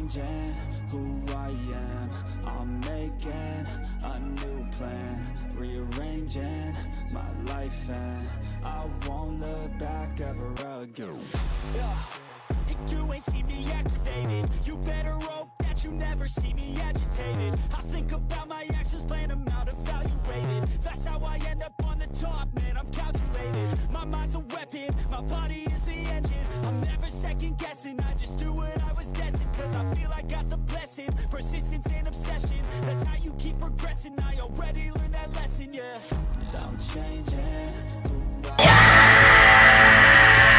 changing who I am. I'm making a new plan, rearranging my life, and I won't look back ever again. You ain't see me activated. You better hope that you never see me agitated. I think about my actions, plan them out, evaluated. That's how I end up on the top, man, I'm calculated. My mind's a weapon, my body is the engine. I'm never second guessing, I just do what I was destined. Cause I feel I got the blessing, persistence and obsession. That's how you keep progressing, I already learned that lesson, yeah. I'm changing who I am.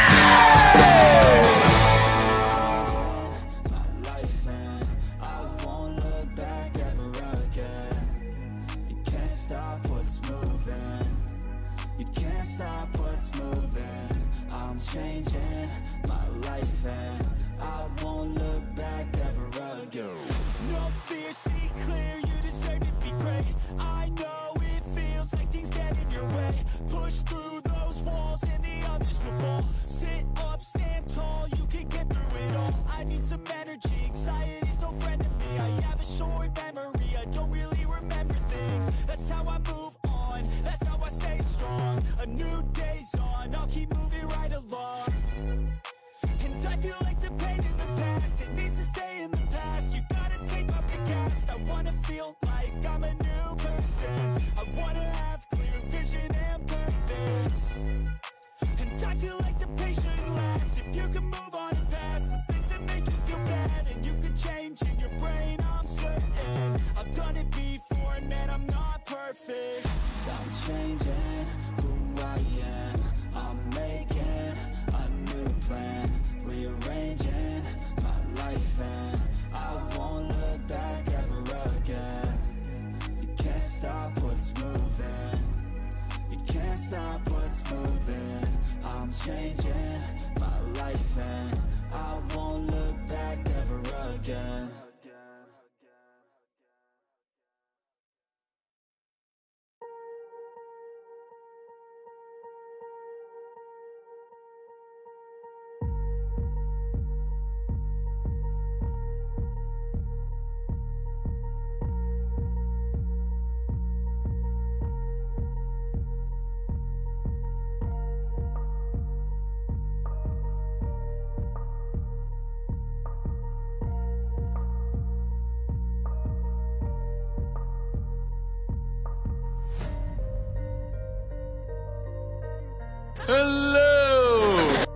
Stop what's moving. I'm changing my life, and I won't look back ever again. No fear, see clear, you deserve to be great. I know it feels like things get in your way. Push through those walls and the others will fall. Sit up, stand tall, you can get through it all. I need some energy, anxiety's no friend to me. I have a short memory, I don't really remember things. That's how I move on, that's how I stay strong. A new day's on, I'll keep moving right along. And I feel like the pain in the past, it needs to stay in the past. You gotta take off the cast. I wanna feel like I'm a new person. I wanna have clear vision and purpose. And I feel like the pain shouldn't last. If you can move on and past the things that make you feel bad, and you can change in your brain, I'm certain. I've done it before, and man, I'm not perfect. I'm changing who I am. I'm making a new plan, rearranging my life, and I won't look back ever again. You can't stop what's moving. You can't stop what's moving. I'm changing my life, and I won't look back ever again. Hello!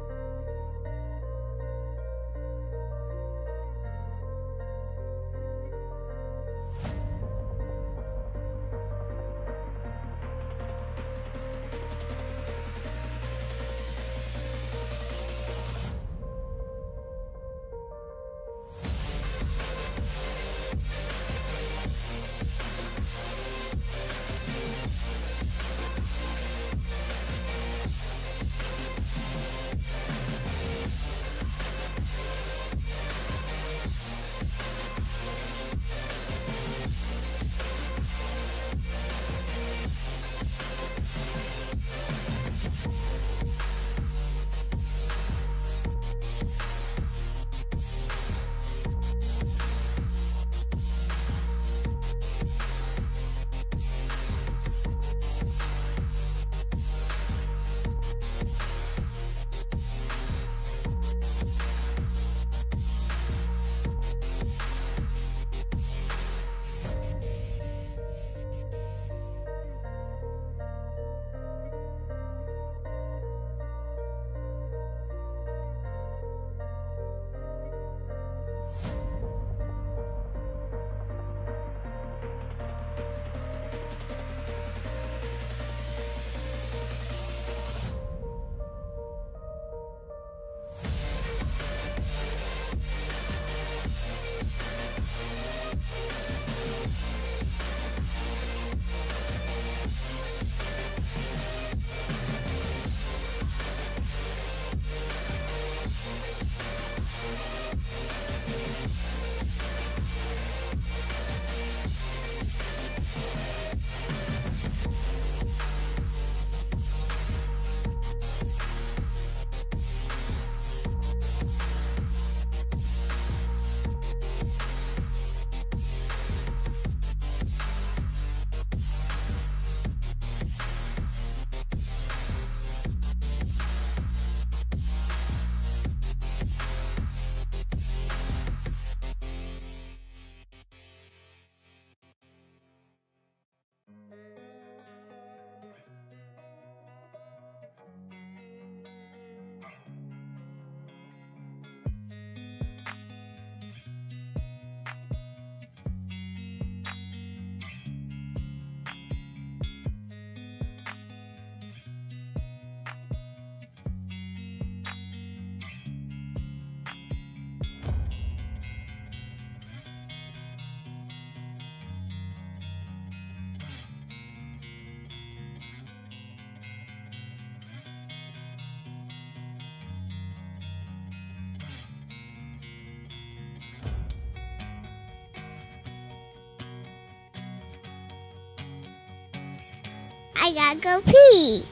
I gotta go pee.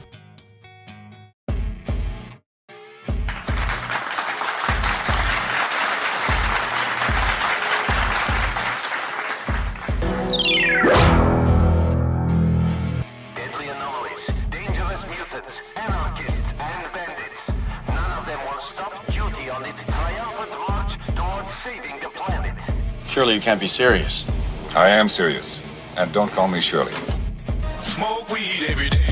Deadly anomalies, dangerous mutants, anarchists, and bandits. None of them will stop duty on its triumphant march towards saving the planet. Surely you can't be serious. I am serious. And don't call me Shirley. Smoke weed every day.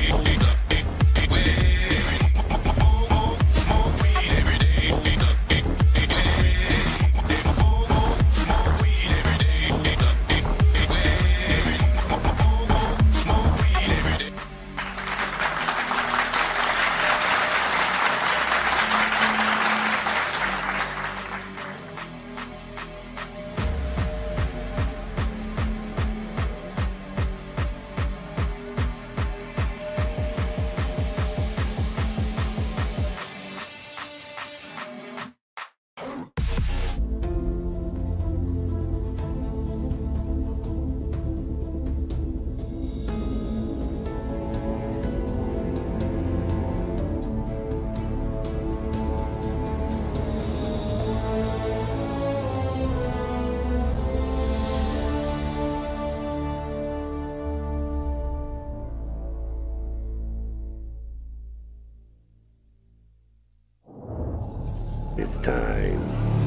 It's time.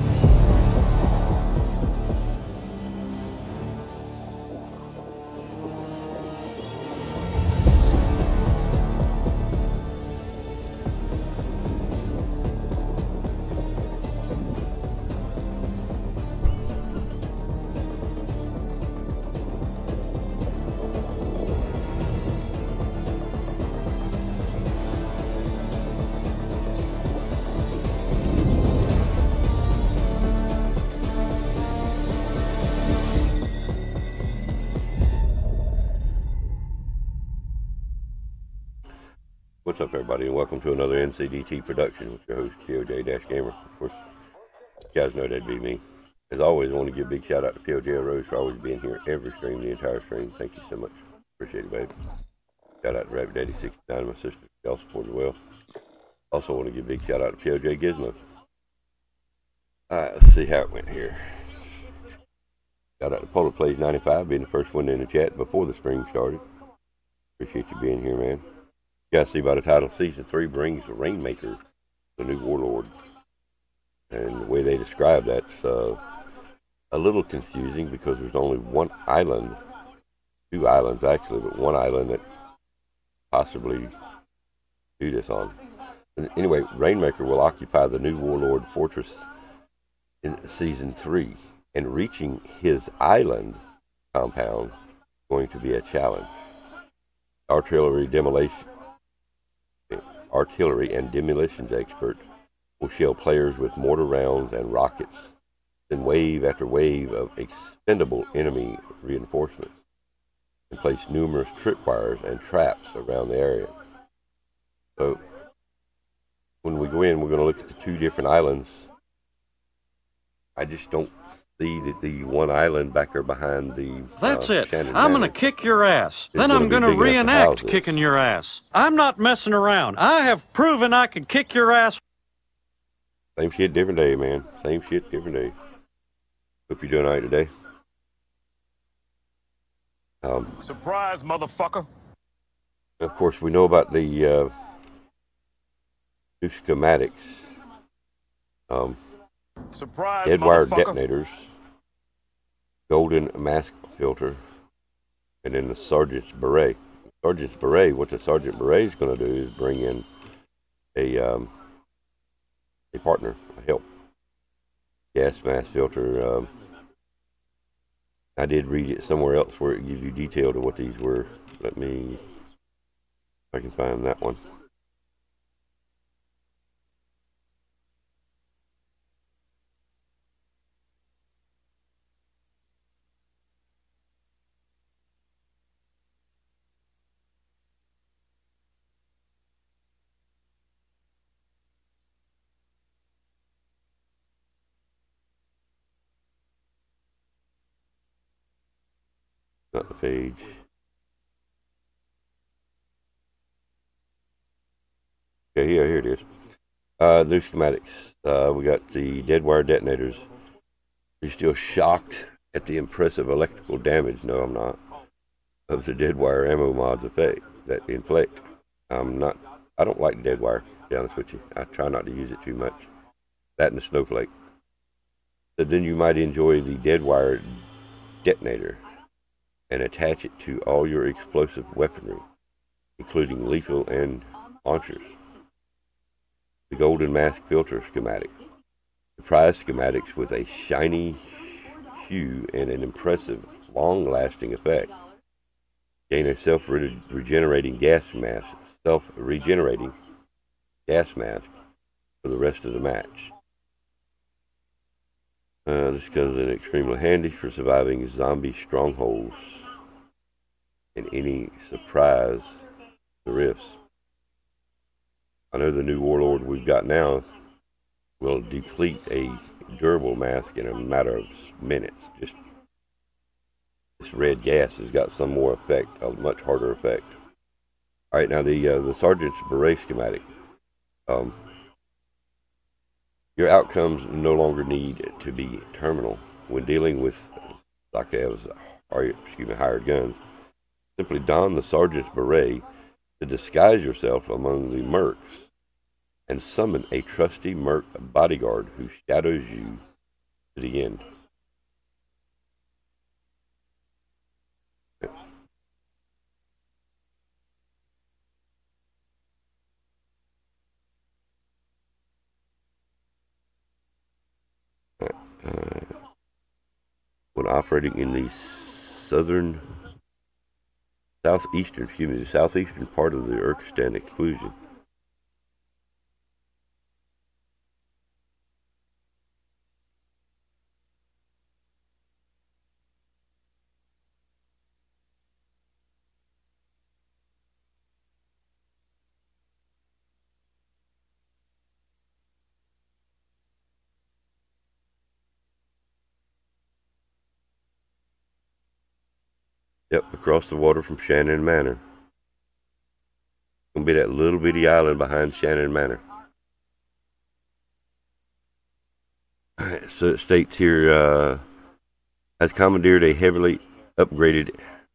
What's up, everybody, and welcome to another NCDT production with your host, POJ-Gamer. Of course, you guys know that'd be me. As always, I want to give a big shout out to POJ Rose for always being here every stream, the entire stream. Thank you so much. Appreciate it, babe. Shout out to Rabbit Daddy 69 and my sister. Y'all support as well. Also want to give a big shout out to POJ Gizmo. Alright, let's see how it went here. Shout out to Polar Plays 95 being the first one in the chat before the stream started. Appreciate you being here, man. You guys see by the title, Season 3 brings Rainmaker, the new warlord. And the way they describe that's a little confusing because there's only one island, two islands actually, but one island that possibly do this on. And anyway, Rainmaker will occupy the new warlord fortress in Season 3, and reaching his island compound is going to be a challenge. Artillery and demolitions expert will shell players with mortar rounds and rockets, then wave after wave of expendable enemy reinforcements, and place numerous tripwires and traps around the area. So, when we go in, we're going to look at the two different islands. I just don't see that the one island back there behind the... That's it. Shannon I'm going to Manor kick your ass. is Then gonna I'm be going to big enough to reenact house it. kicking your ass. I'm not messing around. I have proven I can kick your ass. Same shit, different day, man. Same shit, different day. Hope you're doing all right today. Surprise, motherfucker. Of course, we know about the new schematics. Surprise, Dead wire motherfucker. detonators, golden mask filter, and then the sergeant's beret. Sergeant's beret. What the sergeant beret is going to do is bring in a partner, a help. Gas mask filter. I did read it somewhere else where it gives you detail to what these were. Let me, if I can find that one. Not the page. Okay, yeah, here it is. New schematics. We got the dead wire detonators. Are you still shocked at the impressive electrical damage? No, I'm not. Of the dead wire ammo mods effect that inflict. I'm not. I don't like dead wire, to be honest with you. I try not to use it too much. That and the snowflake. So then you might enjoy the dead wire detonator and attach it to all your explosive weaponry, including lethal and launchers. The golden mask filter schematic. Surprise schematics with a shiny hue and an impressive, long-lasting effect. Gain a self-regenerating gas mask for the rest of the match. This comes in extremely handy for surviving zombie strongholds and any surprise rifts. I know the new warlord we've got now will deplete a durable mask in a matter of minutes. Just this red gas has got some more effect, a much harder effect. All right, now the Sergeant's Beret schematic. Your outcomes no longer need to be terminal when dealing with hired guns. Simply don the Sergeant's Beret to disguise yourself among the mercs and summon a trusty merc bodyguard who shadows you to the end. When operating in the southeastern part of the Urkstan exclusion. Yep, across the water from Shannon Manor. Gonna be that little bitty island behind Shannon Manor. So it states here, has commandeered a heavily upgraded,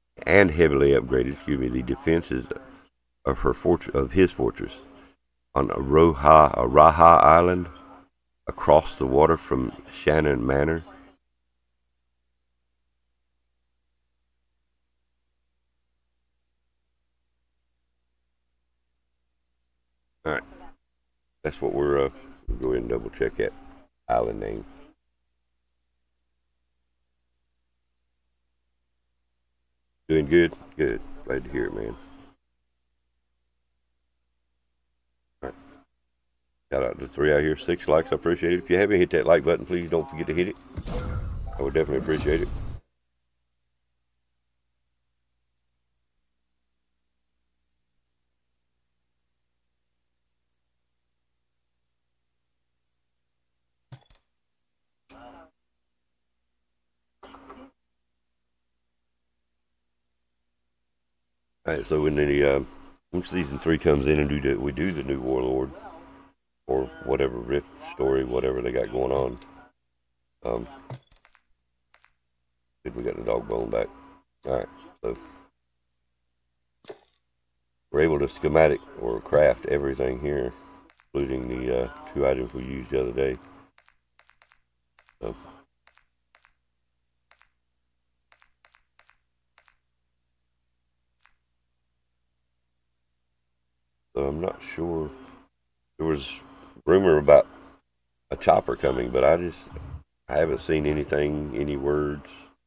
the defenses of his fortress on Raha Island, across the water from Shannon Manor. All right, that's what we'll go ahead and double check that island name. Doing good? Good. Glad to hear it, man. All right. Shout out to the 3 out here. 6 likes. I appreciate it. If you haven't hit that like button, please don't forget to hit it. I would definitely appreciate it. Alright, so when when season 3 comes in and we do the new warlord or whatever rift story, whatever they got going on. We got the dog bone back. Alright, so we're able to schematic or craft everything here, including the 2 items we used the other day. So I'm not sure. There was rumor about a chopper coming, but I haven't seen anything, any words.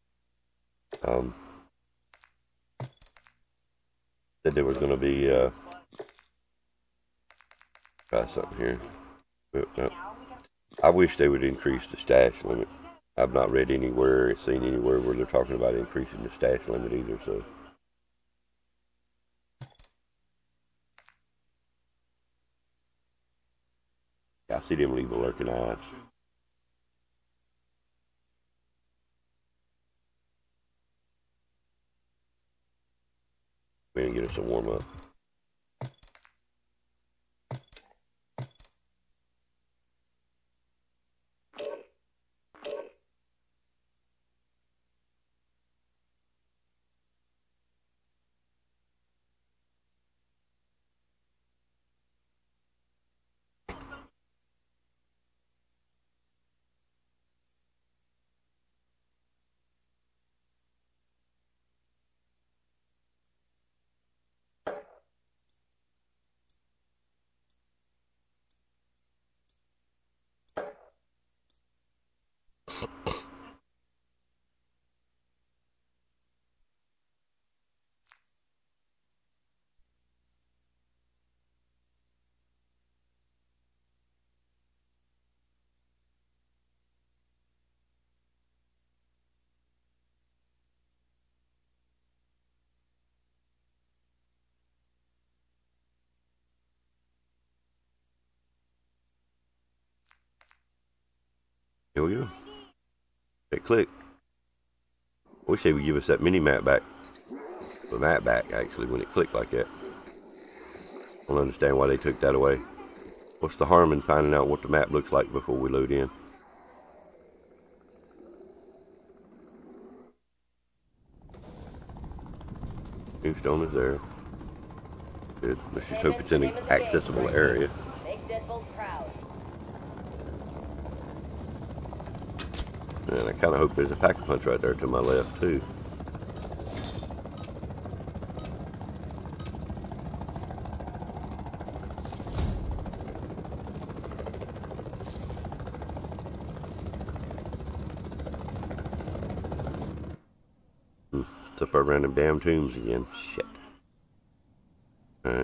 Said there was going to be try something here. But, no. I wish they would increase the stash limit. I've not read anywhere, seen anywhere where they're talking about increasing the stash limit either. So. I see them leave a lurking eyes. We're gonna get us a warm up. There we go. That click. I wish they would give us that mini map back. The map back, actually, when it clicked like that. I don't understand why they took that away. What's the harm in finding out what the map looks like before we load in? Tombstone is there. Good. Let's just hope it's in an accessible area. And I kind of hope there's a Pack-a-Punch right there to my left, too. It's up around them damn tombs again. Shit. Alright.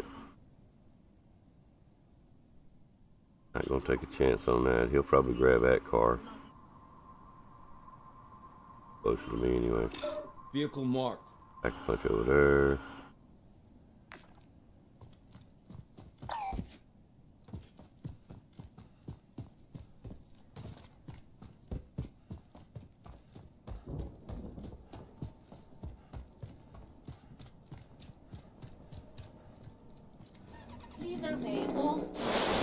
Not gonna take a chance on that. He'll probably grab that car. Closer to me anyway. Vehicle marked. Pack-a-Punch over there. Please obey all speed.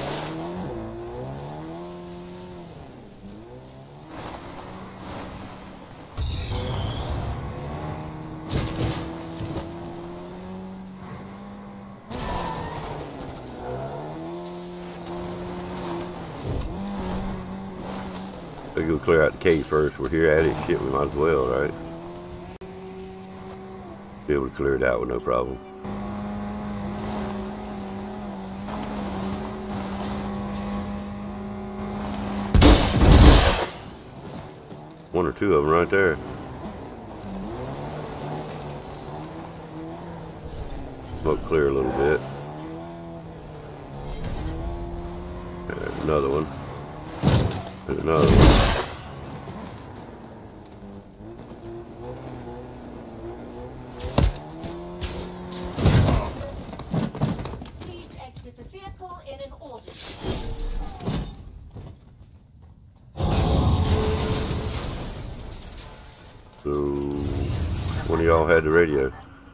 We'll go clear out the cave first. We're here at it. Shit, we might as well, right? Be able to clear it out with no problem. One or two of them right there. Smoke clear a little bit. There's another one. There's another one. Please exit the vehicle in an order. So, one of y'all had the radio.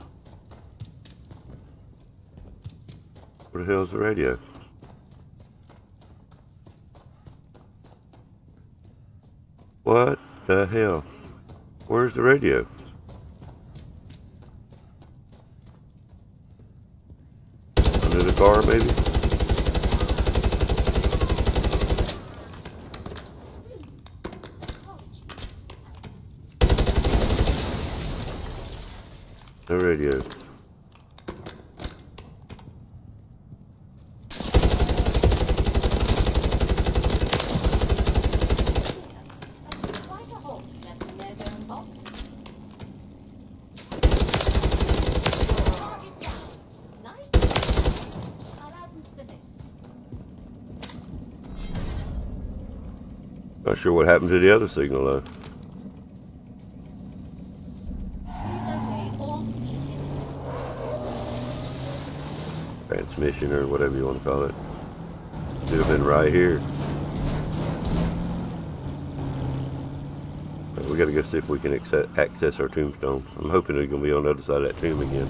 Where the hell's the radio? What the hell? Where's the radio? Under the car, maybe? No radio. Quite a hole left in their dome, boss. Target down. Nice. I'll add them to the list. Not sure what happened to the other signal though. Please obey all speed limit. Transmission or whatever you want to call it. Should have been right here. We gotta go see if we can access our tombstone. I'm hoping they're gonna be on the other side of that tomb again.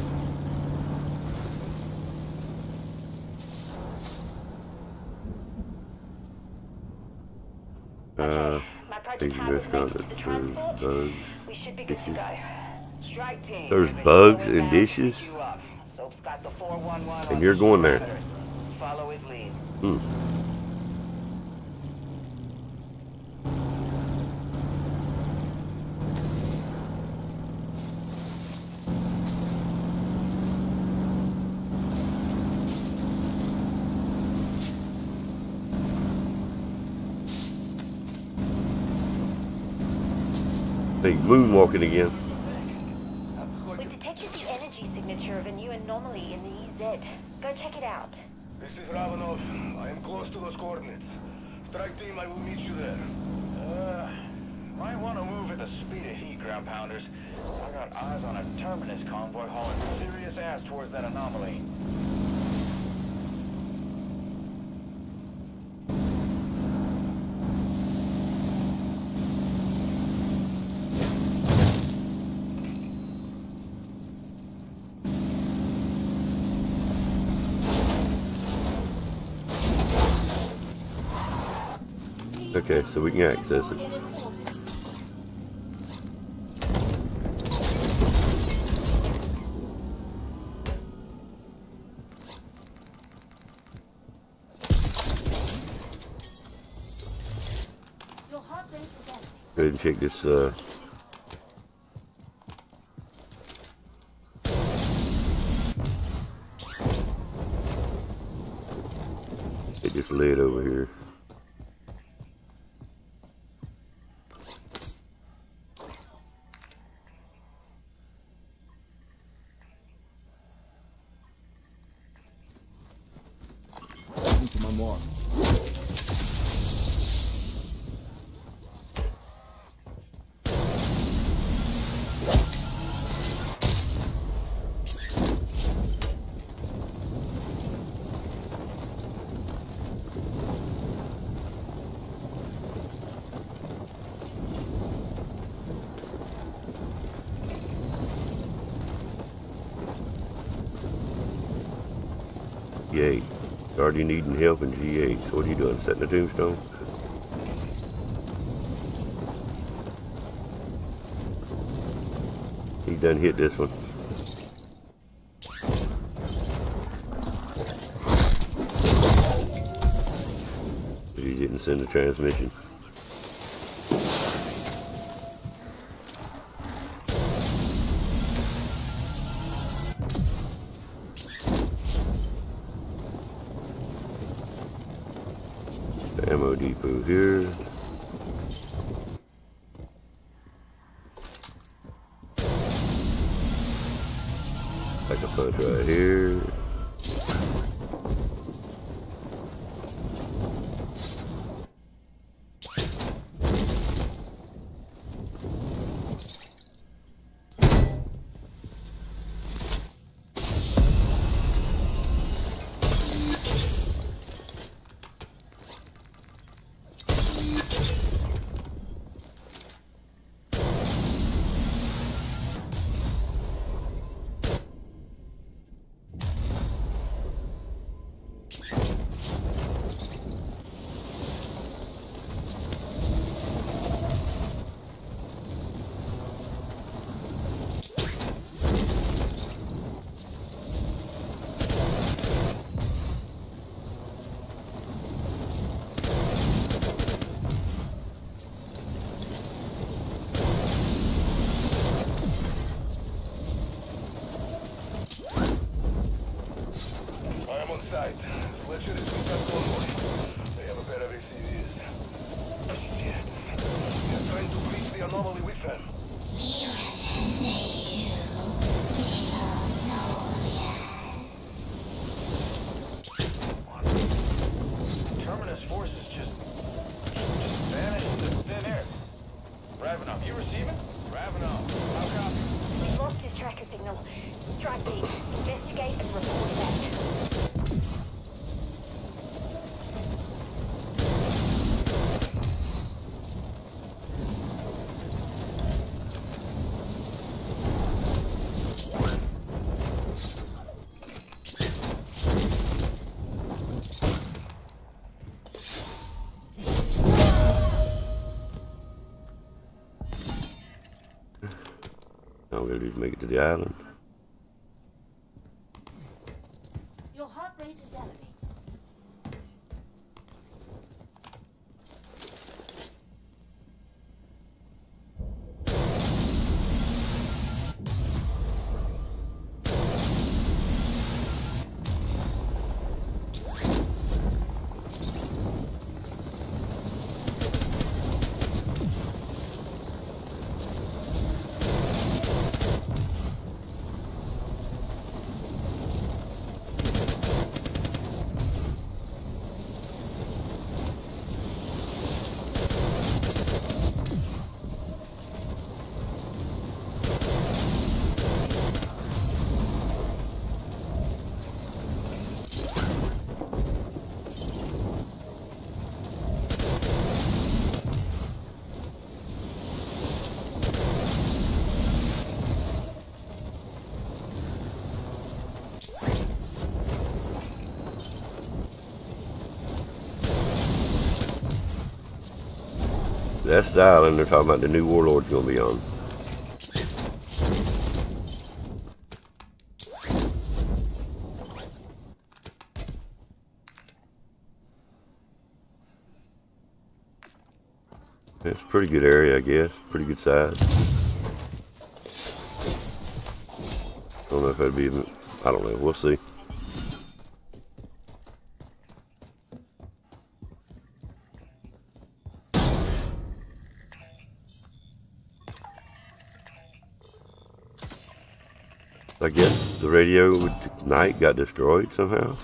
Bugs. We should be good to go. Strike team. There's bugs and dishes. Soap's got the 411 And you're going there. Follow his lead. Hey, moonwalking again. We detected the energy signature of a new anomaly in the EZ. Go check it out. This is Ravenov. I am close to those coordinates. Strike team, I will meet you there. Might want to move at the speed of heat, ground pounders. I got eyes on a Terminus convoy hauling serious ass towards that anomaly. Okay, so we can access it. Your heart rate is elevated. Go ahead and check this. Get this lid over here. Into my mark. G8. Already needing help in G8. So what are you doing? Setting a tombstone? He done hit this one. He didn't send the transmission. The ammo depot here. Like a punch right here. Fletcher is with that convoy. They have a pair of ACVs. Shit. They're trying to breach the anomaly with them. Terminus forces just vanished into thin air. Ravenov, you receiving? Ravenov, how copy? We've lost his tracker signal. Strike team, investigate and report back. All we gotta do is make it to the island. Your heart rate is elevated. That's the island they're talking about the new warlord's gonna be on. It's a pretty good area, I guess. Pretty good size. Don't know if that'd be, I don't know, we'll see. I guess the radio tonight got destroyed somehow.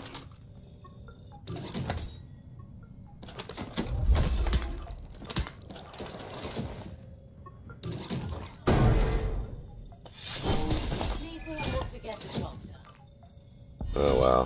Oh wow.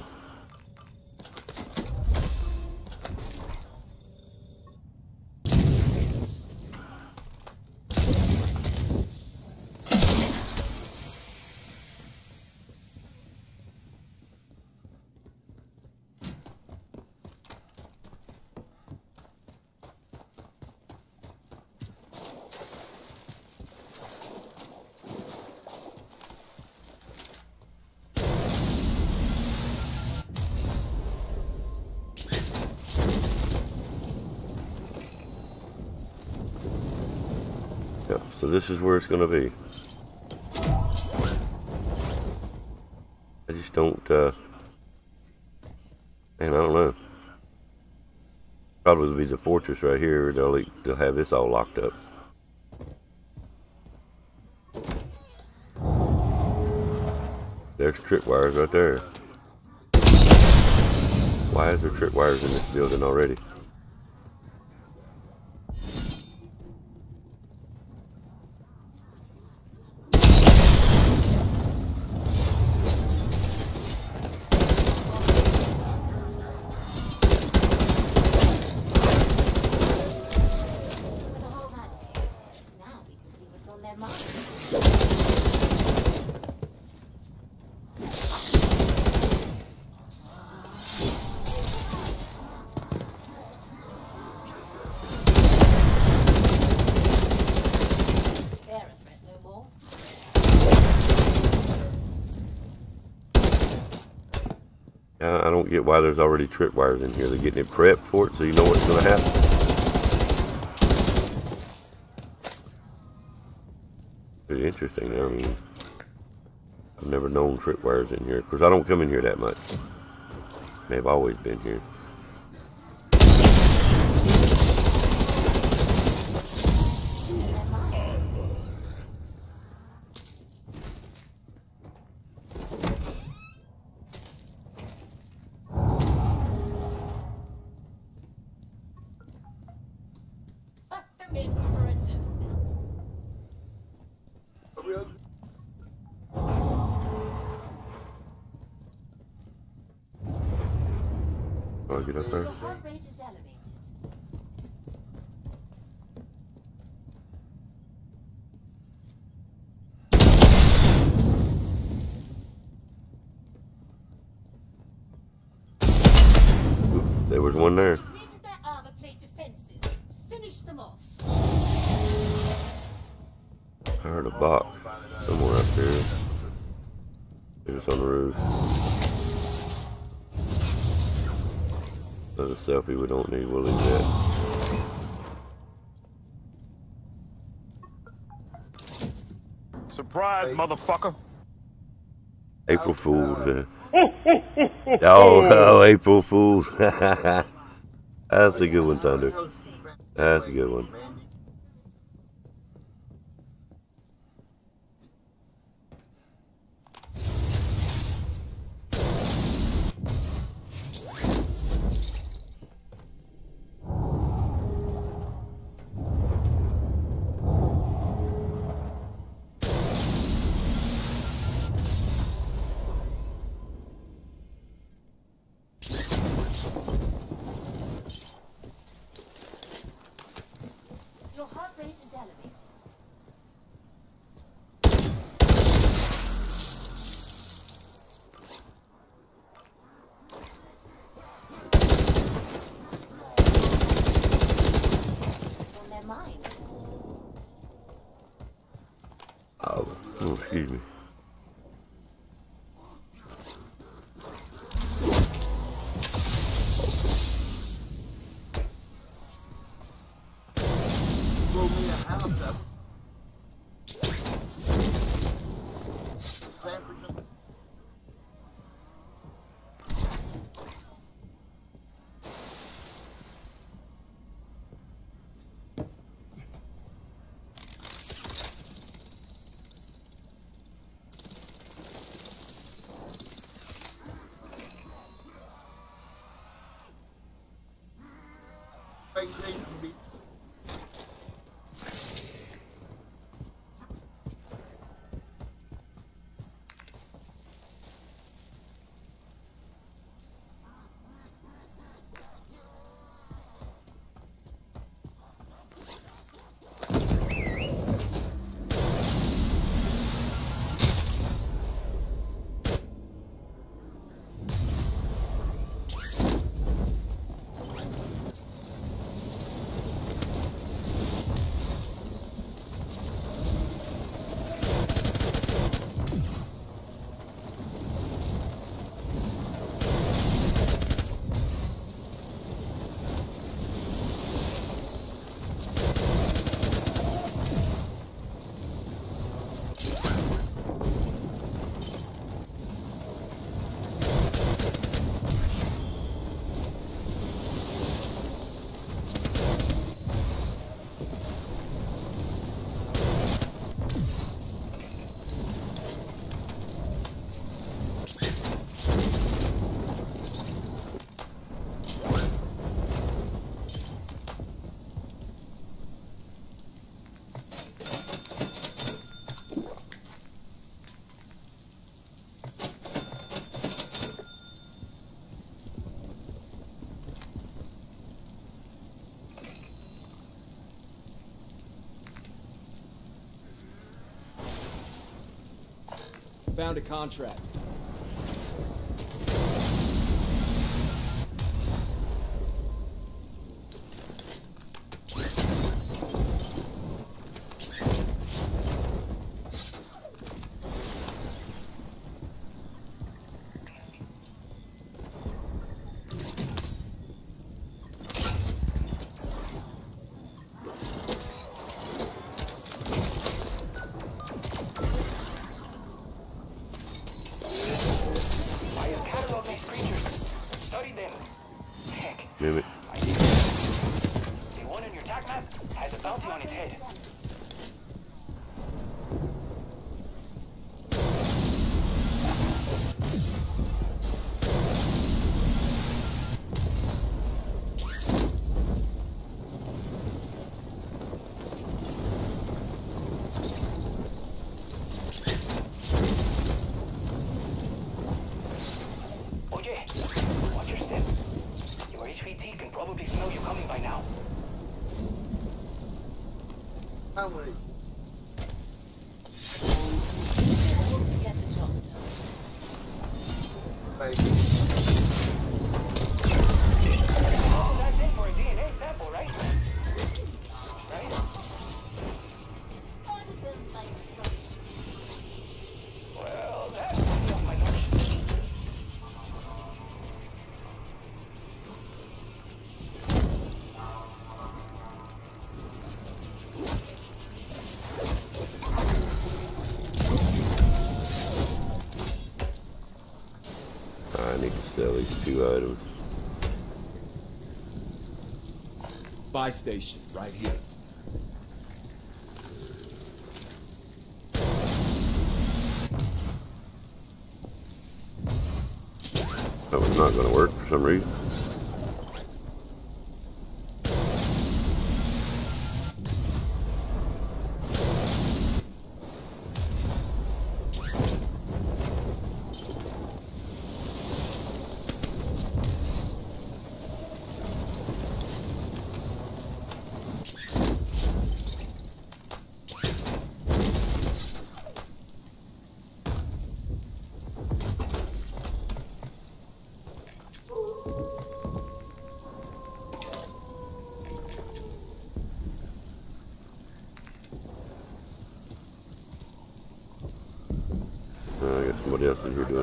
Yeah, so this is where it's going to be. I just don't, man, I don't know. Probably be the fortress right here. They'll have this all locked up. There's tripwires right there. Why is there tripwires in this building already? I don't get why there's already tripwires in here. They're getting it prepped for it, so you know what's going to happen. Pretty interesting. I mean, I've never known tripwires in here. Of course, I don't come in here that much. They've always been here. Oh, get up there. Your heart rate is elevated. There was one there. Completed their armor plate defenses. Finish them off. I heard a box somewhere up here. It was on the roof. Another selfie we don't need. We'll leave that. Surprise, motherfucker. April Fool's. Oh, April Fool's. That's a good one, Thunder. That's a good one. Excuse me. Found a contract. Mimic. The one on your tag map has a bounty on its head. Oye, watch your step. Your HVT can probably smell you coming by now. How many? Get the job done. Oh, that's it for a DNA sample, right? Right? Started them like rubbish. Well, that's off my nose. I need to sell these 2 items. Buy station, right here. That was not going to work for some reason.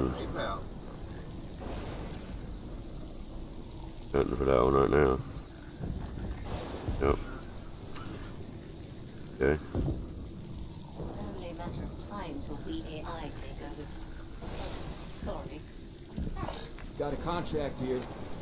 one. Nothing for that one right now. Yep. Okay. Only a matter of time till the AI take over. Sorry. Got a contract here.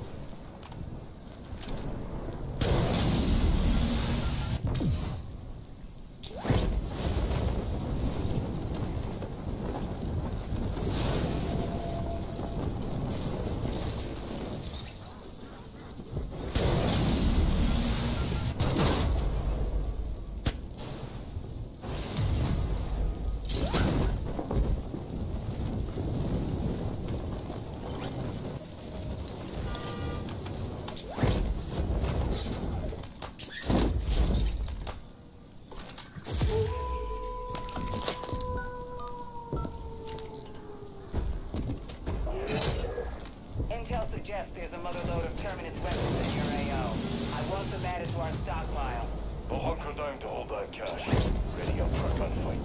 Intel suggests there's a mother load of Terminus weapons in your AO. I want them added to our stockpile. We'll hunker down to hold that cash. Ready up for a gunfight.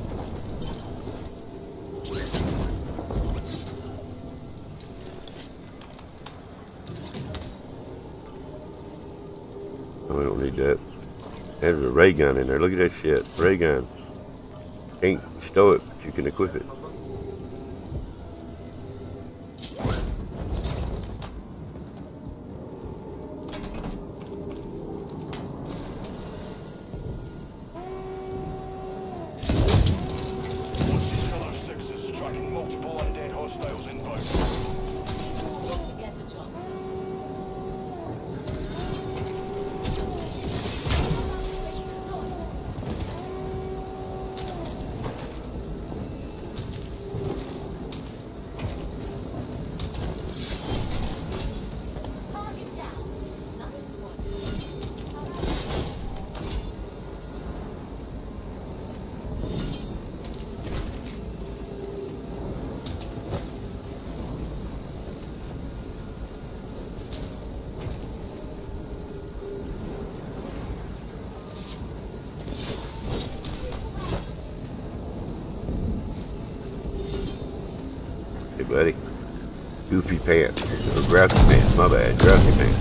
Oh, we don't need that. There's a ray gun in there. Look at that shit. Ray gun. Can't stow it, but you can equip it. Hey buddy. Goofy pants. Or grouchy pants, my bad. Grouchy pants.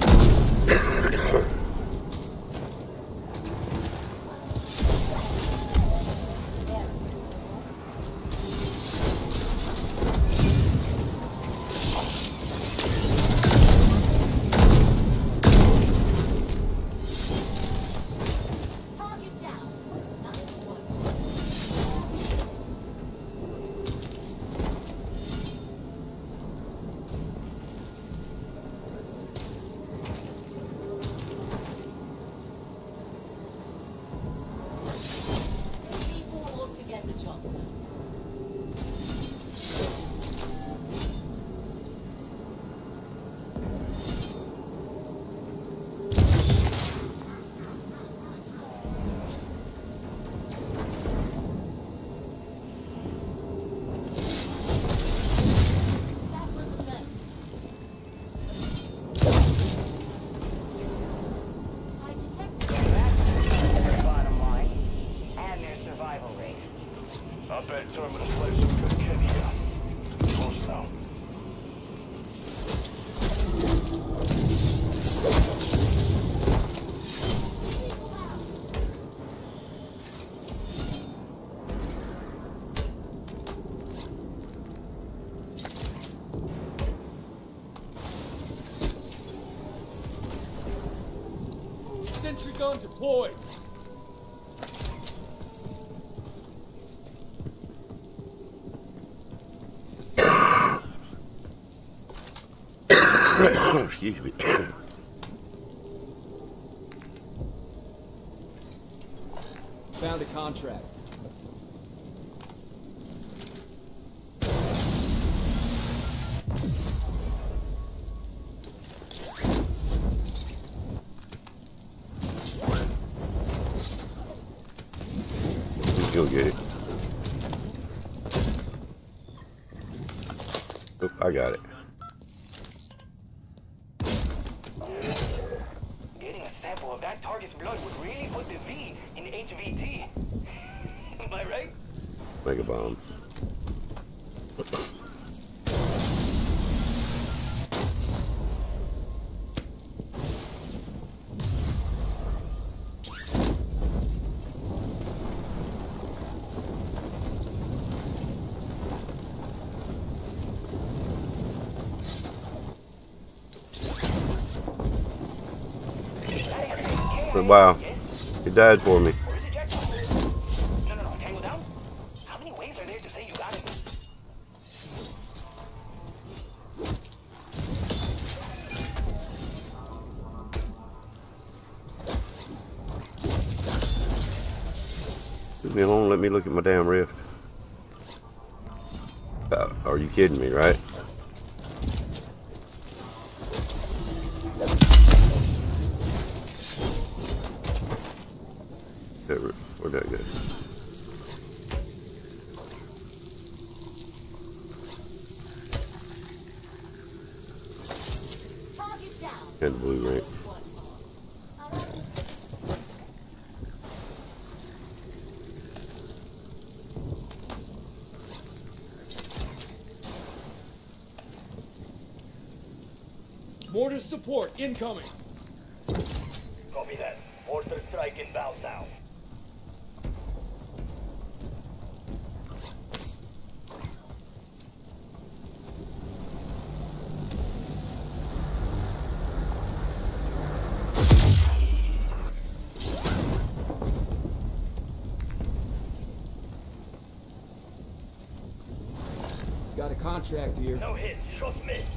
I bet Terminus left some good kid here. Close now. Sentry gun deployed. Excuse me. Found a contract. Let's go get it. Oh, I got it. Getting a sample of that target's blood would really put the V in HVT. Am I right? Mega bomb. Wow. He died for me. No, tango down? How many ways are there to say you got it? Leave me alone, let me look at my damn rift. Are you kidding me, right? Where'd that go? And the blue rank. Mortar support incoming. Copy that. Mortar strike inbound now. Got a contract here. No hits, shots missed.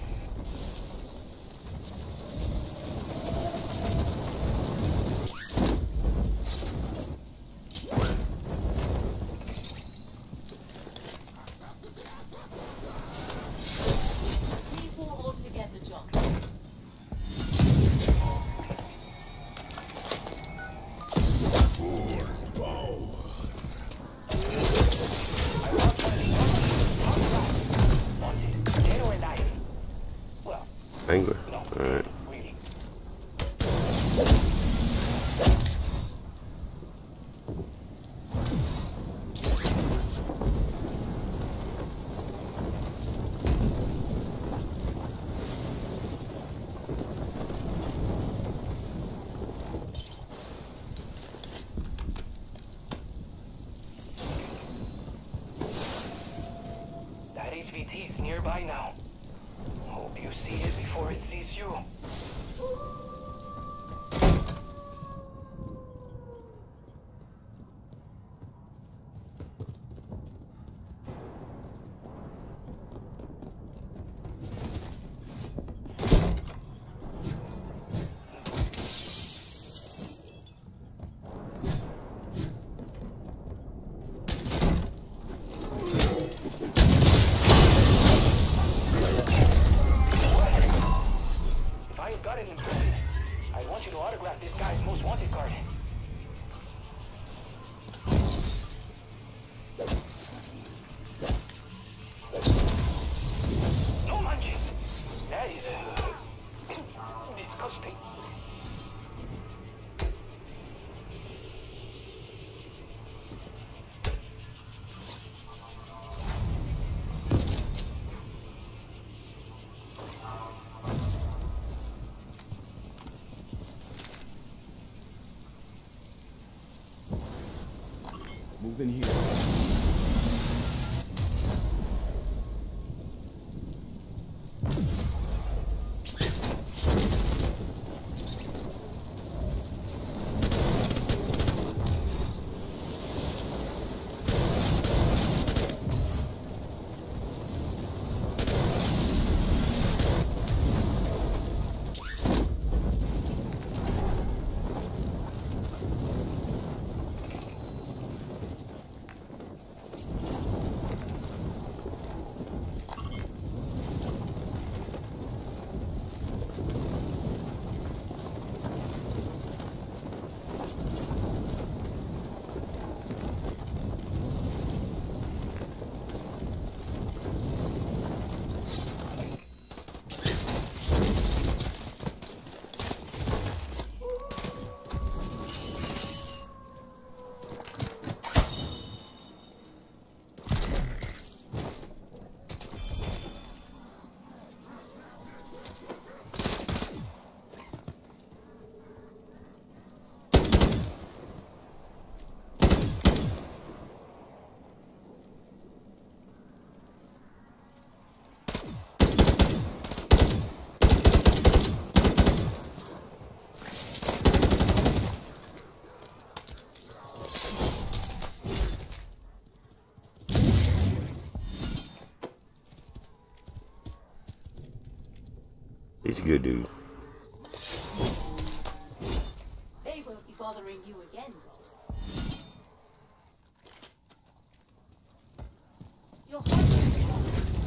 Angler. Alright. That HVT is nearby now. Hope you see it before it sees you. This guy's most wanted card. No manches. That is disgusting. Move in here. He's a good dude. They won't be bothering you again, boss. Your heart rate is up.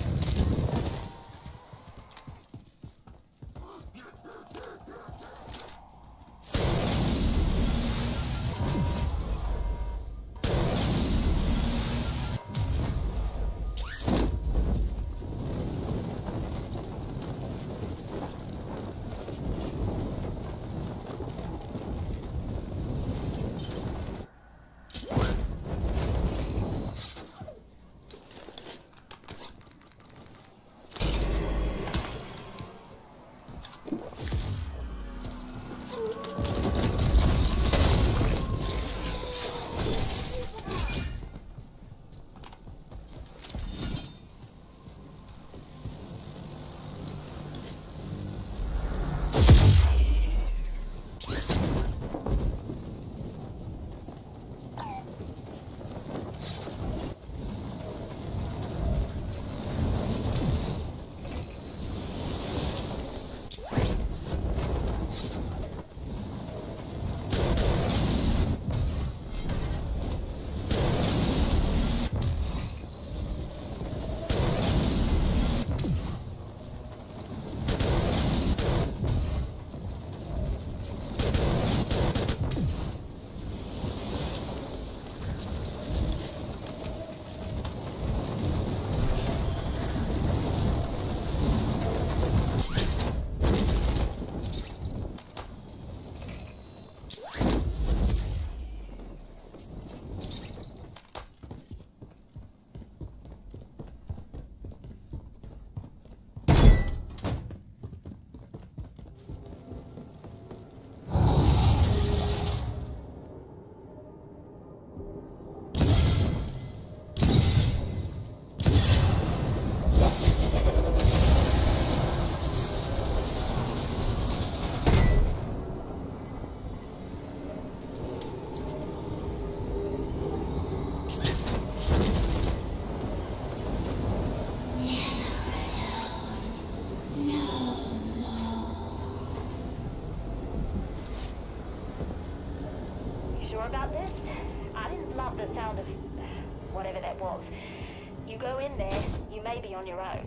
About this? I didn't love the sound of whatever that was. You go in there, you may be on your own.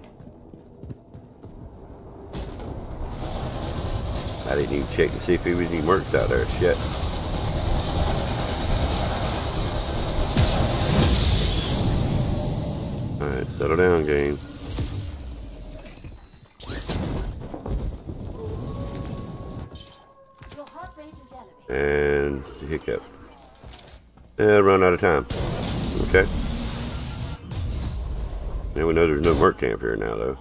I didn't even check to see if there was any mercs out there. Shit. Alright, settle down, game. Your heart rate is elevated. And the hiccup. Run out of time. Okay. Now we know there's no merc camp here now, though.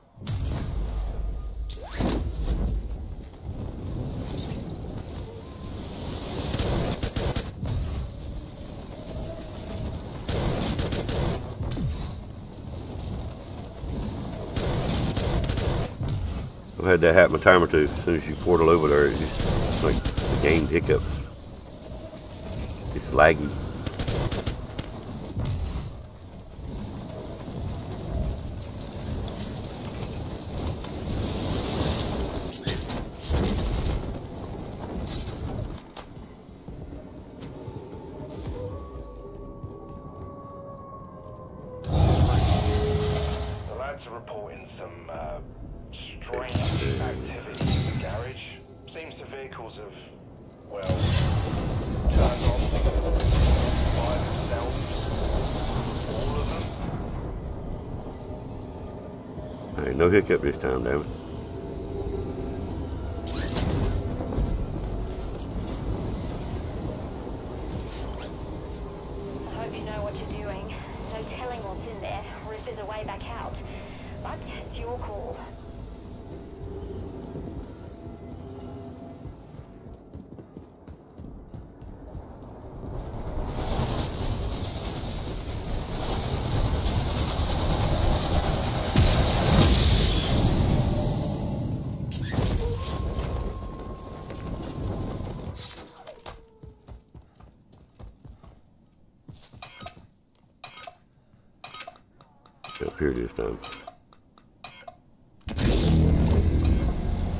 I've had that happen a time or two. As soon as you portal over there, it's just like the game hiccups. It's laggy. The lads are reporting some strange activity in the garage. Seems the vehicles have, well, turned on by themselves. All of them. Alright, no hiccup this time, damn it. I hope you know what you're doing. No telling what's in there, or if there's a way back out. But it's your call. Up here this time.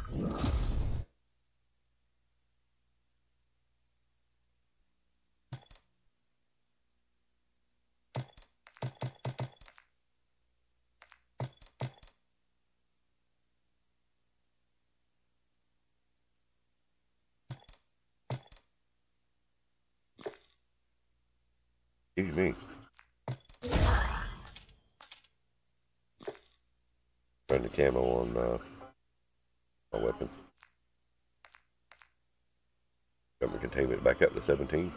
Excuse me. Turn the camo on my weapon. Government containment back up to 17.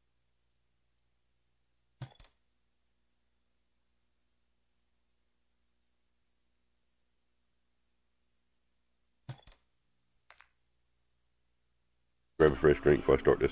Grab a fresh drink before I start this.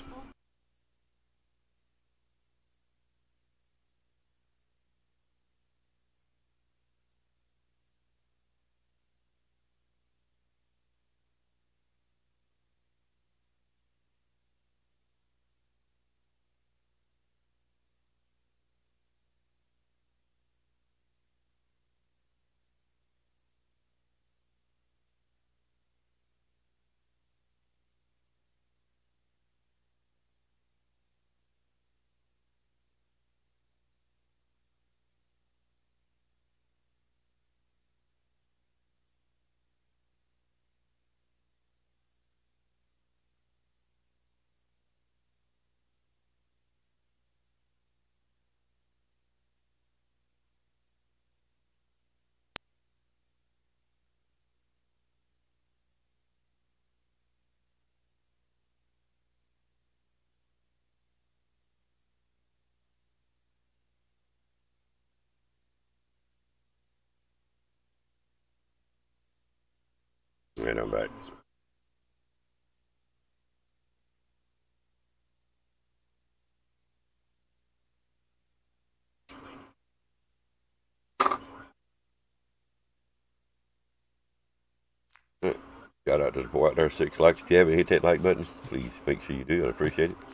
And I'm back. Shout out to the boy out there, 6 likes. If you haven't hit that like button, please make sure you do. I appreciate it.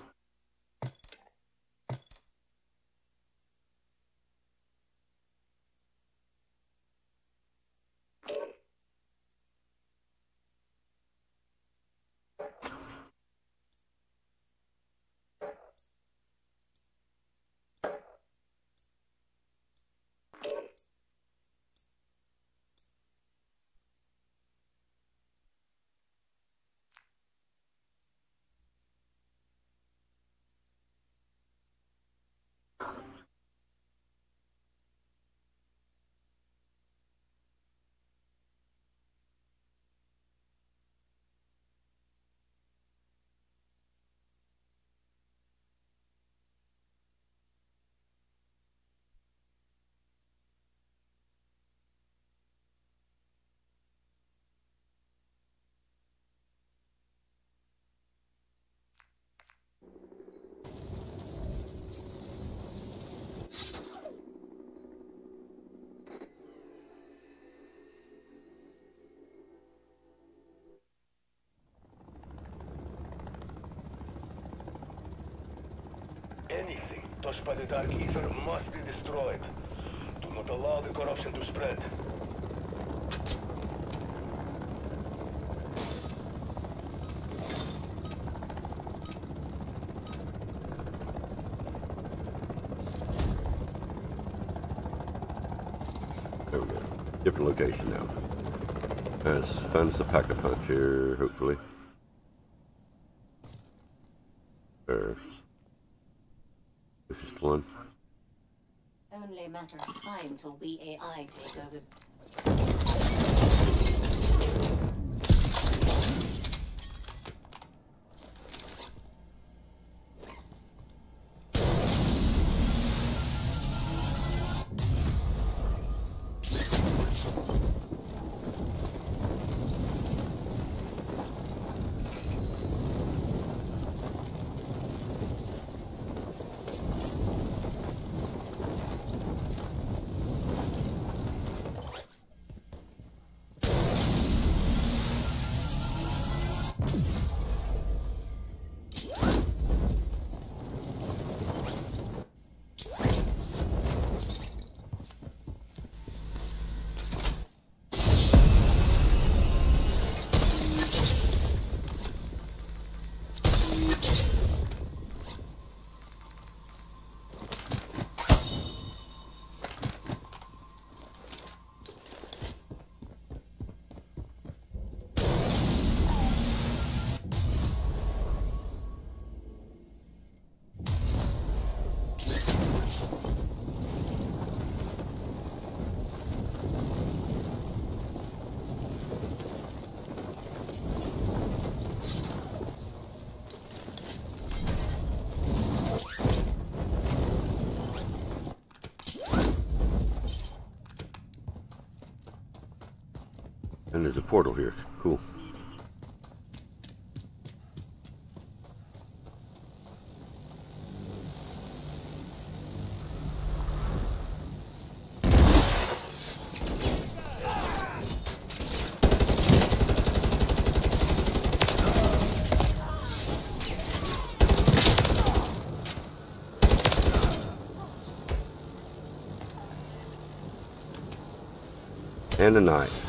Anything touched by the Dark Ether must be destroyed. Do not allow the corruption to spread. There we go. Different location now. Let's find us a pack-a-punch here, hopefully. There's just one. Only a matter of time till we AI take over. there's a portal here. Cool. And a knife.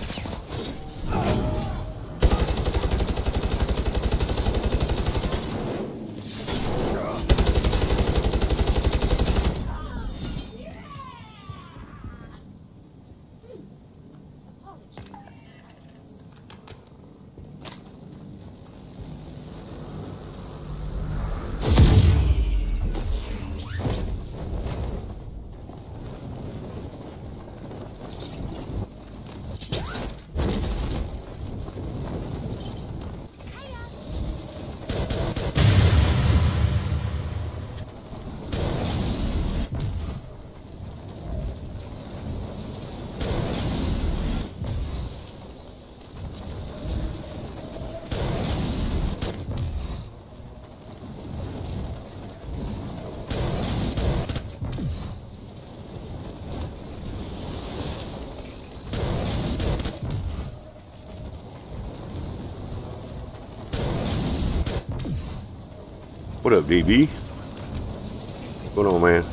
What up, DB? What's going on, man?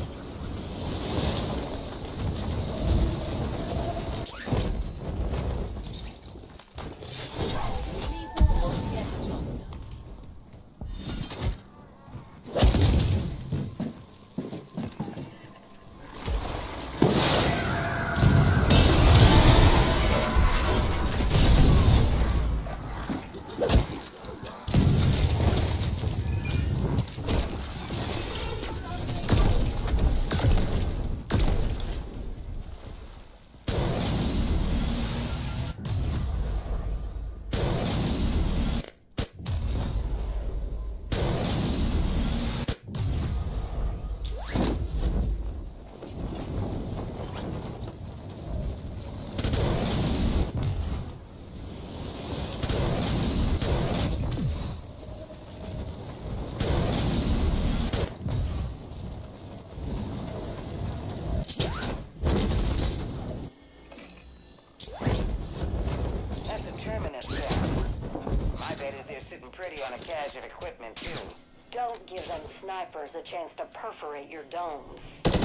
On a cache of equipment too. Don't give them snipers a chance to perforate your domes.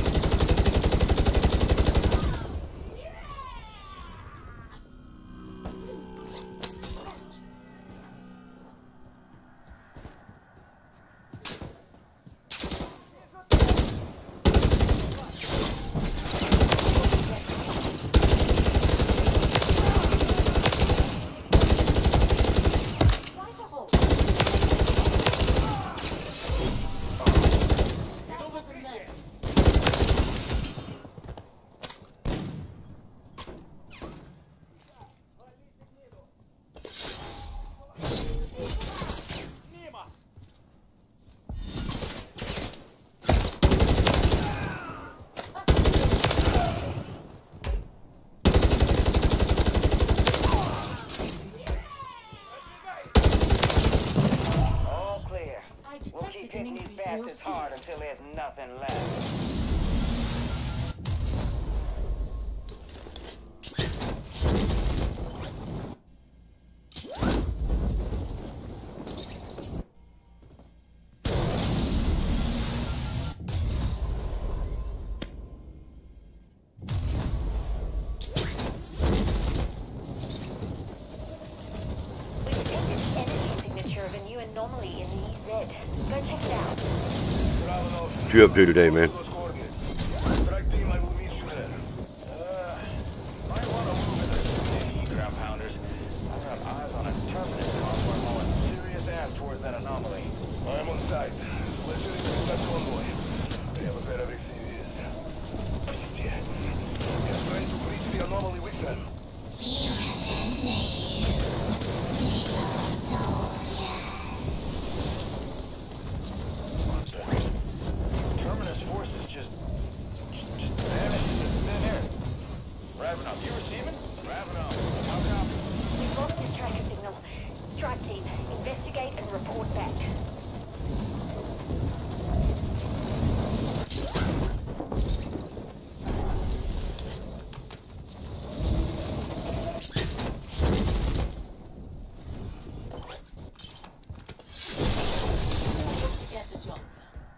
It's hard until there's nothing left. Anomaly in the EZ. Go check it out. What you up to today, man? Strike team, I will meet you there. Might want to move in the ground pounders. I've got eyes on a terminus convoy hauling serious ass towards that anomaly. I'm on site. Let's just use that convoy. They have a better experience. Yeah. We are trying to reach the anomaly with them. Terminus forces just vanished into thin air. Ravenov, you receiving? Ravenov, how copy? Strike team, investigate and report back. Get the job done.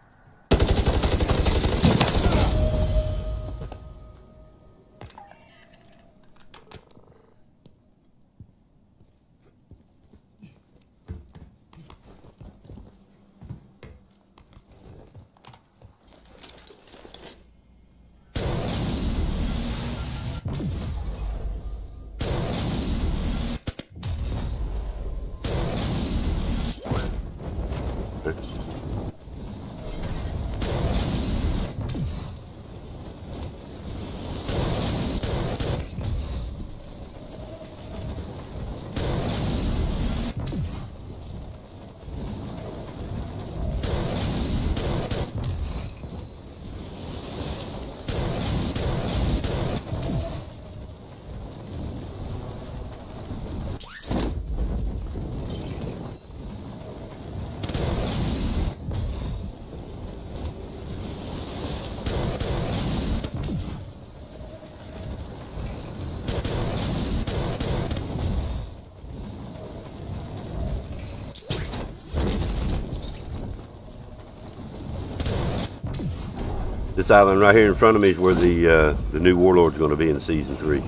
This island right here in front of me is where the new warlord's going to be in season 3.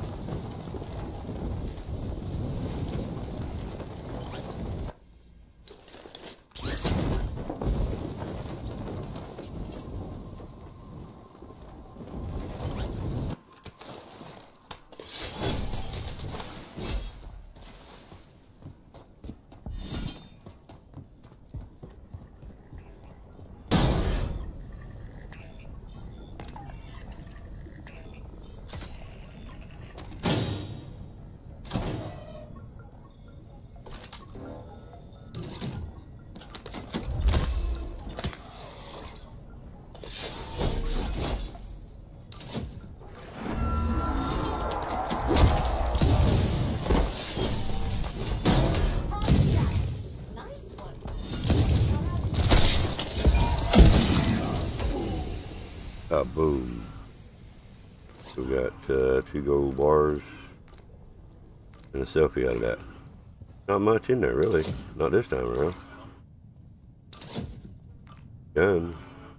Boom. We got 2 gold bars and a selfie out of that. Not much in there, really. Not this time around. Done.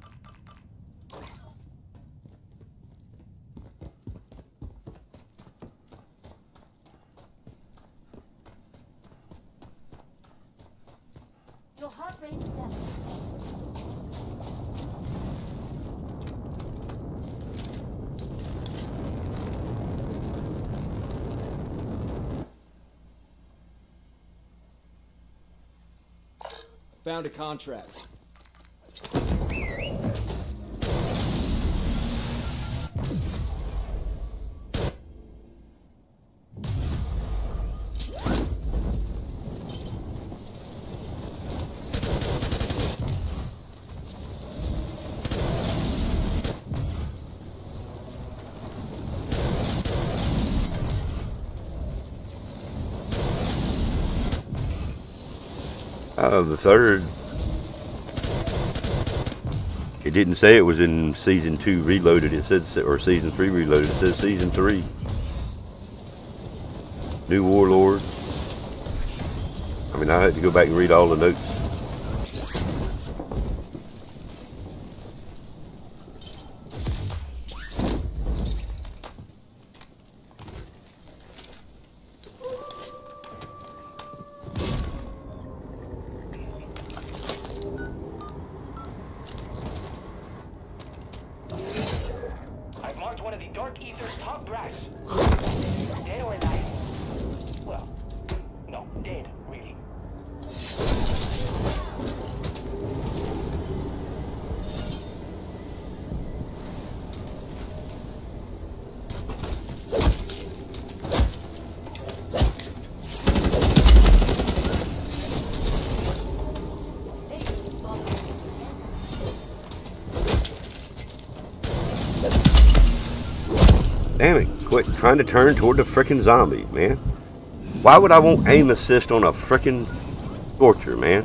Your heart rate is up. Found a contract. The third, it didn't say it was in season 2 reloaded. It said, or season 3 reloaded. It says season 3. New warlord. I mean, I had to go back and read all the notes. Damn it, quit trying to turn toward the frickin' zombie, man. Why would I want aim assist on a frickin' Scorcher, man?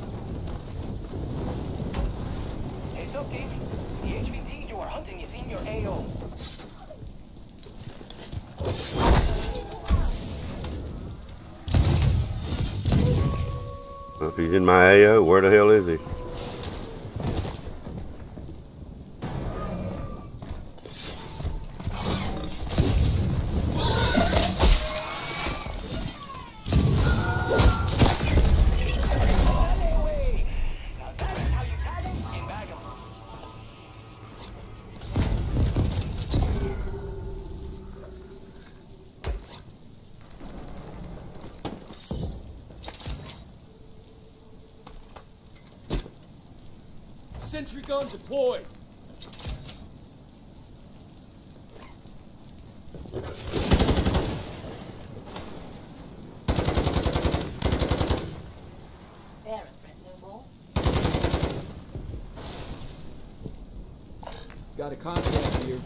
Heads up, Dave. The HVT you are hunting is in your AO. Well, if he's in my AO, where the hell is he? Sentry gun deployed. There, friend, no more. Got a contact here.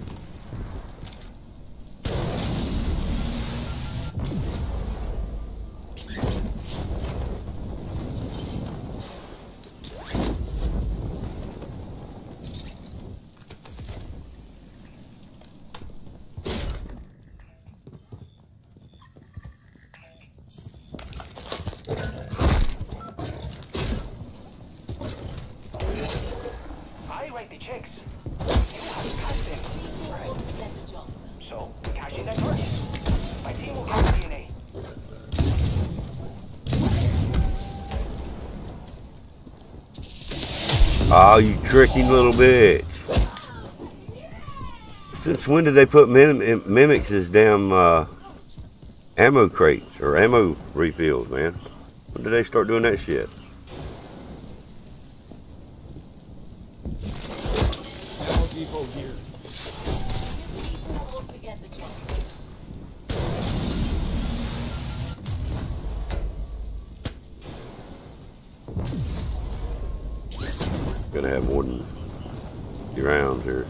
I write the checks. You have to cash them. So, cash in that first. My team will get the DNA. Oh, you tricky little bitch. Since when did they put mimics as damn ammo crates or ammo refills, man? When did they start doing that shit? Ammo depot here. Gonna have more than 50 rounds here.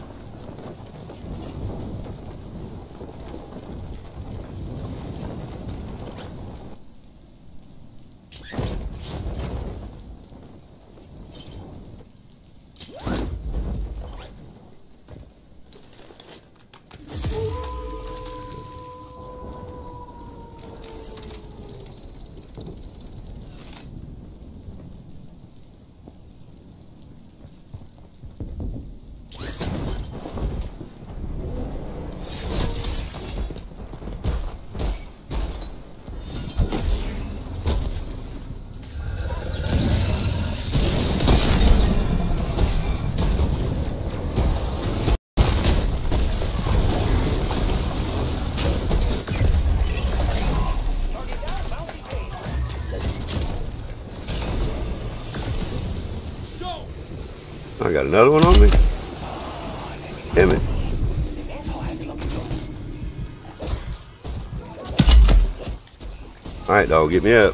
I got another one on me? Damn it. Alright, dog, get me up.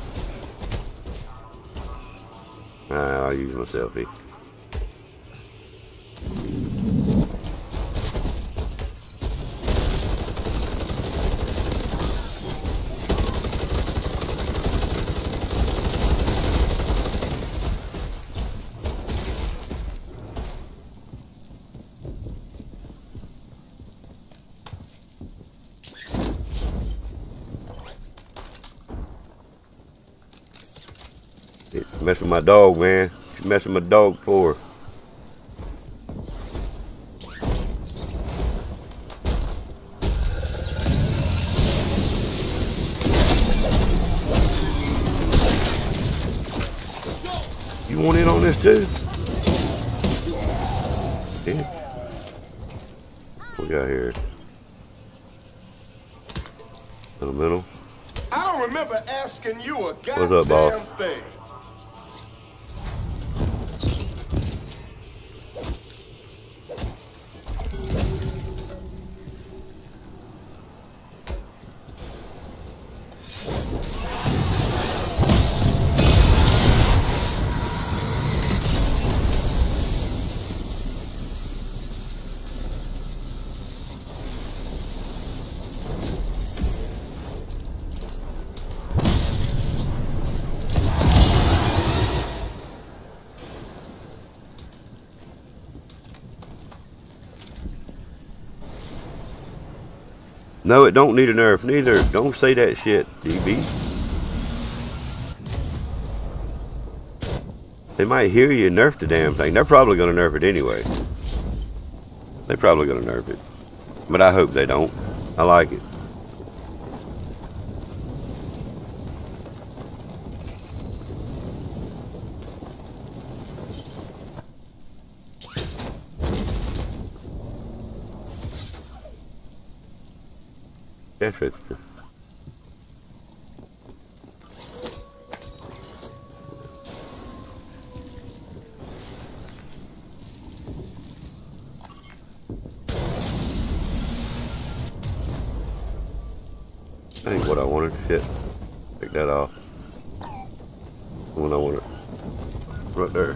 Alright, I'll use my selfie. Mess with my dog, man. You messing with my dog for? You want in on this too? Yeah. What we got here? Middle. I don't remember asking you a What's up, boss? goddamn thing. No, it don't need a nerf neither. Don't say that shit, DB. They might hear you nerf the damn thing. They're probably going to nerf it anyway. They're probably going to nerf it. But I hope they don't. I like it. That's right. That ain't what I wanted. Shit. Take that off. The one I wanted. Right there.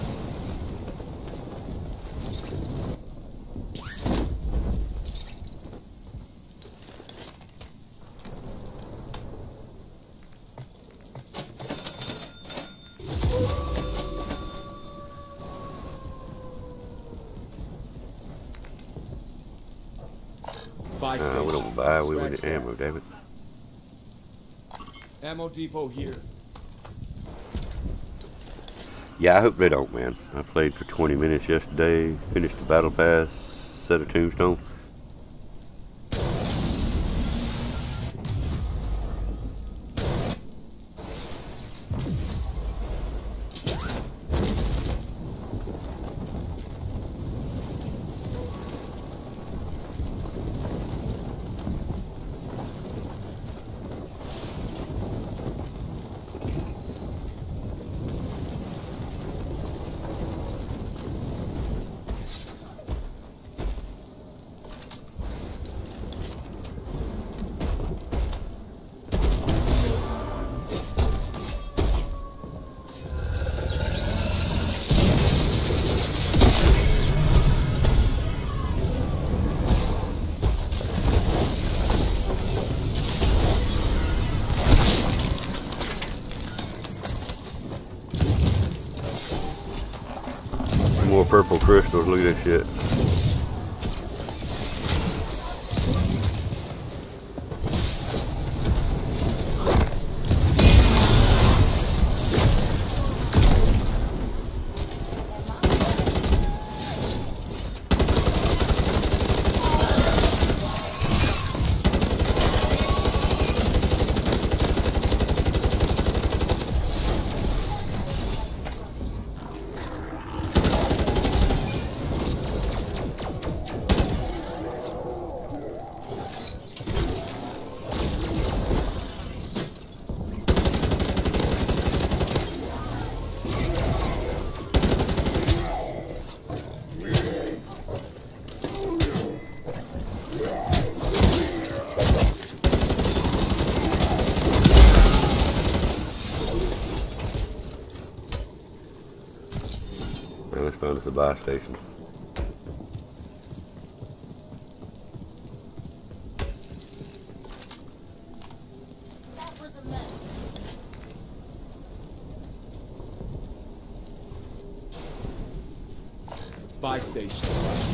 We don't buy, we want the ammo, damn it. Ammo depot here. Yeah, I hope they don't, man. I played for 20 minutes yesterday, finished the battle pass, set a tombstone. More purple crystals, look at this shit. Let's find us a buy station. That was a mess. Buy station.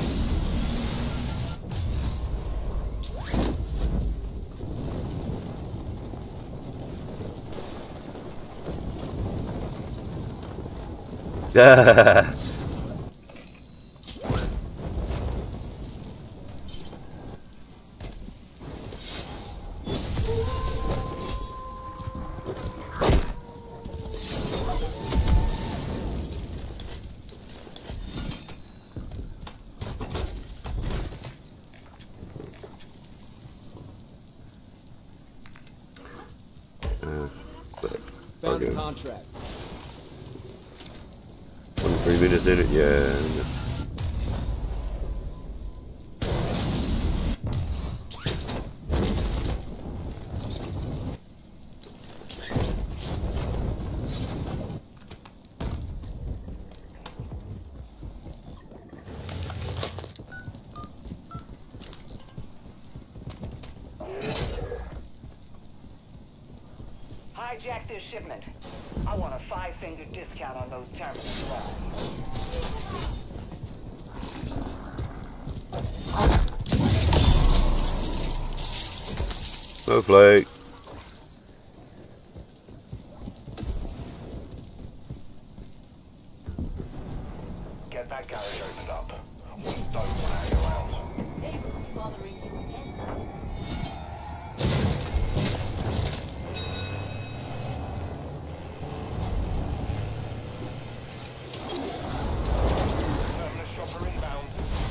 Found the contract. 23 minutes in it, yeah. Hijack this shipment. I want a 5-finger discount on those terminals. Snowflake. Get that garage opened up. We don't want to hang around. They will be bothering you again. Terminus shopper inbound.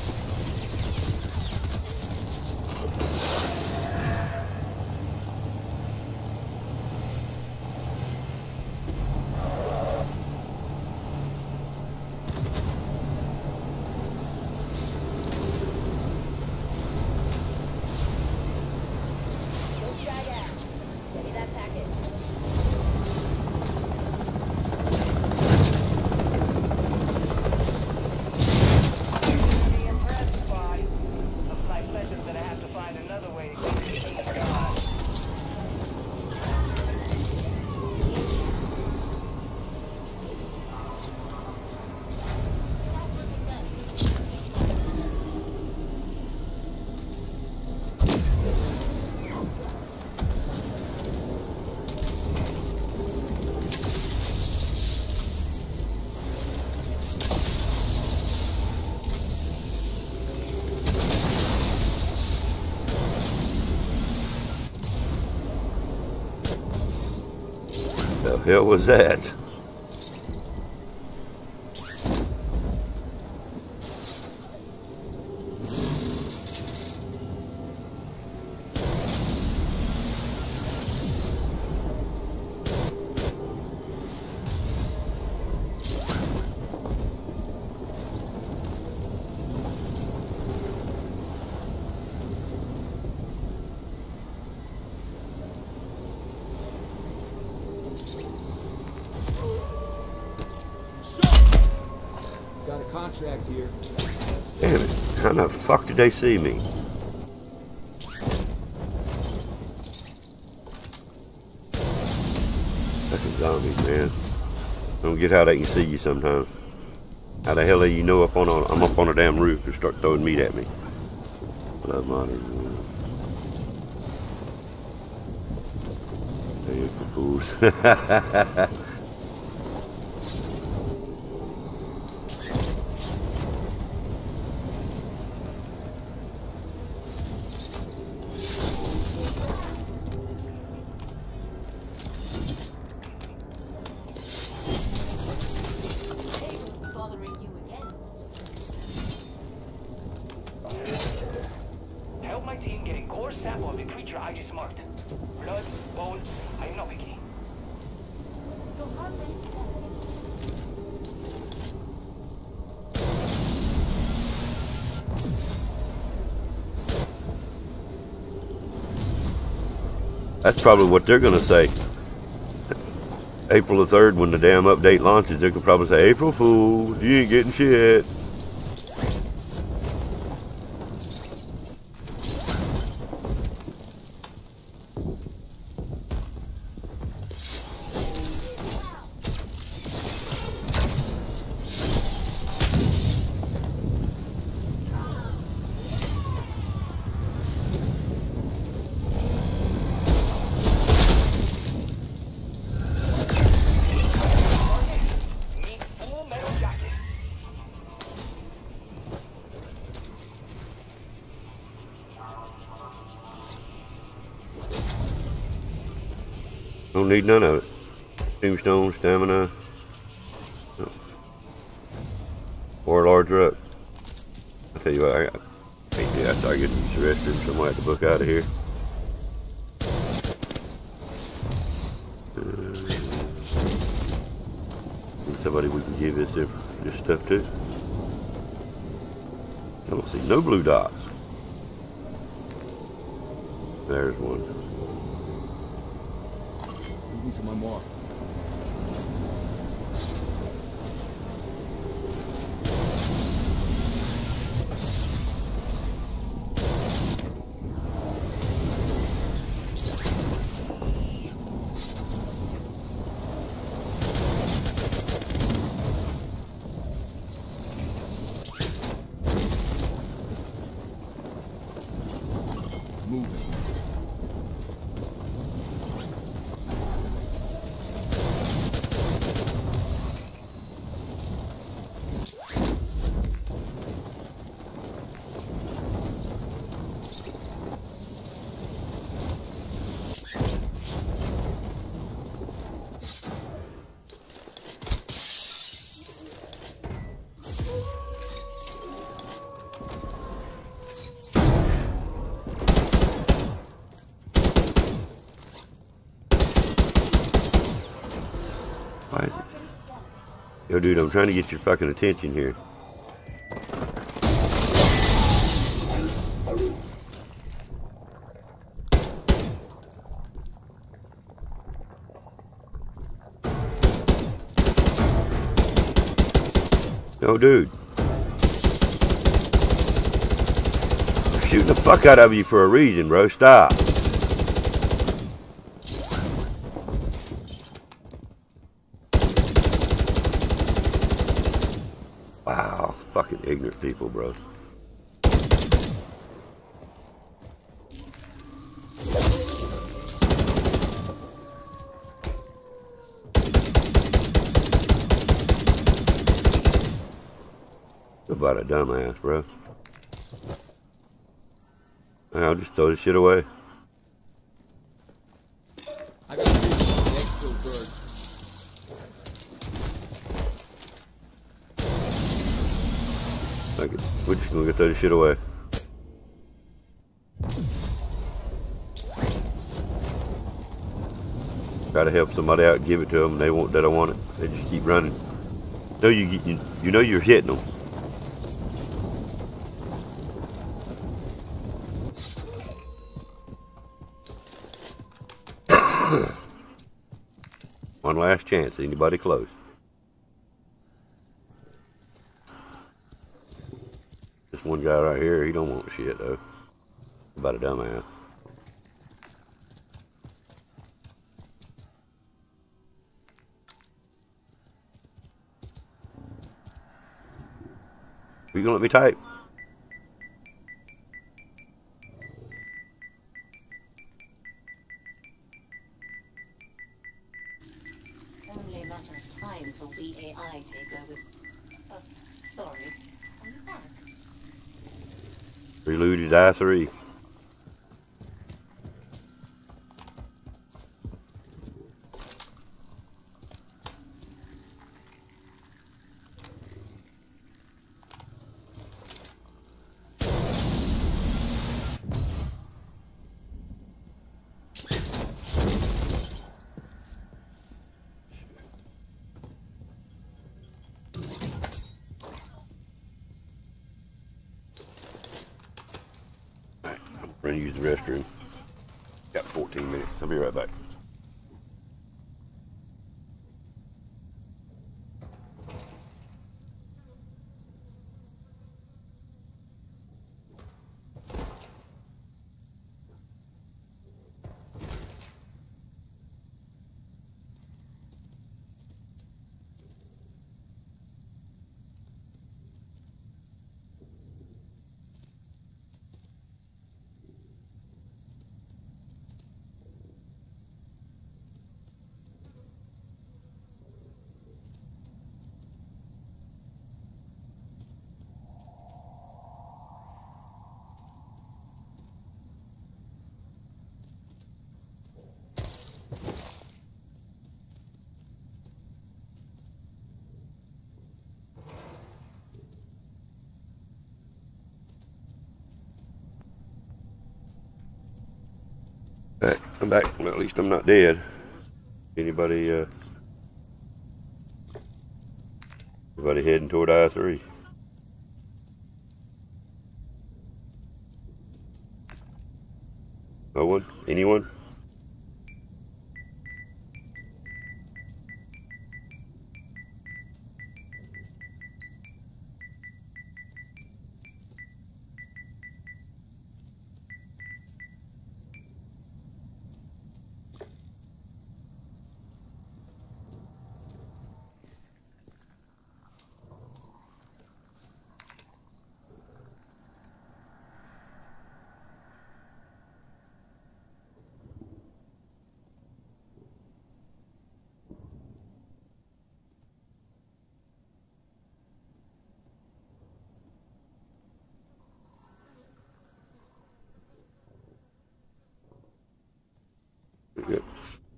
Go try that. Give me that package. Be impressed by. Looks like Fletcher's gonna have to find another way to keep this in the garage. The hell was that? Got a contract here. Damn it. How the fuck did they see me? Fucking zombies, man. I don't get how they can see you sometimes. How the hell do you know I'm up on a damn roof and start throwing meat at me? Love money. Hey, fools. They will be bothering you again. Help my team getting core sample of the creature I just marked. Blood, bone, I am not picky. Your heart rate is elevated. That's probably what they're gonna say. April the 3rd, when the damn update launches, they could probably say, April Fool, you ain't getting shit. Need full metal jacket. Don't need none of it. Tombstone, stamina, or a large truck. I tell you what, I after I get to use the restroom, so I'm gonna have to book out of here. Somebody we can give this stuff to. I don't see no blue dots. There's one. Moving to my mark. Moving. Why is it? Yo, dude, I'm trying to get your fucking attention here. Yo, dude. I'm shooting the fuck out of you for a reason, bro. Stop. Wow, fucking ignorant people, bro. About a dumbass, bro. I'll just throw this shit away. I got to do the extra bird. Okay, we're just gonna throw this shit away. Try to help somebody out, give it to them. They don't want it. They just keep running. No, you know you're hitting them. One last chance. Anybody close? This one guy right here, he don't want shit though. About a dumbass. You gonna let me type? Only a matter of time till the AI take over. Sorry. Are you back? Reloaded I-3. I'm gonna use the restroom. Got 14 minutes. I'll be right back. Alright, I'm back. Well, at least I'm not dead. Anybody heading toward I-3? No one? Anyone? Good.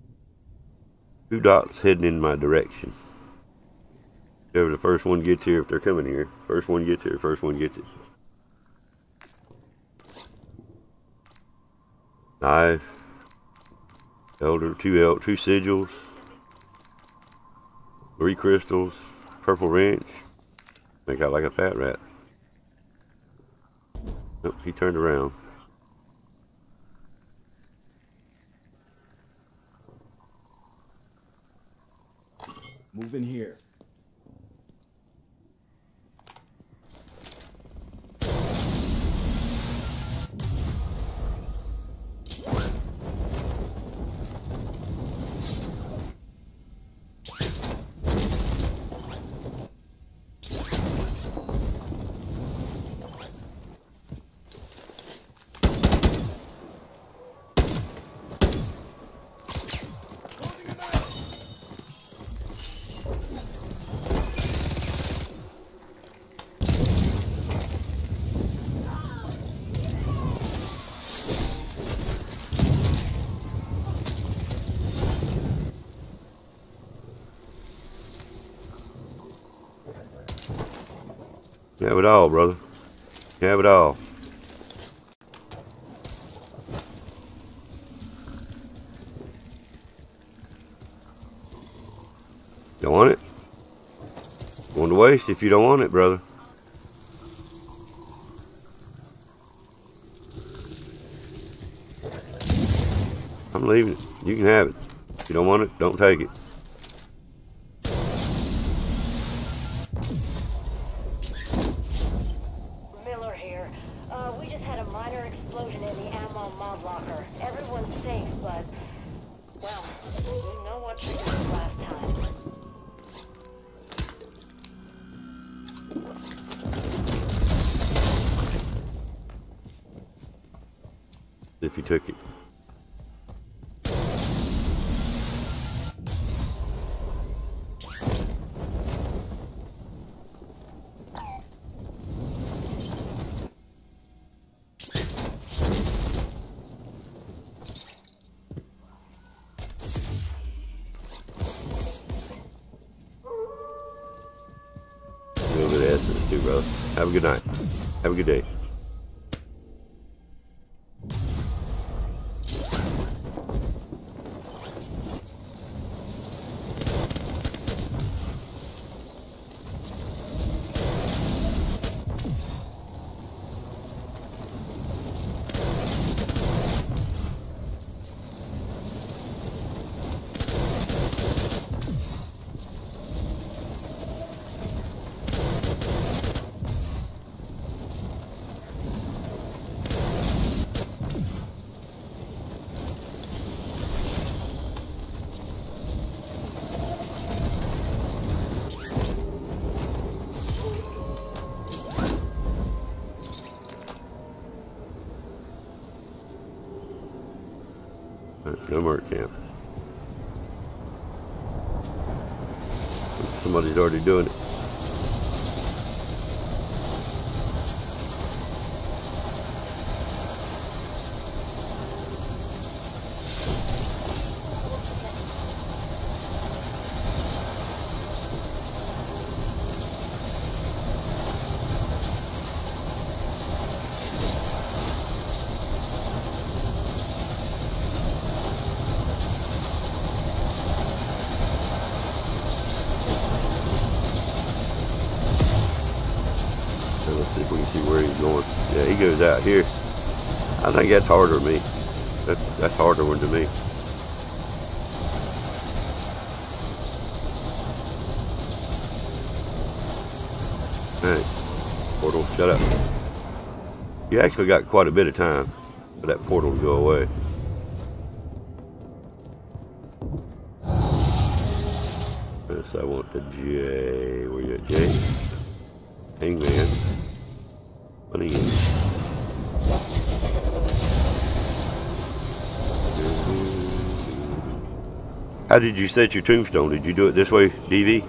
2 dots heading in my direction. Whoever the first one gets here, if they're coming here, first one gets here, first one gets it. Knife. Elder, two sigils. 3 crystals, purple wrench. Make out like a fat rat. Nope, he turned around. Move in here. Have it all, brother. Have it all. You want it? Going to waste if you don't want it, brother. I'm leaving it. You can have it. If you don't want it, don't take it. Miller here. We just had a minor explosion in the ammo mod locker. Everyone's safe, but... well, you know what triggered it last time. If you took it. A little bit of essence too, brother. Have a good night. Have a good day. No merc camp. Somebody's already doing it. Let's see if we can see where he's going. Yeah, he goes out here. I think that's harder to me. That's harder one to me. Hey, portal, shut up. You actually got quite a bit of time for that portal to go away. Yes, I want the J. Where you at, J? Hangman. Money in. How did you set your tombstone? Did you do it this way, DV?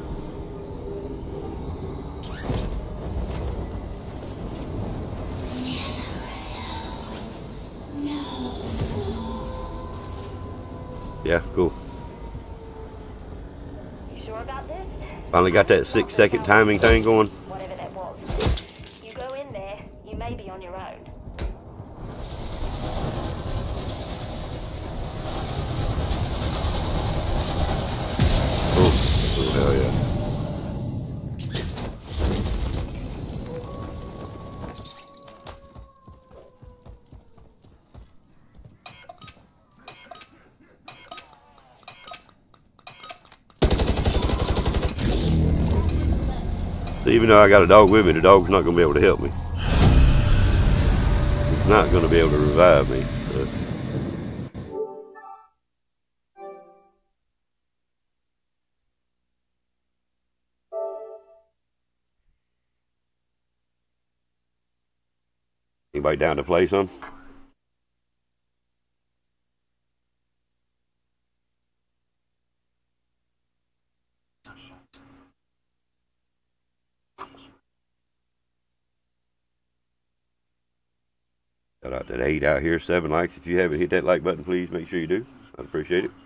Yeah, cool. You sure about this? Finally got that 6-second timing thing going. Whatever that was. You go in there, you may be on your own. Oh, hell yeah. Even though I got a dog with me, the dog's not going to be able to help me. It's not going to be able to revive me. So. Anybody down to play some? Shout out to the 8 out here, 7 likes. If you haven't hit that like button, please make sure you do. I'd appreciate it.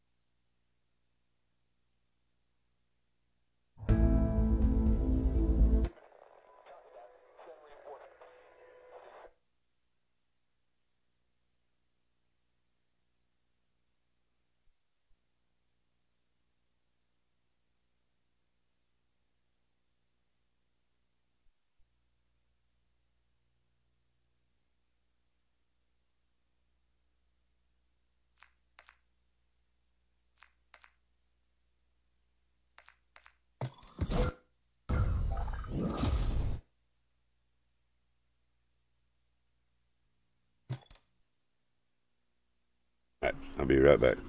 All right, I'll be right back.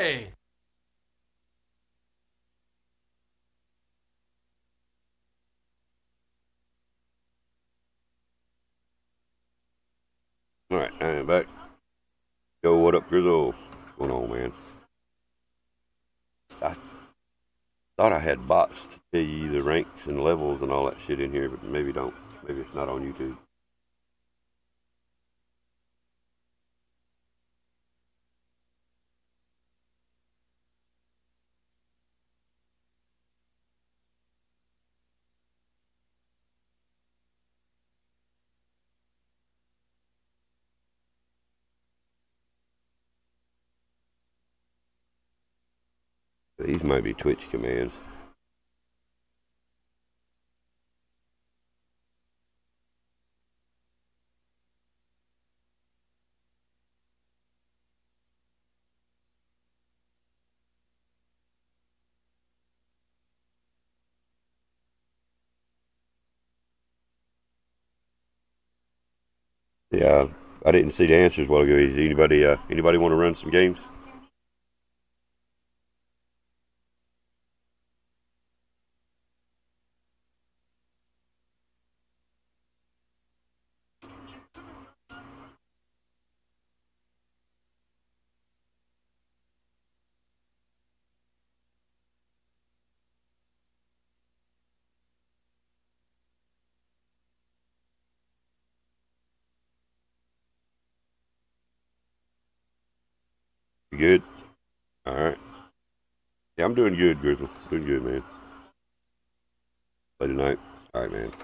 Hey! Alright, I am back. Yo, what up, Grizzle? What's going on, man? I thought I had bots to tell you the ranks and levels and all that shit in here, but maybe don't. Maybe it's not on YouTube. These might be Twitch commands. Yeah, I didn't see the answers a while ago. Is anybody want to run some games? You good? All right. Yeah, I'm doing good, Grizzle. Doing good, man. Play tonight. All right, man.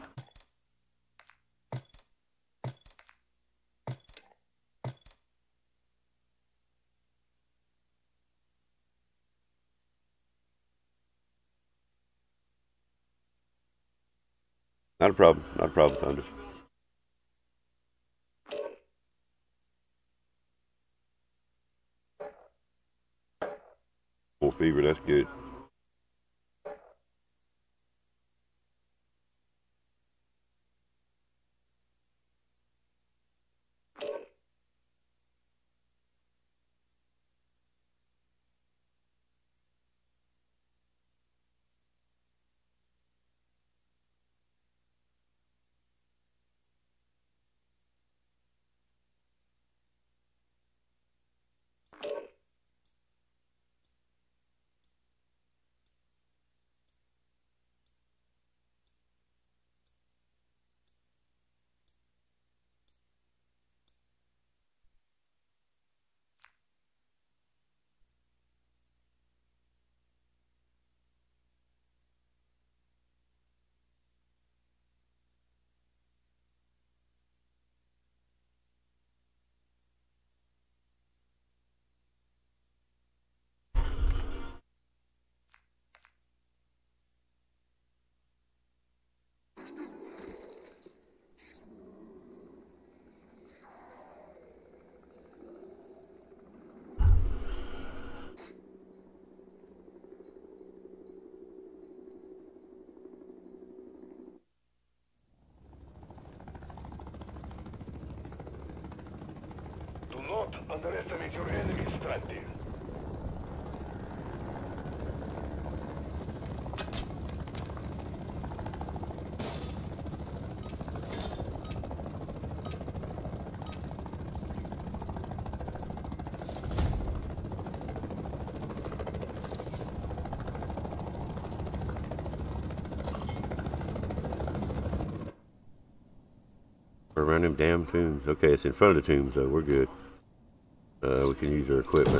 Not a problem. Not a problem, Thunder. More fever, that's good. Not underestimate your enemy's strategy. We're around them damn tombs. Okay, it's in front of the tombs, though. We're good. We can use our equipment.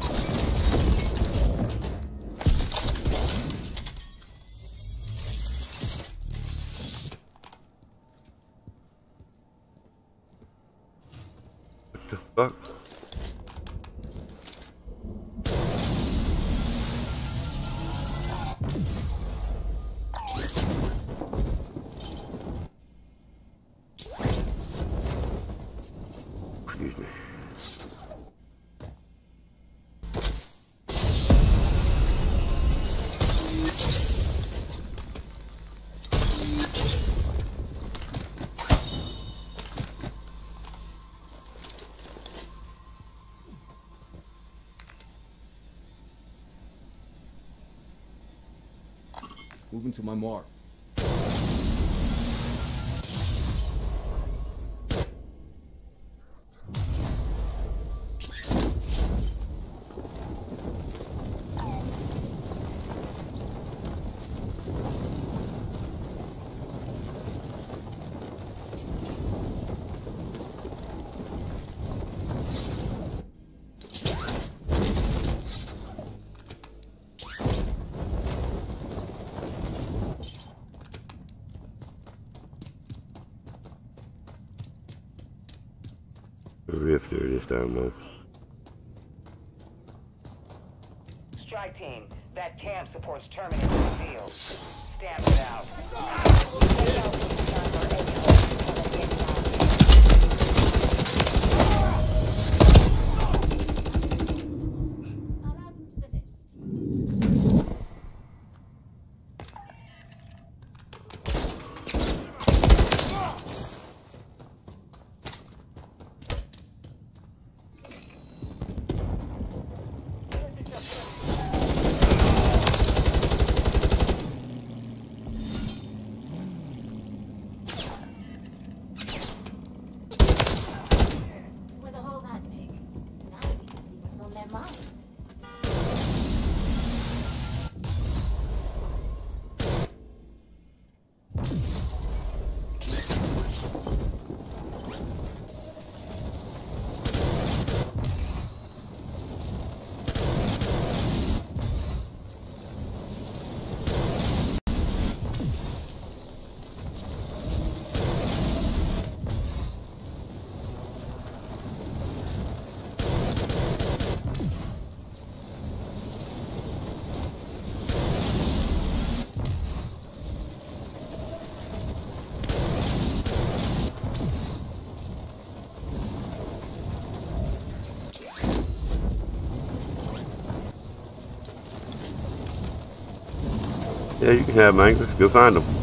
What the fuck? Excuse me. Moving to my mark. A rift there this time though. Strike team, that camp supports terminus in the field. Stamp it out. Yeah, you can have them, Anchor. Go find them.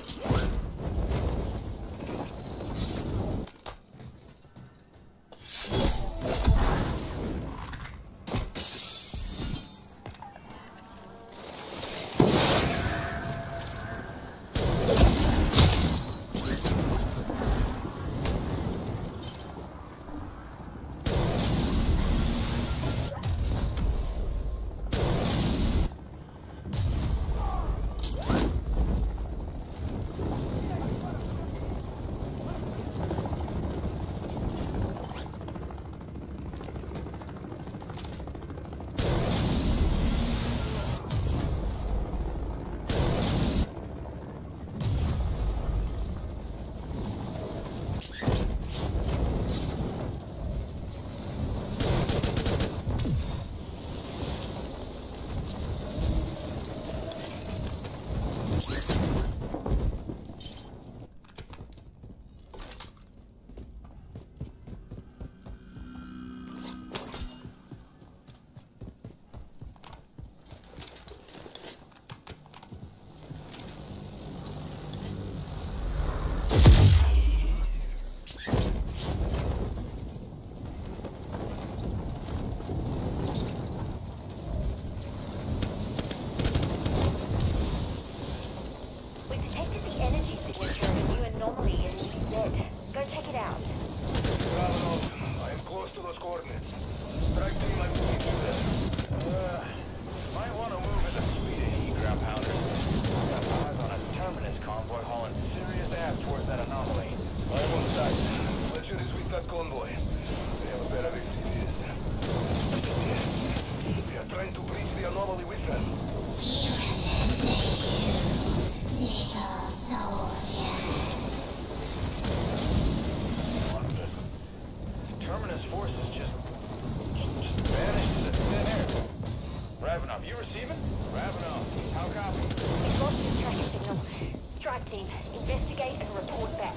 Investigate and report back.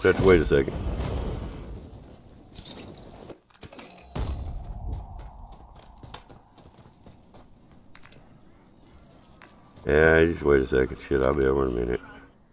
Just wait a second. Yeah, just wait a second. Shit, I'll be over in a minute.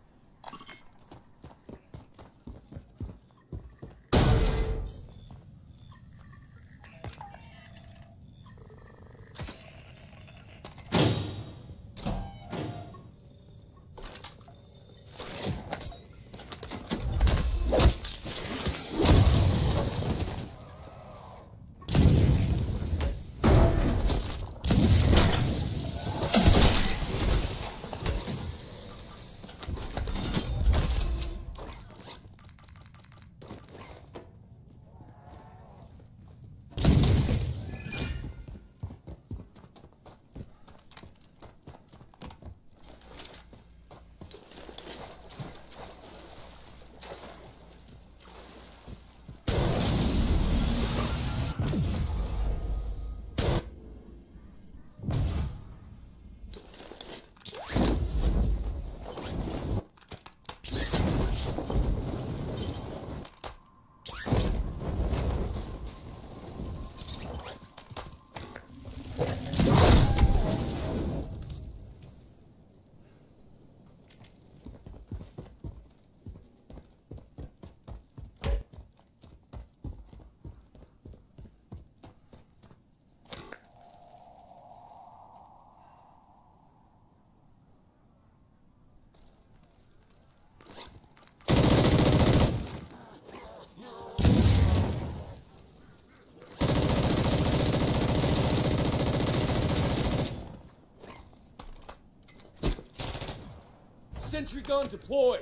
Sentry gun deployed.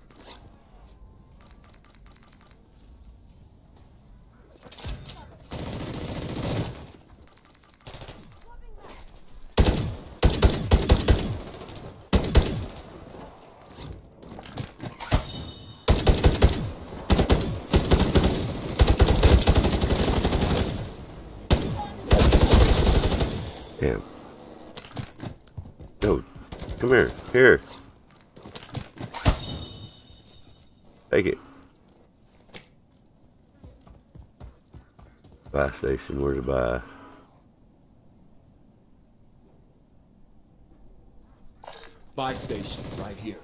Damn. No, come here. Here. Take it. Buy station, where's the buy? Buy station, right here.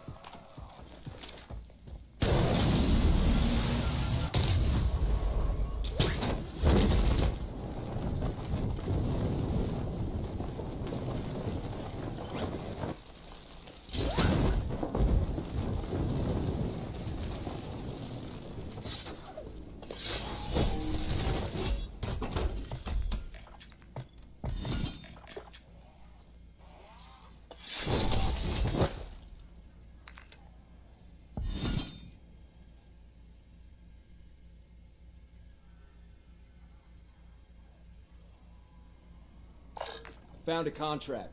Found a contract.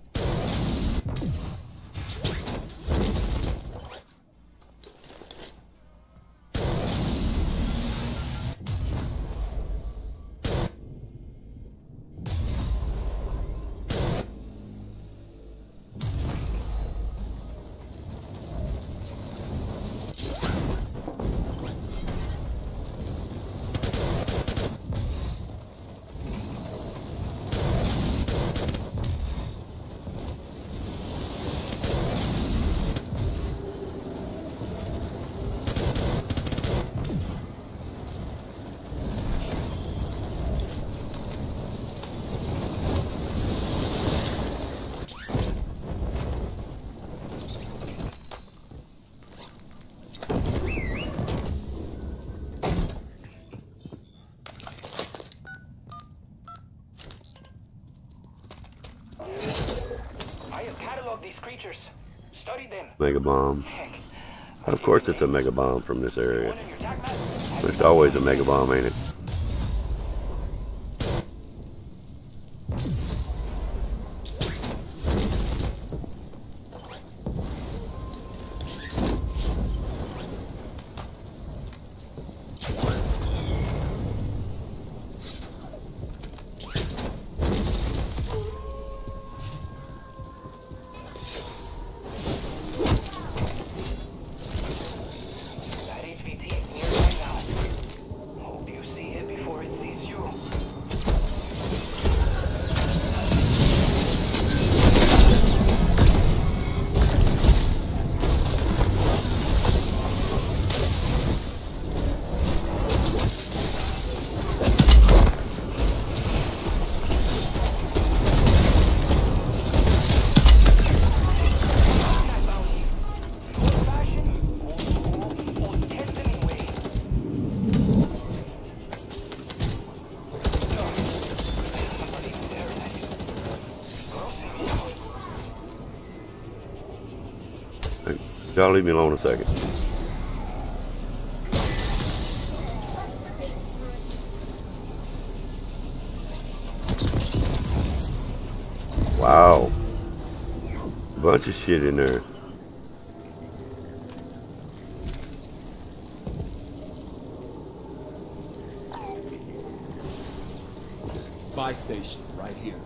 Mega bomb. Of course it's a mega bomb from this area. There's always a mega bomb, ain't it? Y'all leave me alone a second. Wow. Bunch of shit in there. Buy station right here.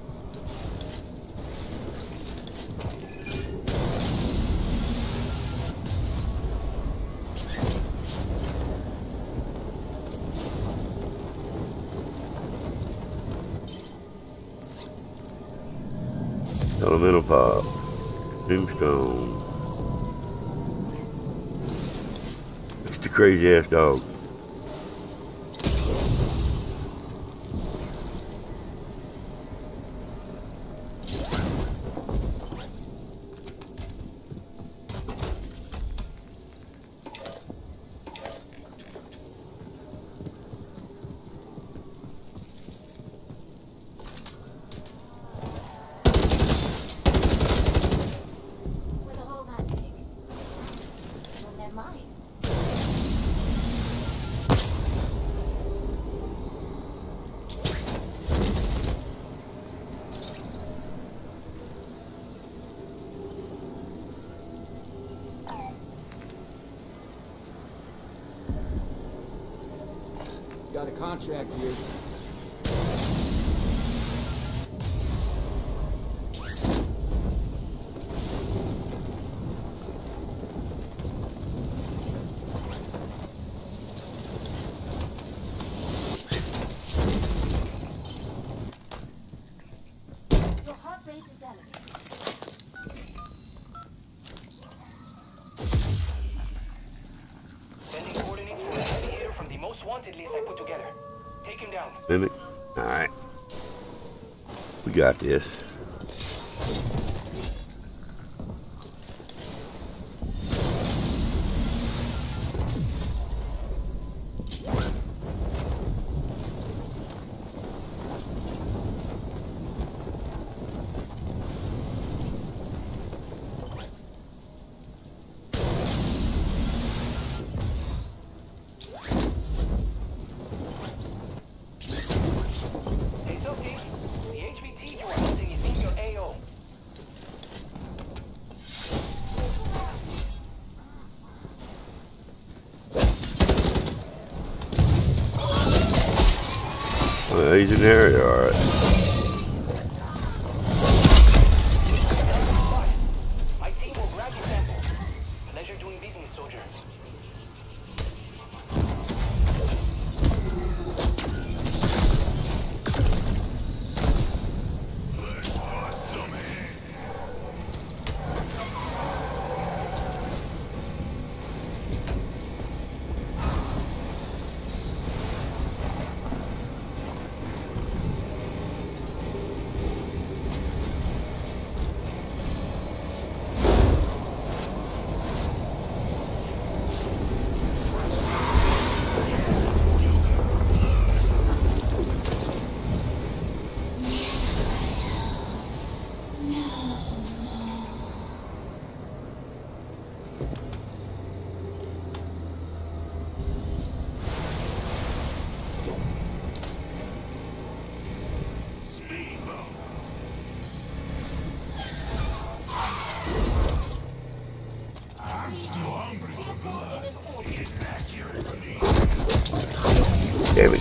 Elemental pop. Tombstone. It's the crazy ass dog. Got a contract here. Your heart rate is elevated. Sending coordinates for a heavy hitter from the most wanted list I put together. Take him down. Mimic. Alright. We got this. Hey, Sophie. The HVT you are hunting is in your AO. Well, he's in the area, alright. My team will grab your sample. Pleasure doing business, soldier. Damn it.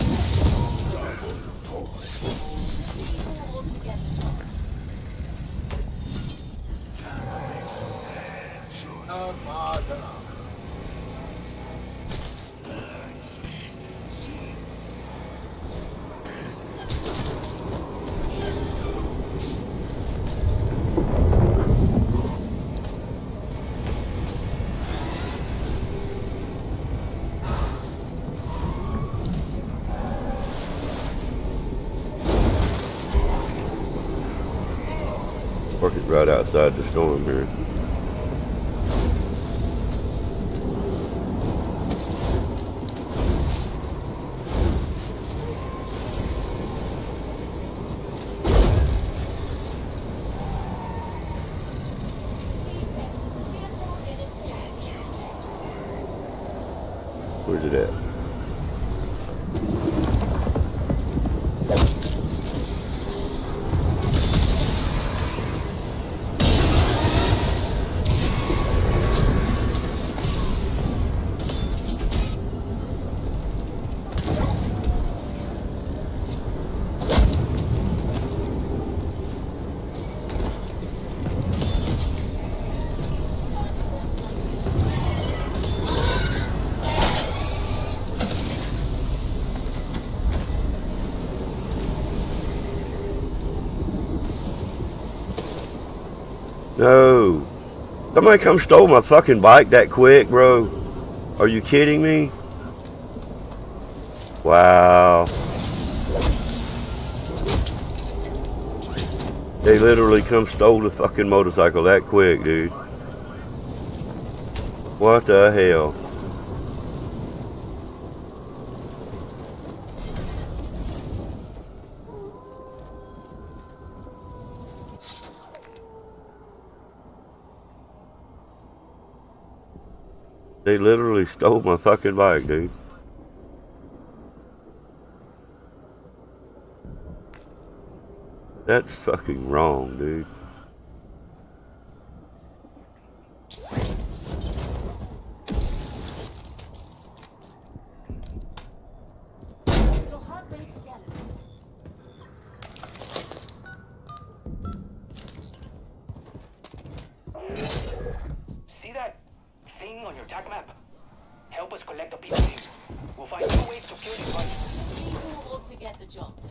Park it right outside the storm here. Where's it at? No. Somebody come stole my fucking bike that quick, bro. Are you kidding me? Wow. They literally come stole the fucking motorcycle that quick, dude. What the hell? They literally stole my fucking bike, dude. That's fucking wrong, dude. Your heart rate is elevated. See that thing on your attack map? Help us collect the people. We'll find new ways to kill these bugs. People ought to get the job done.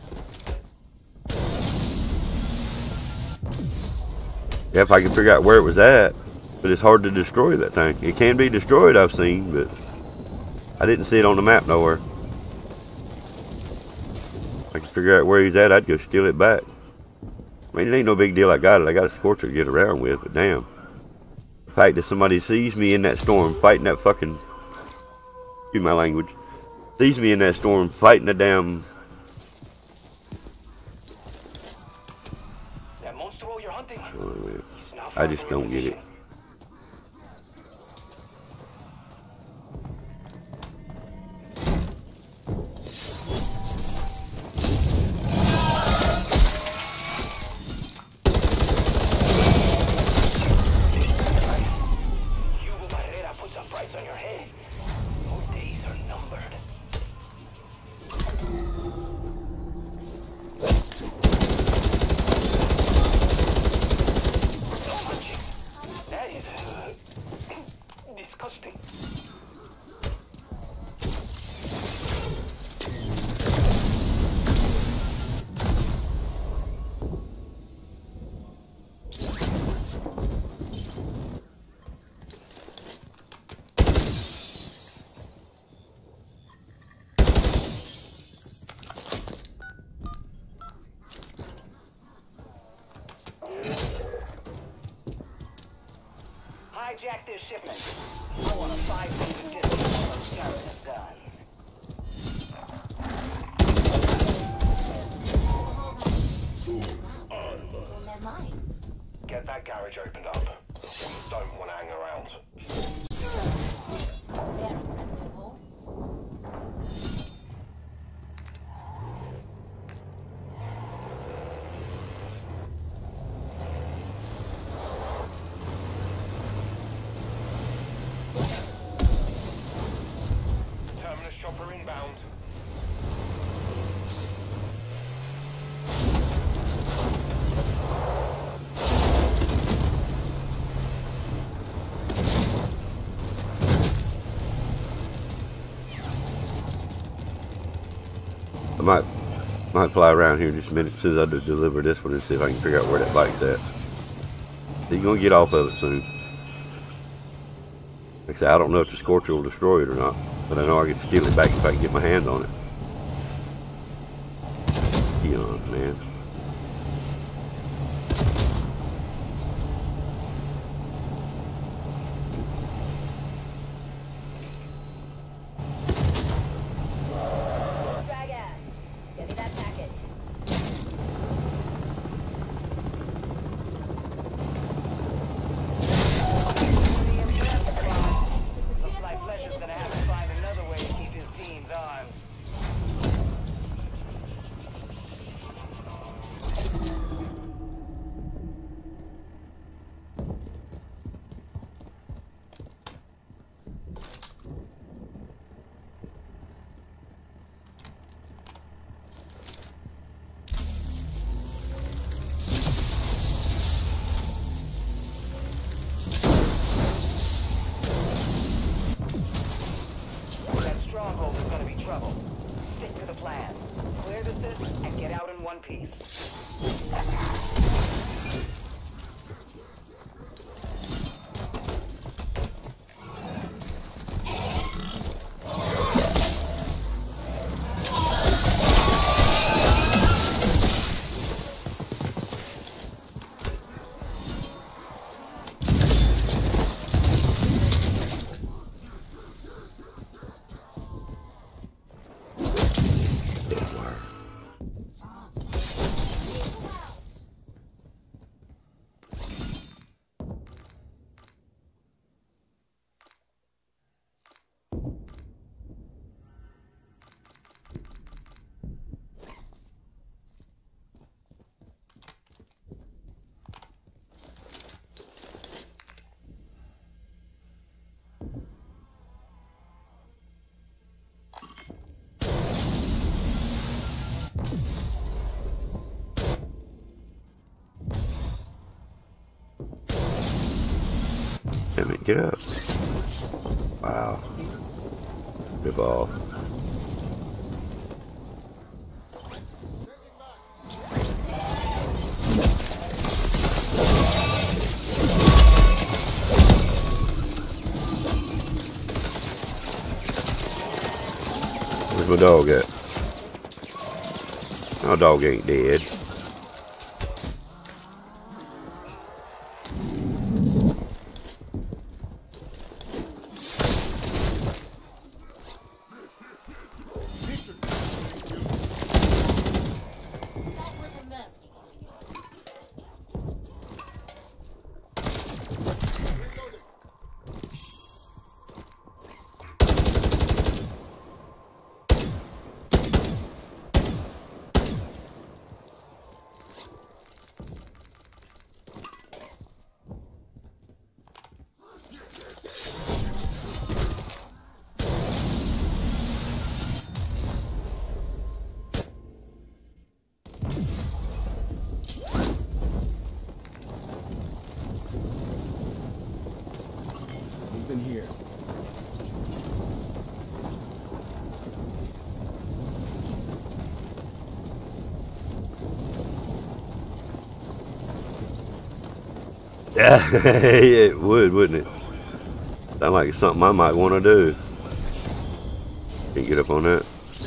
Yeah, if I can figure out where it was at. But it's hard to destroy that thing. It can be destroyed, I've seen, but I didn't see it on the map nowhere. If I can figure out where he's at, I'd go steal it back. I mean, it ain't no big deal I got it. I got a Scorcher to get around with, but damn. The fact that somebody sees me in that storm fighting that fucking... Excuse my language. Sees me in that storm fighting the damn... That monster you're hunting. I just don't get it. Hijack this shipment. I want a 5-meter distance on those terrorist guns. Get that garage opened up. We don't want to hang around. Terminus chopper inbound. I might fly around here in just a minute as soon as I deliver this one and see if I can figure out where that bike's at. He's gonna get off of it soon. Like I said, I don't know if the Scorcher will destroy it or not, but I know I can steal it back if I can get my hands on it. Eon, man. Looks like Fletcher's gonna have to find another way to keep Damn it, get up. Wow. Rip off. Where's my dog at? My dog ain't dead. In here. Yeah, it would, wouldn't it? Sound like it's something I might want to do. Can you get up on that?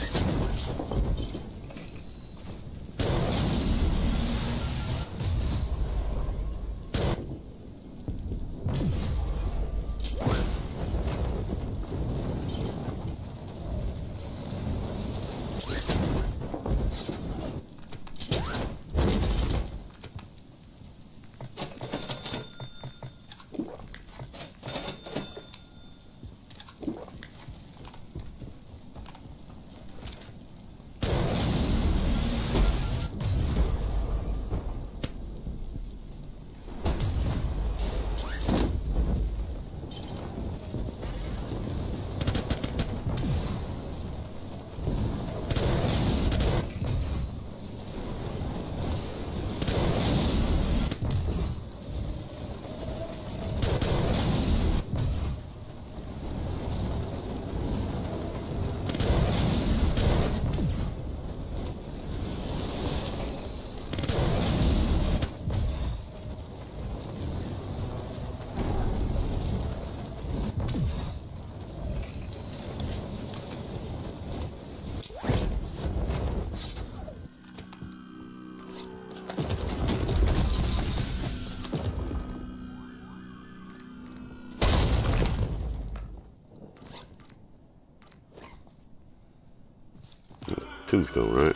Tombstone, right?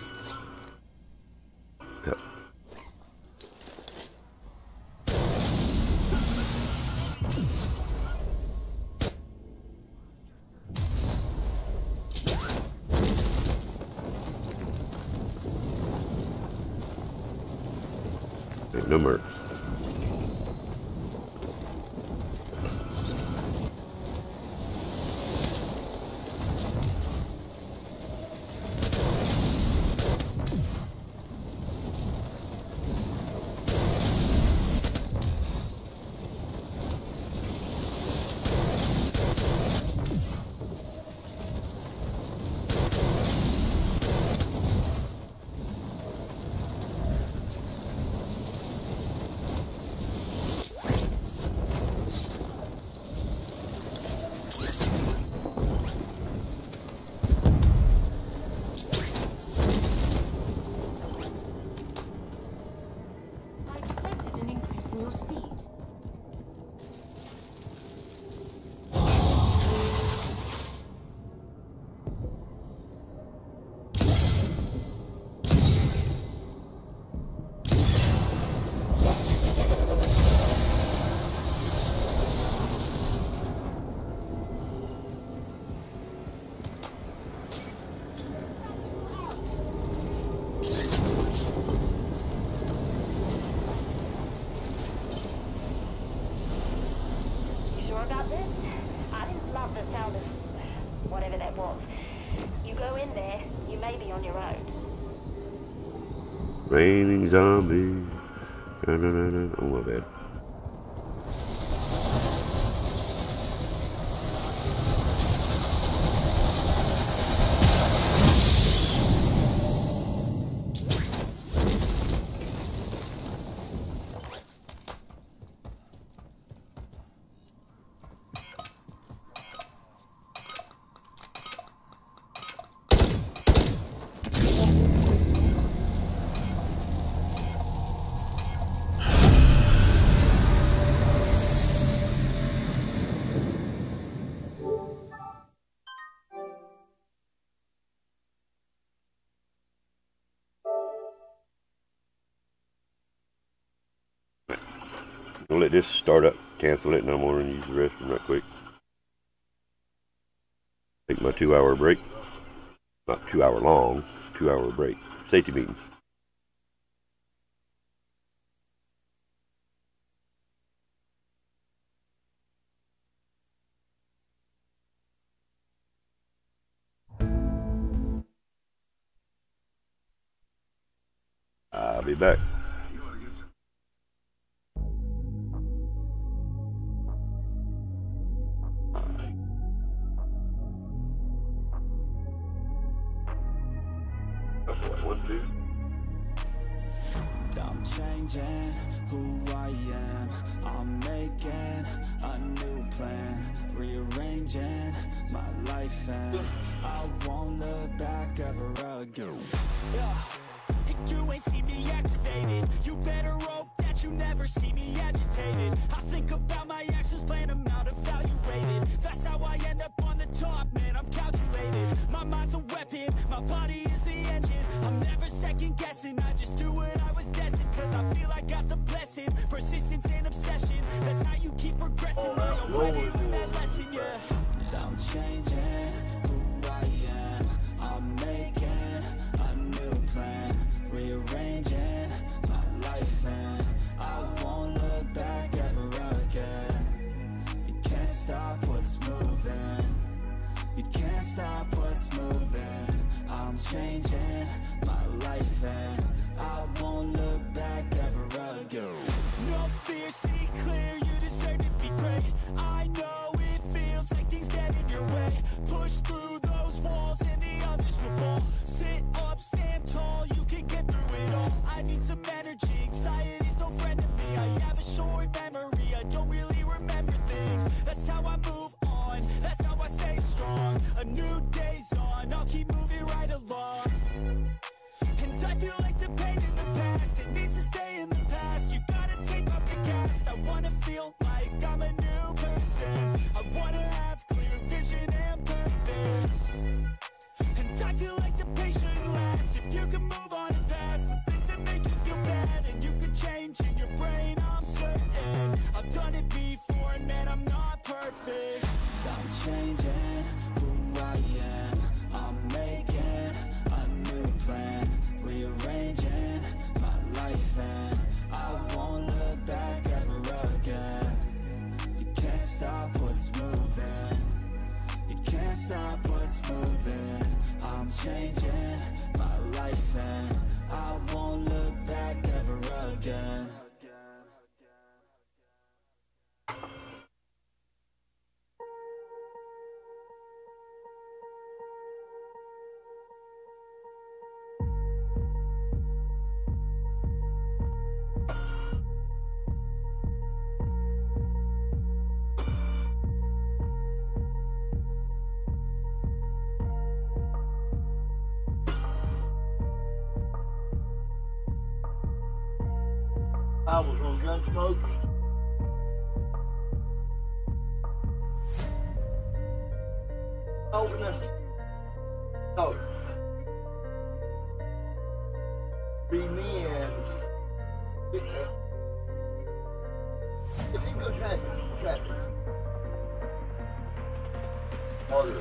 Yep. Ain't no mercs. speed. About this? I didn't love the sound of whatever that was. You go in there, you may be on your own. Raining zombies. Oh my bad. I'll let this start up, cancel it, and I'm going to use the restroom right quick. Take my 2-hour break. Not 2 hour long, 2 hour break. Safety meeting. I'll be back. I'm changing who I am. I'm making a new plan, rearranging my life, and I won't look back ever again. Yeah. You ain't see me activated. You better hope that you never see me agitated. I think about my actions, plan them out, evaluated. That's how I end up on the top, man, I'm calculated. My mind's a weapon, my body is the engine. I'm never second guessing, I just do what I was destined. Cause I feel I got the blessing, persistence and obsession. That's how you keep progressing, I already learned that lesson, yeah. I'm changing who I am. I'm making a new plan, rearranging my life, and I won't look back ever again. You can't stop what's moving. You can't stop what's moving. I'm changing my life, and I won't look back ever again. No fear, see clear, you deserve to be great. I know it feels like things get in your way. Push through those walls and the others will fall. Sit up, stand tall, you can get through it all. I need some energy, anxiety's no friend to me. I have a short memory, I don't really remember things. That's how I move on, that's how I stay strong. A new day's on, I'll keep moving right along. And I feel like the pain in the past, it needs to stay in the past. You got I was on Gunsmoke. Oh, and that's oh. 3 men. If you go traffic. Harder.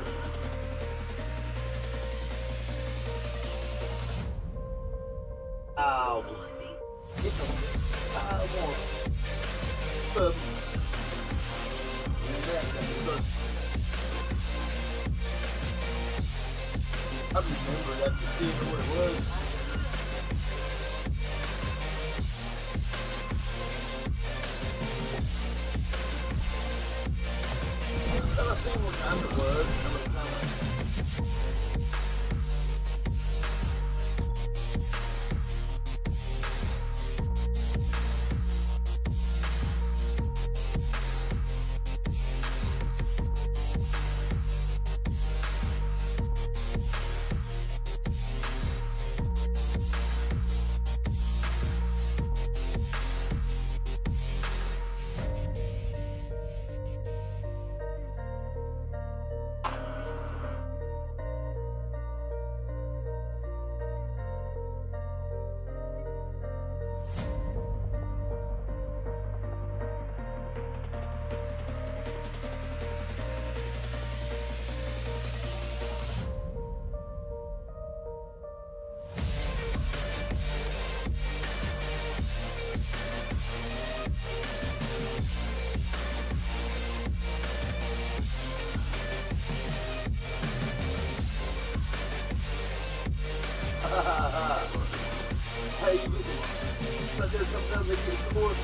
Ow. Get them. I want it. I remember that to see what it was. I seen what time it was. Hey, you get it. But there's something else that gets court.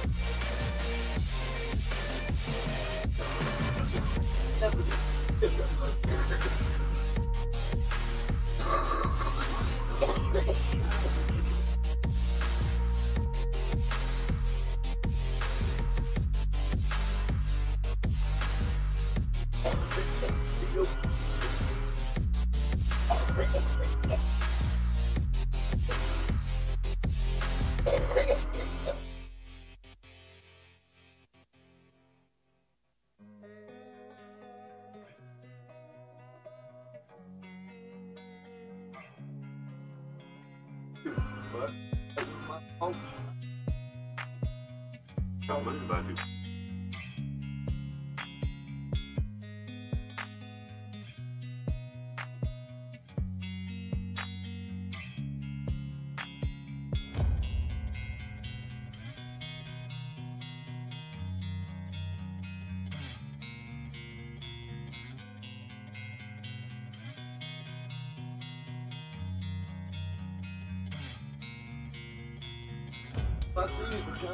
I seen it was coming.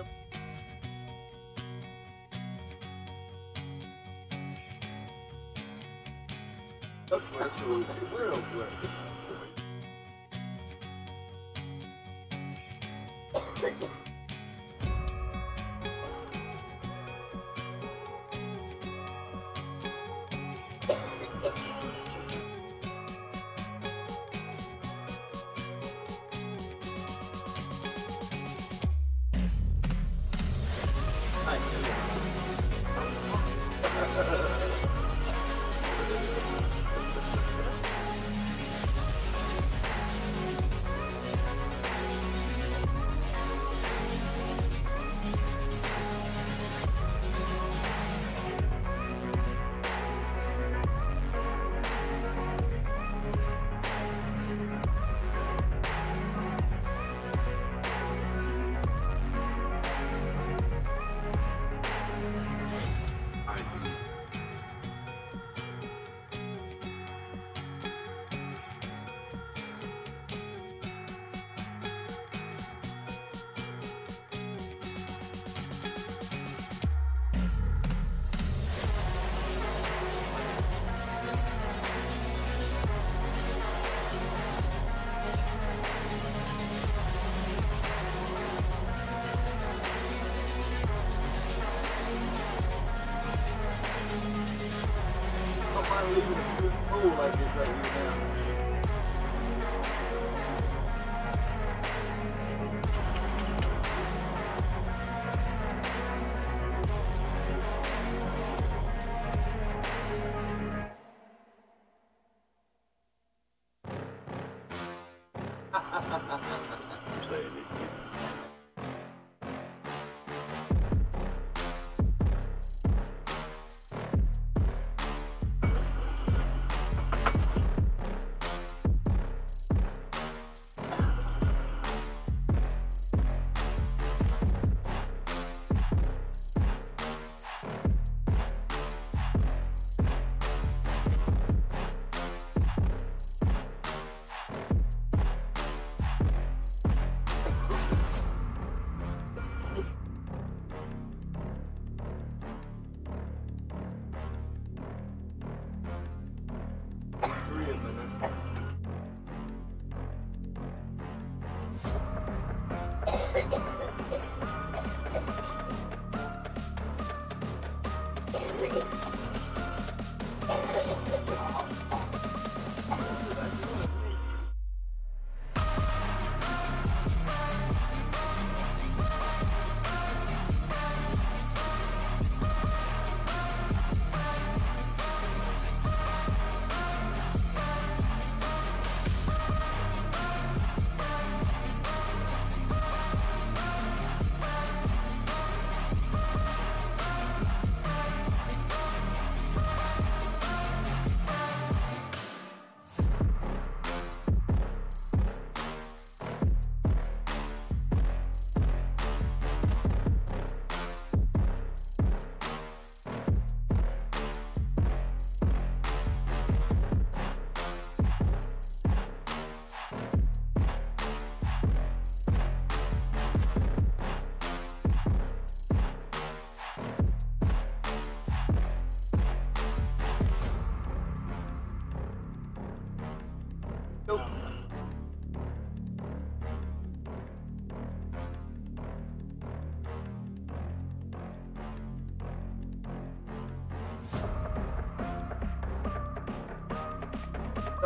That's where it went elsewhere. Like this right here now.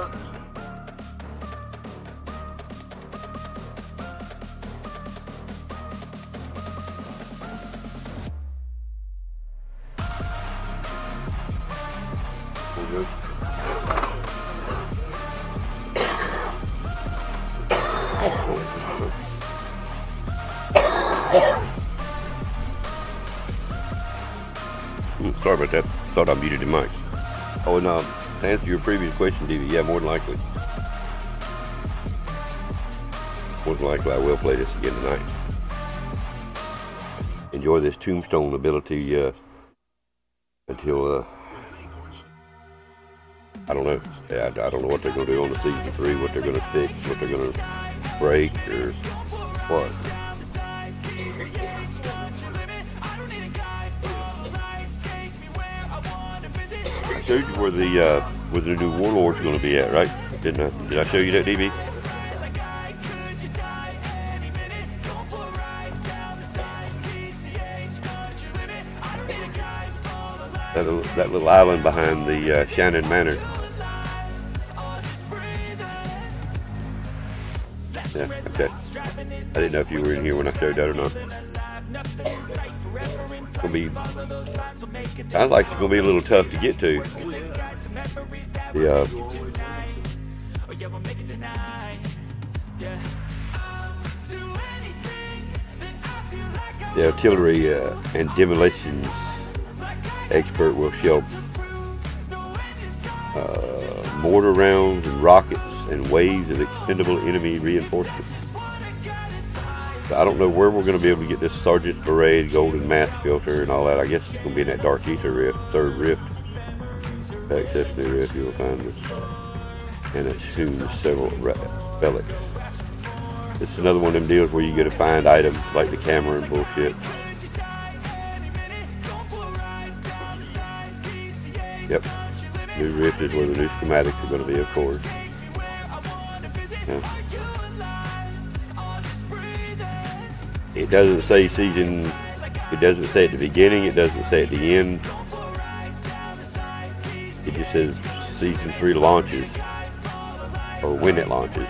Sorry about that. Thought I muted the mic. Oh, and to answer your previous question, DV, yeah, more than likely. More than likely I will play this again tonight. Enjoy this Tombstone ability until, I don't know. Yeah, I don't know what they're going to do on the Season 3, what they're going to fix, what they're going to break, or what. I showed you where the new Warlord's going to be at, right? Didn't I? Did I show you that, DB? That little island behind the Shannon Manor. Yeah, okay. I didn't know if you were in here when I showed that or not. It's gonna be, sounds like it's gonna be a little tough to get to. The artillery and demolition expert will show mortar rounds and rockets and waves of expendable enemy reinforcements. So I don't know where we're going to be able to get this Sergeant's Parade, Golden Mask filter, and all that. I guess it's going to be in that Dark Ether rift, third rift. Access to the rift, you'll find this. And attuned several relics. It's another one of them deals where you get to find items like the camera and bullshit. Yep. New rift is where the new schematics are going to be, of course. Yeah. It doesn't say season, it doesn't say at the beginning, it doesn't say at the end. It just says Season 3 launches, or when it launches.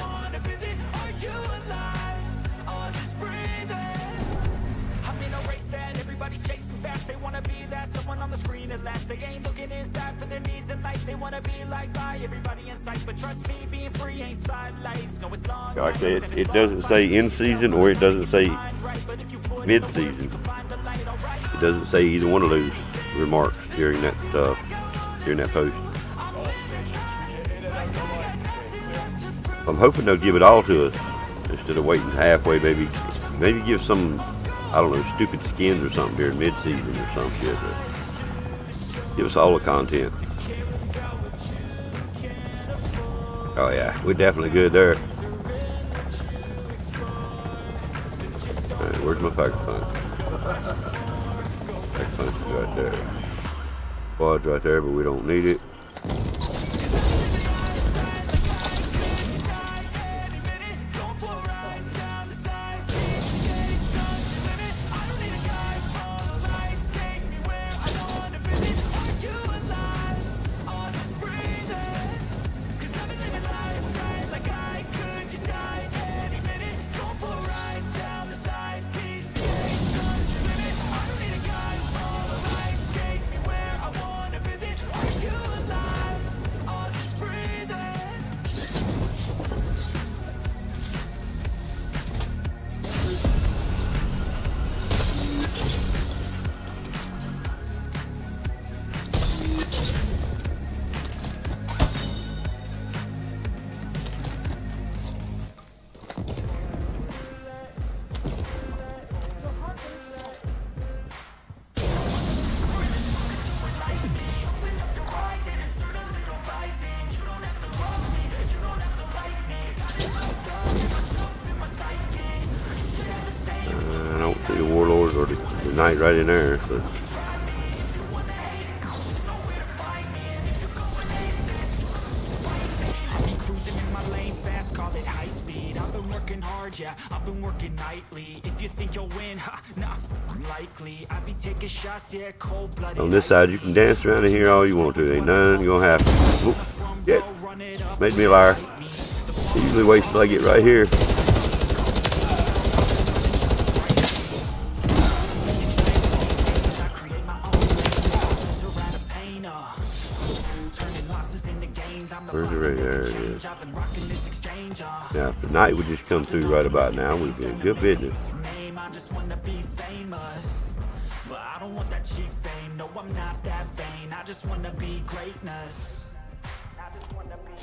Like I said, it doesn't say in season or it doesn't say mid season. It doesn't say either one of those remarks during that post. I'm hoping they'll give it all to us instead of waiting halfway. Maybe give some, I don't know, stupid skins or something during mid season or some shit. Give us all the content. Oh yeah, we're definitely good there. Alright, where's my microphone? Microphone's right there. Quad's right there, but we don't need it. The Warlord or the Knight right in there. So. I've been working hard, yeah, I've been working nightly. If you think you'll win, ha, nah, unlikely. I be taking shots, yeah, cold-blooded. On this side, you can dance around in here all you want to. Ain't none gonna happen. Oop, yeah, made me a liar. Usually waits till I get right here. Where's the radio? There it is. Now, if the night would just come through right about now, we'd be in good business. I just wanna be famous, but I don't want that cheap fame. No, I'm not that vain. I just wanna be greatness. I just wanna be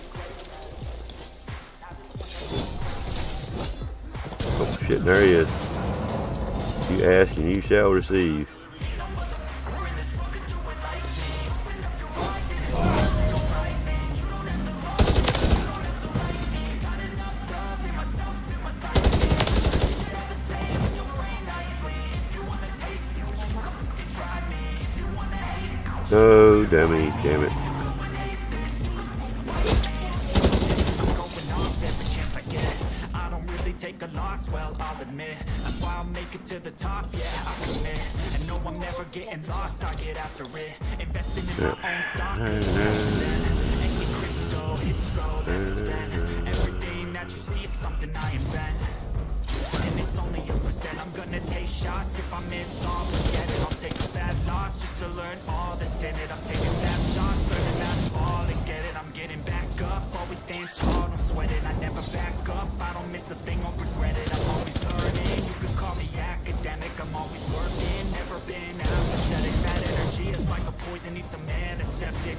greatness. Oh shit, there he is. You ask and you shall receive. No, dummy, damn it. I don't really take a loss, well, I'll admit. That's why I'll make it to the top, yeah, I commit. And no, I'm never getting lost, I get after it. Investing in my own stock, and get crypto, hit scroll, then spend. Everything that you see is something I invent. And it's only a percent. I'm gonna take shots. If I miss all, forget it. I'll take a bad loss just to learn all that's in it. I'm taking snapshots, learning how to fall and get it. I'm getting back up, always stand tall, don't sweat it. I never back up, I don't miss a thing, won't regret it. I'm always learning, you can call me academic. I'm always working, never been apathetic. That energy is like a poison, needs some antiseptic.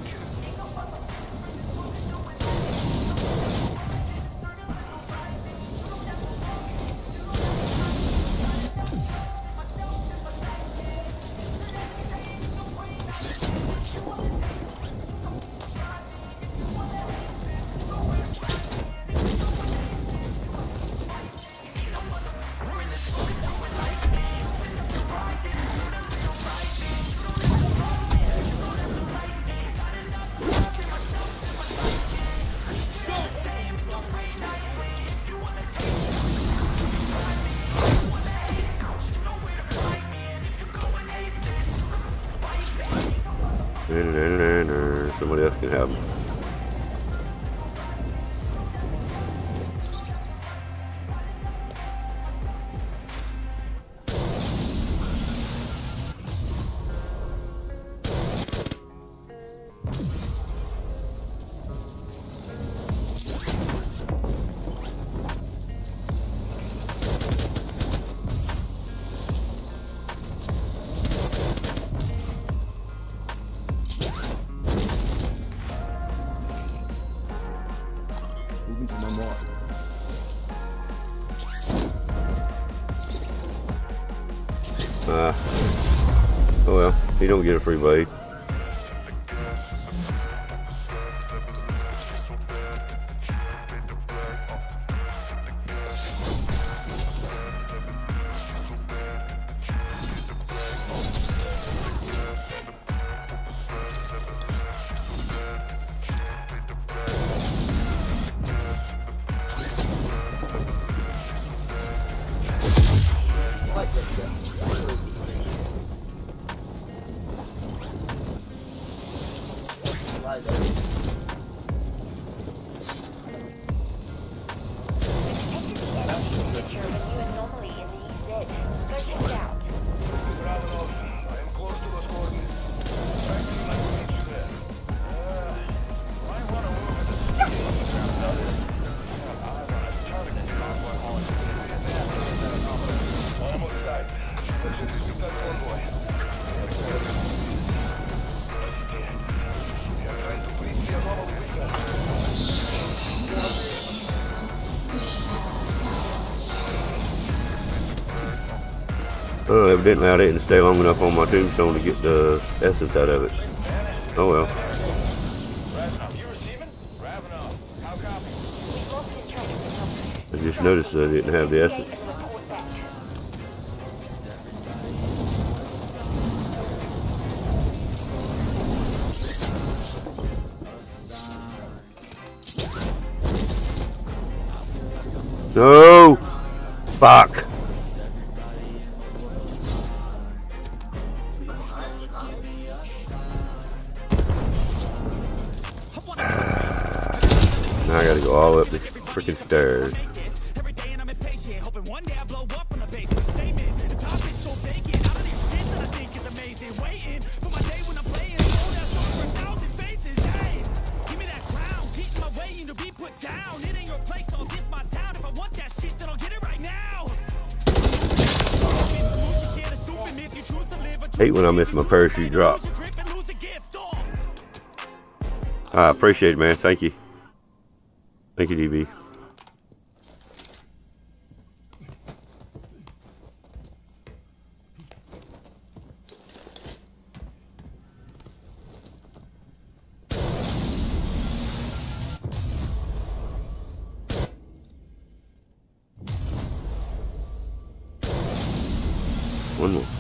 Somebody else can have them. Oh well, he don't get a free blade. Evidently I didn't stay long enough on my tombstone to get the essence out of it. Oh well. I just noticed that I didn't have the essence. No! Fuck! gotta go all up the freaking stairs. Hate when I miss my parachute drop. I appreciate it, man. Thank you. Thank you, DB. One more.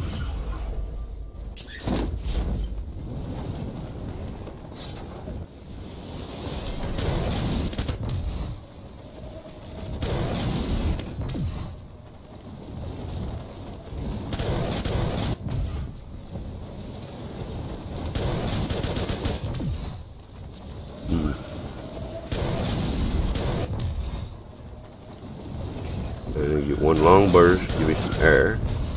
And then get one long burst, give me some air.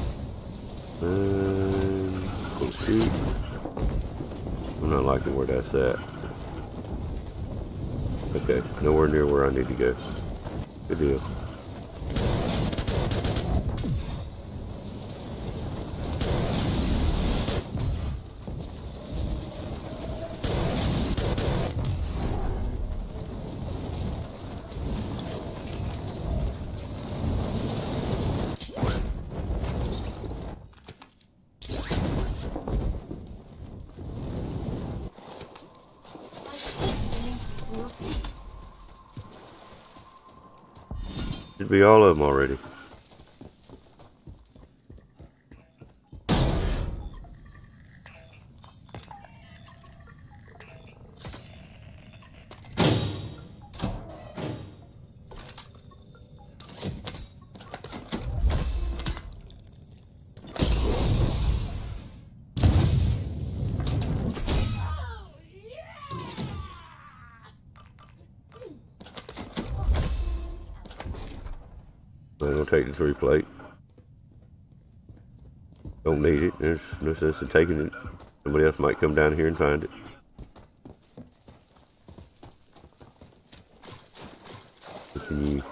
And go shoot. I'm not liking where that's at. Okay, nowhere near where I need to go. Good deal. Should be all of them already. I'm gonna take the 3 plate. Don't need it. There's no sense in taking it. Somebody else might come down here and find it. Can you?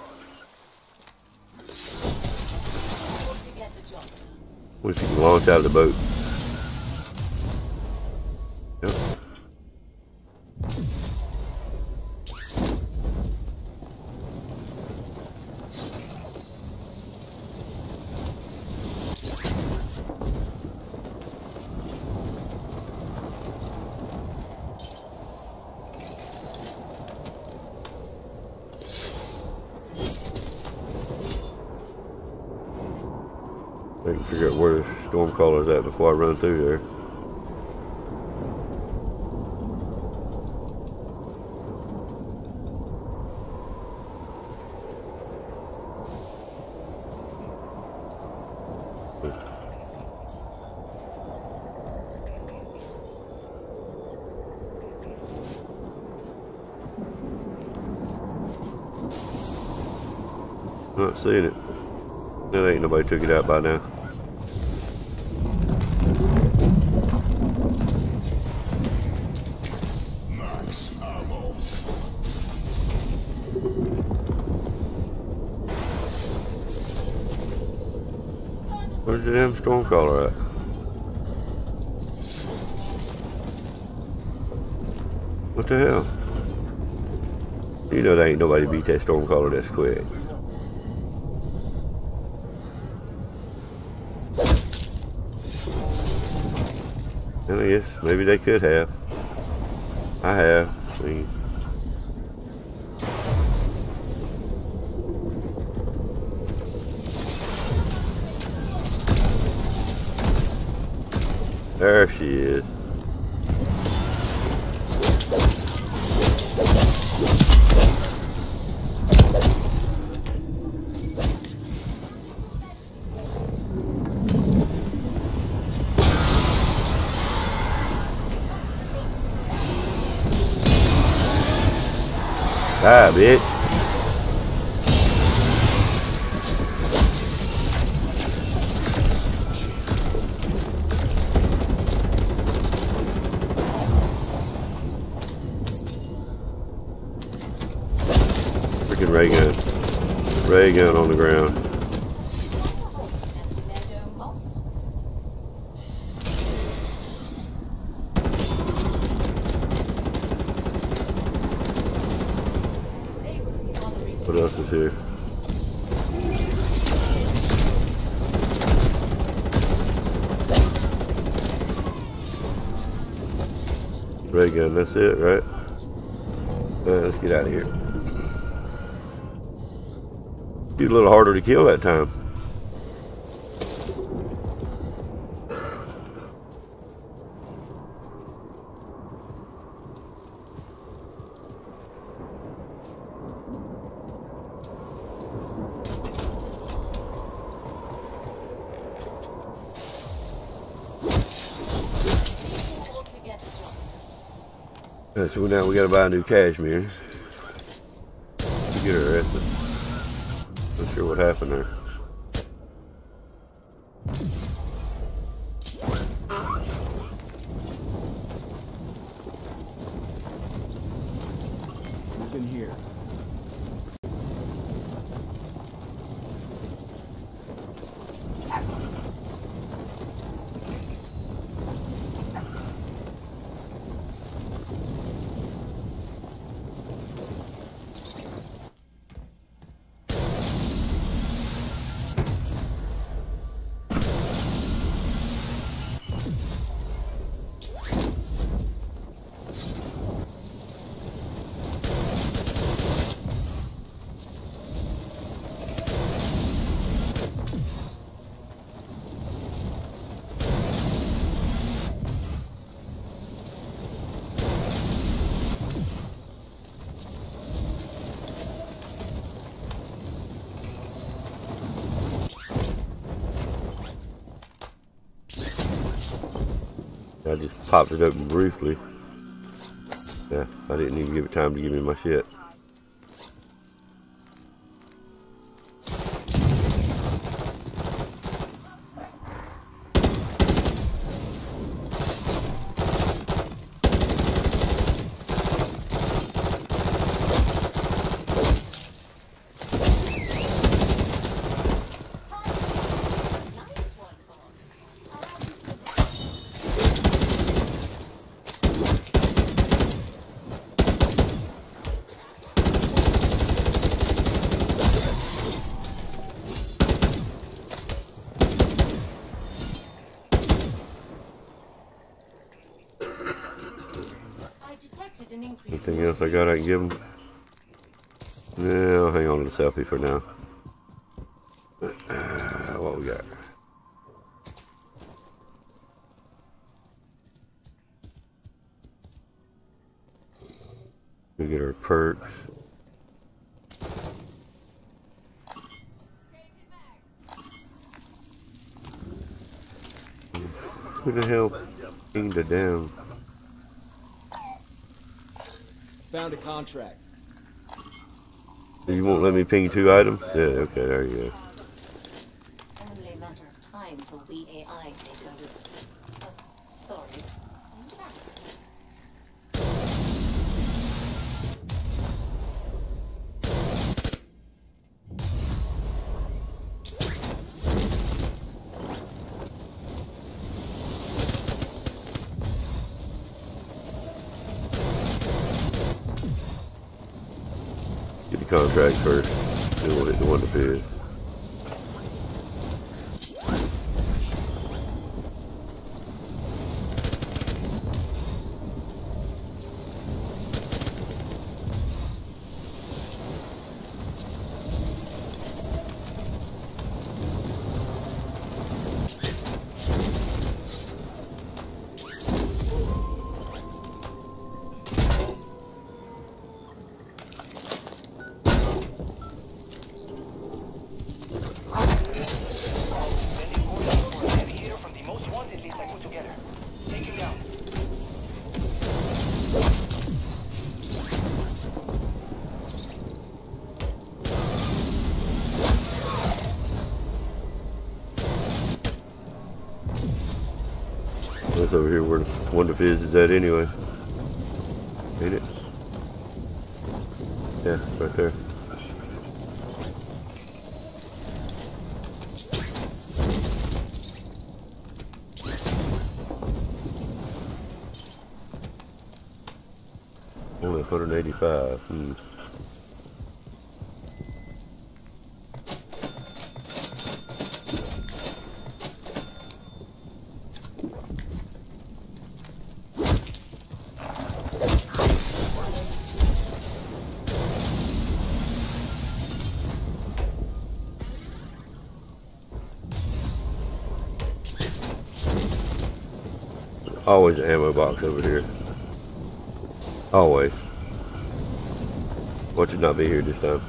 Once you can launch out of the boat. Yep. I can figure out where the Stormcaller is at before I run through there. Not seeing it. There ain't nobody took it out by now. Max ammo. Where's the damn Stormcaller at? What the hell? You know there ain't nobody beat that Stormcaller that's quick. I guess maybe they could have. I have. See. There she is. Die, bitch. Freaking ray gun. Ray gun on the ground. What else is here? Ray gun, that's it, right? Alright, let's get out of here. Be a little harder to kill that time. Alright, so now we gotta buy a new cashmere to get her arrested. Not sure what happened there. Who's in here? I just popped it open briefly. Yeah, I didn't even give it time to give me my shit. Anything else I got I can give them? Yeah, I'll hang on to the selfie for now. What we got? We get our perks. Who the hell pinged it down? Found a contract. You won't let me ping 2 items? Yeah, okay, there you go. Only a matter of time till the AI take over. Sorry. Get the contract first. Then we'll hit the one to bid. it's over here where the one to fizz is at anyway. Ain't it? Yeah, it's right there. Only 185. Always an ammo box over here. Always. Watch it not be here this time.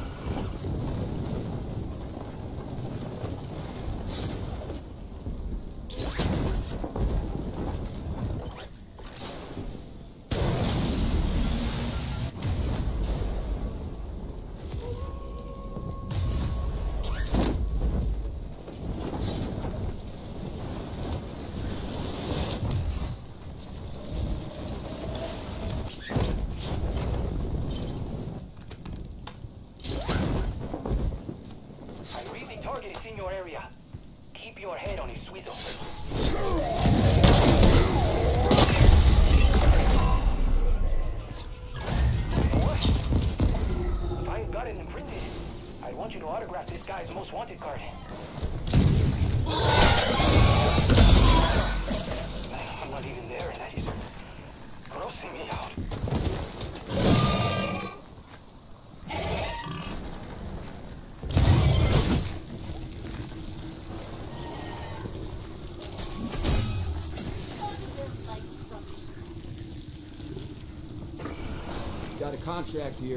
Got a contract here.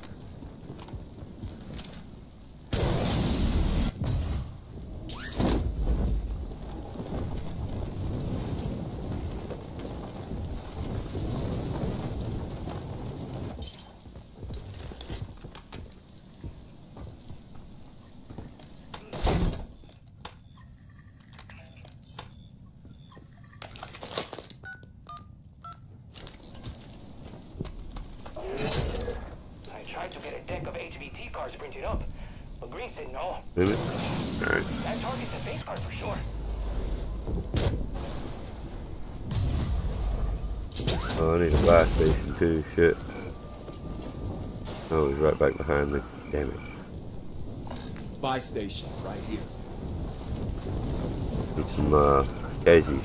Really? Alright. That target's a base card for sure. Oh, I need a buy station too. Shit. Oh, he's right back behind me. Damn it. Buy station right here. Need some Kazis.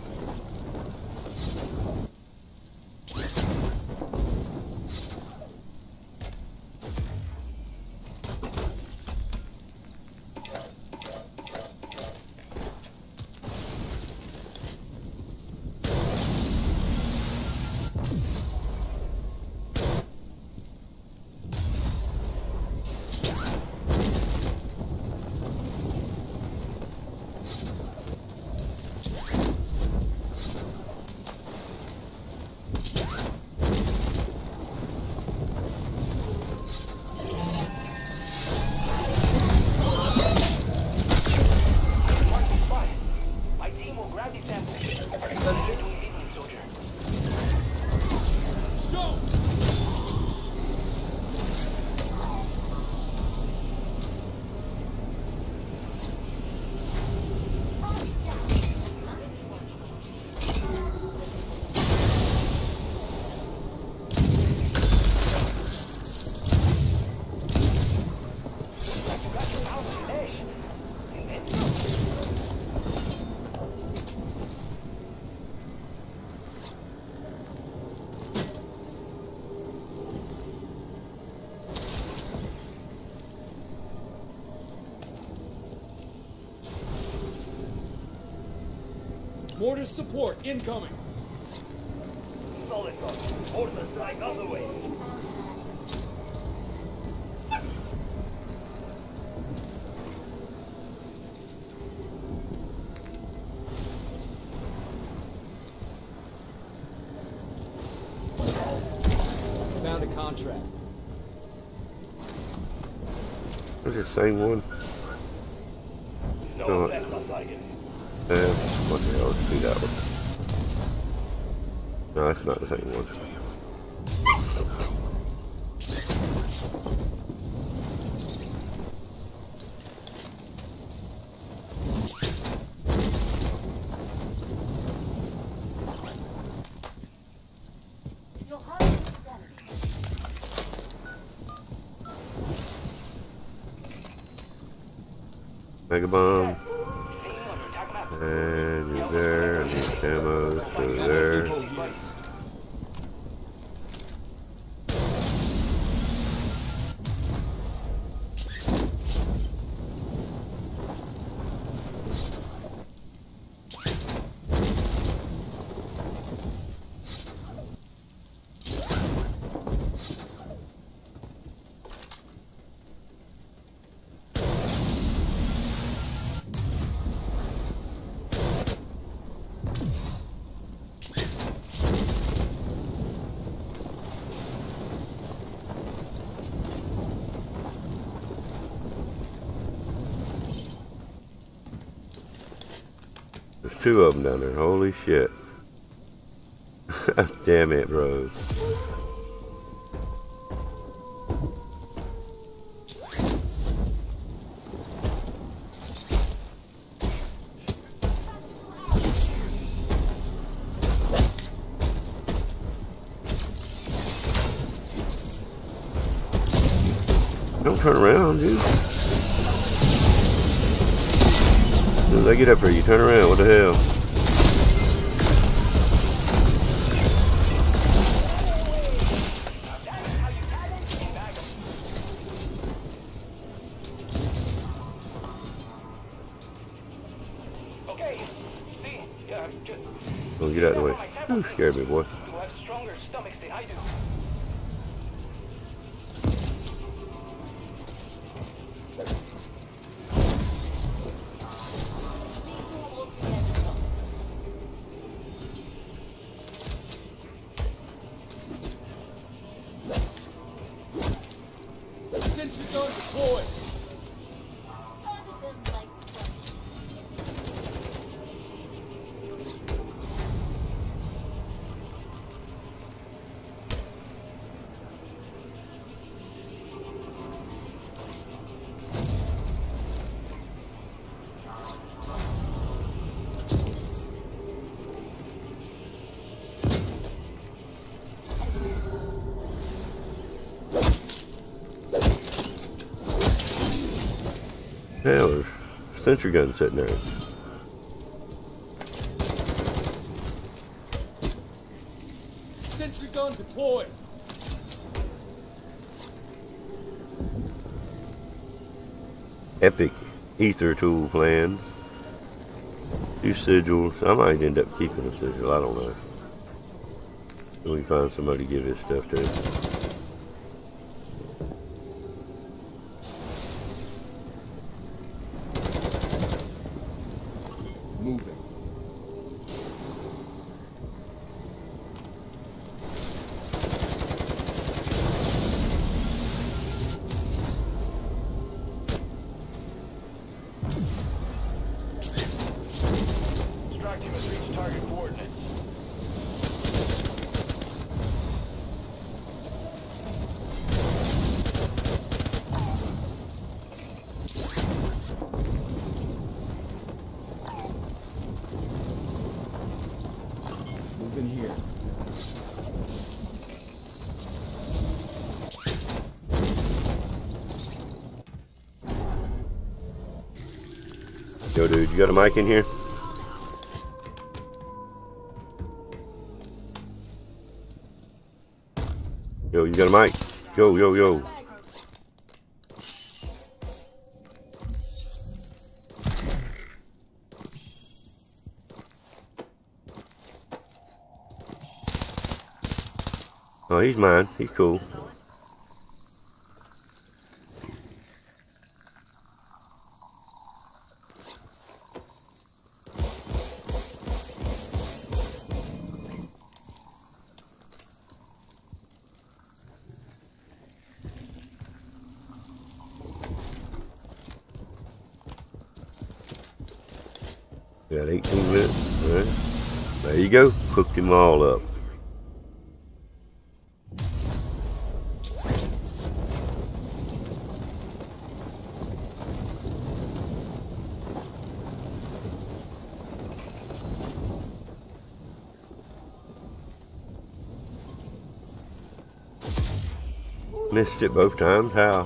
Mortar support incoming. Solid rock. Mortar strike on the way. Found a contract. Is it the same one? No, that's not like it. What the hell? Let's do that one. No, that's not the same one. Mega bomb. And you're there, and these camos over there. There's 2 of them down there. Holy shit. Damn it, bro. Don't turn around, dude. As soon as I get up here, you turn around. What the hell? Okay. See? Yeah, just... Don't get out of the way. Ooh, scared me, boy. You have stronger stomachs than I do. Sentry gun deployed. Hell, there's a sentry gun sitting there. Sentry gun deployed. Epic ether tool plan. 2 sigils. I might end up keeping a sigil. I don't know. Then we find somebody to give his stuff to. Moving. Strike team has reached target coordinates. Moving here. Yo, dude, you got a mic in here? Yo, you got a mic? Yo, yo, yo. Oh, he's mine. He's cool. Got 18 minutes. All right. There you go. Cooked them all up. Missed it both times? How?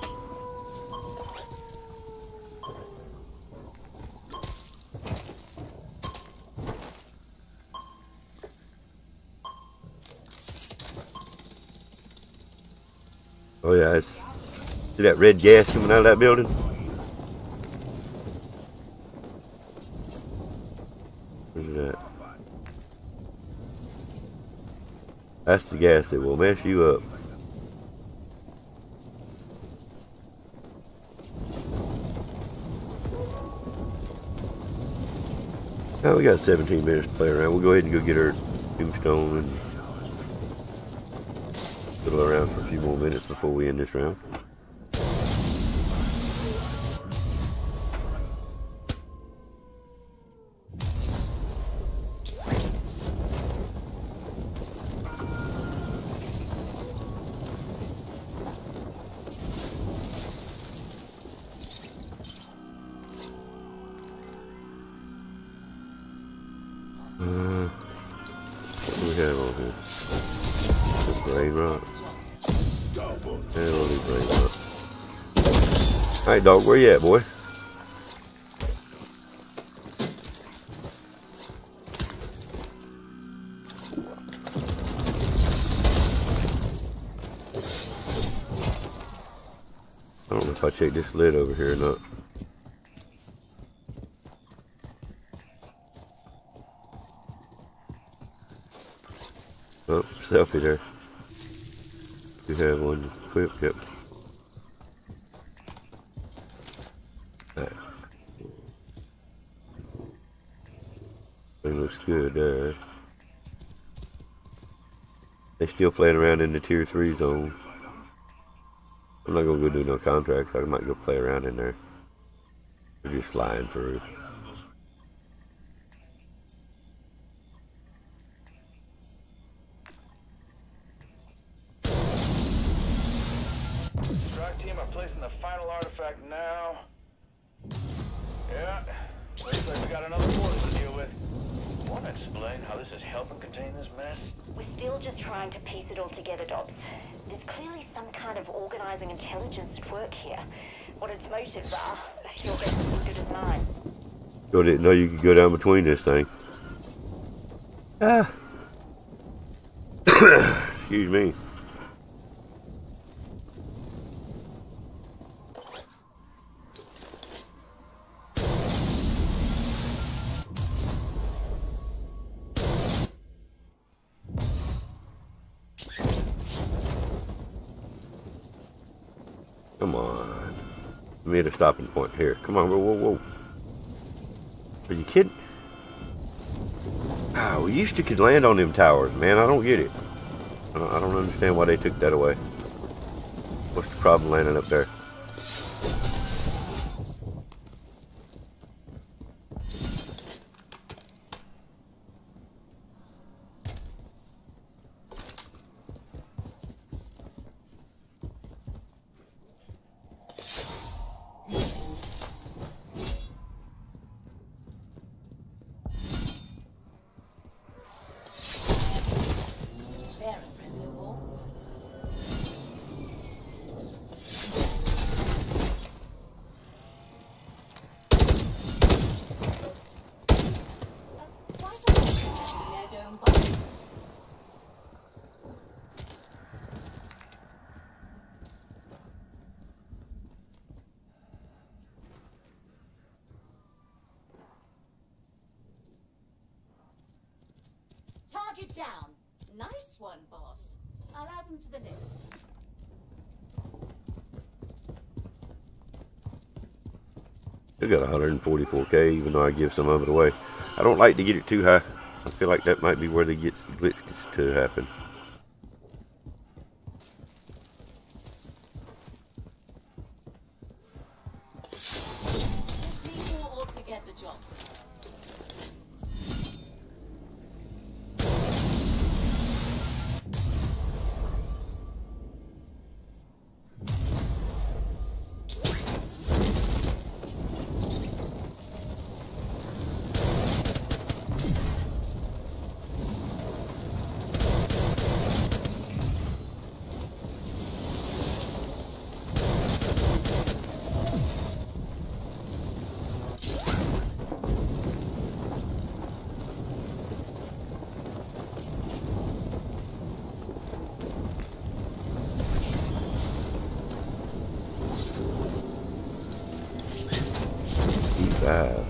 Oh yeah, see that red gas coming out of that building? Look at that. That's the gas that will mess you up. Now we got 17 minutes to play around. We'll go ahead and go get our tombstone and fiddle around for a few more minutes before we end this round. What do we have on here? The brain rot. Yeah, we'll do brain rot. Alright, dog, where you at, boy? I don't know if I check this lid over here or not. Oh, selfie there. You have one equipped, yep. Thing looks good there. They still playing around in the tier 3 zone. I'm not gonna go do no contracts. I might go play around in there. We're just flying through. Strike team are placing the final artifact now. Yeah, looks like we got another force to deal with. Want to explain how this is helping contain this mess? We're still just trying to piece it all together, Dobbs. There's clearly some kind of organizing intelligence at work here. What its motives are, your guess is as good as mine. Still didn't know you could go down between this thing. Ah. Excuse me. Come on. We need a stopping point here. Come on, whoa, whoa, whoa. Are you kidding? Ah, we used to could land on them towers, man. I don't get it. I don't understand why they took that away. What's the problem landing up there? Target down. Nice one, boss. I'll add them to the list. I got 144k, even though I give some of it away. I don't like to get it too high. I feel like that might be where they get glitches to happen. C4 ought to get the job. D5.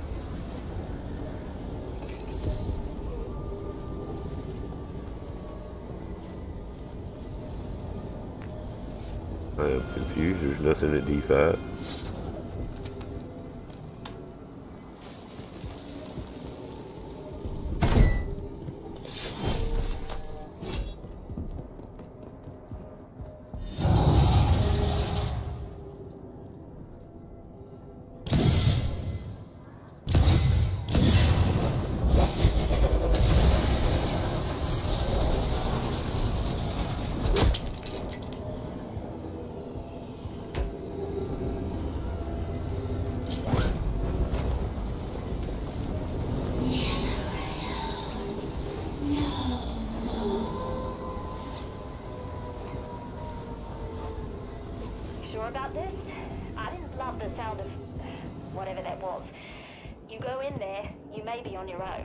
I am confused. There's nothing at D5. About this? I didn't love the sound of whatever that was. You go in there, you may be on your own.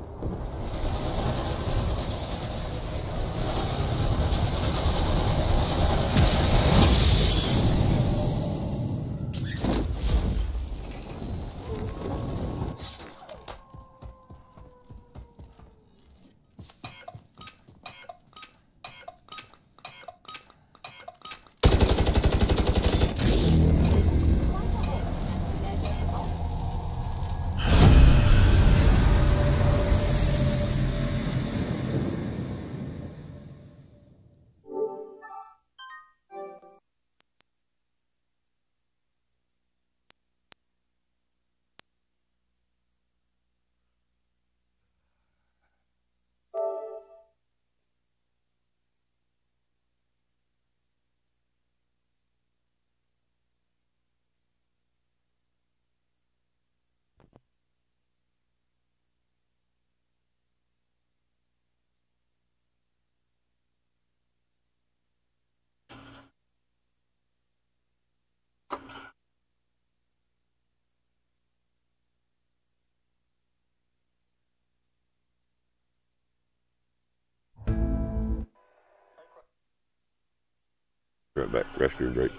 Right back, restroom break.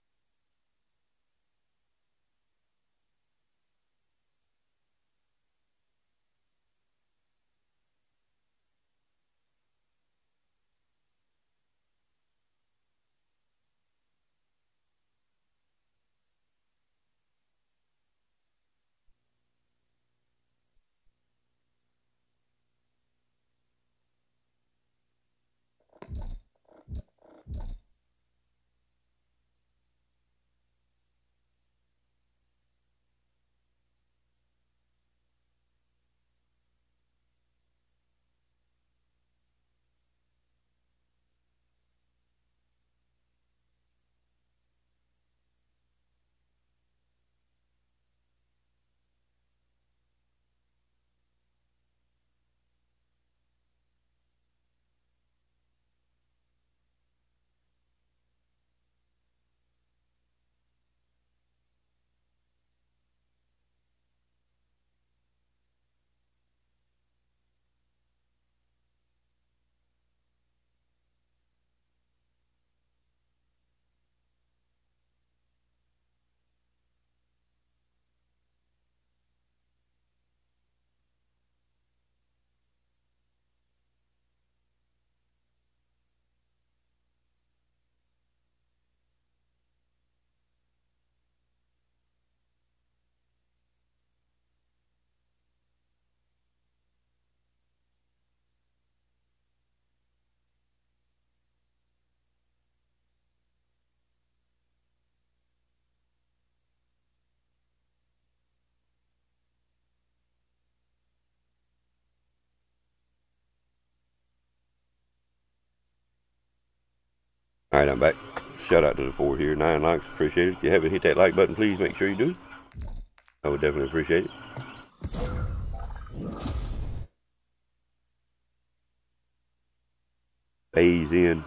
Alright, I'm back. Shout out to the 4 here. 9 likes, appreciate it. If you haven't hit that like button, please make sure you do. I would definitely appreciate it. Phase in.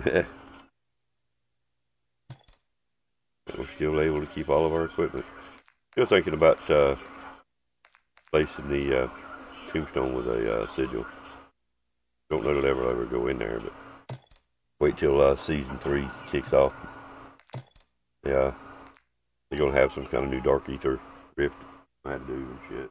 We're still able to keep all of our equipment. Still thinking about placing the tombstone with a sigil. Don't know that I'll ever go in there, but wait till season 3 kicks off. Yeah, they're gonna have some kind of new Dark Aether rift I had to do and shit.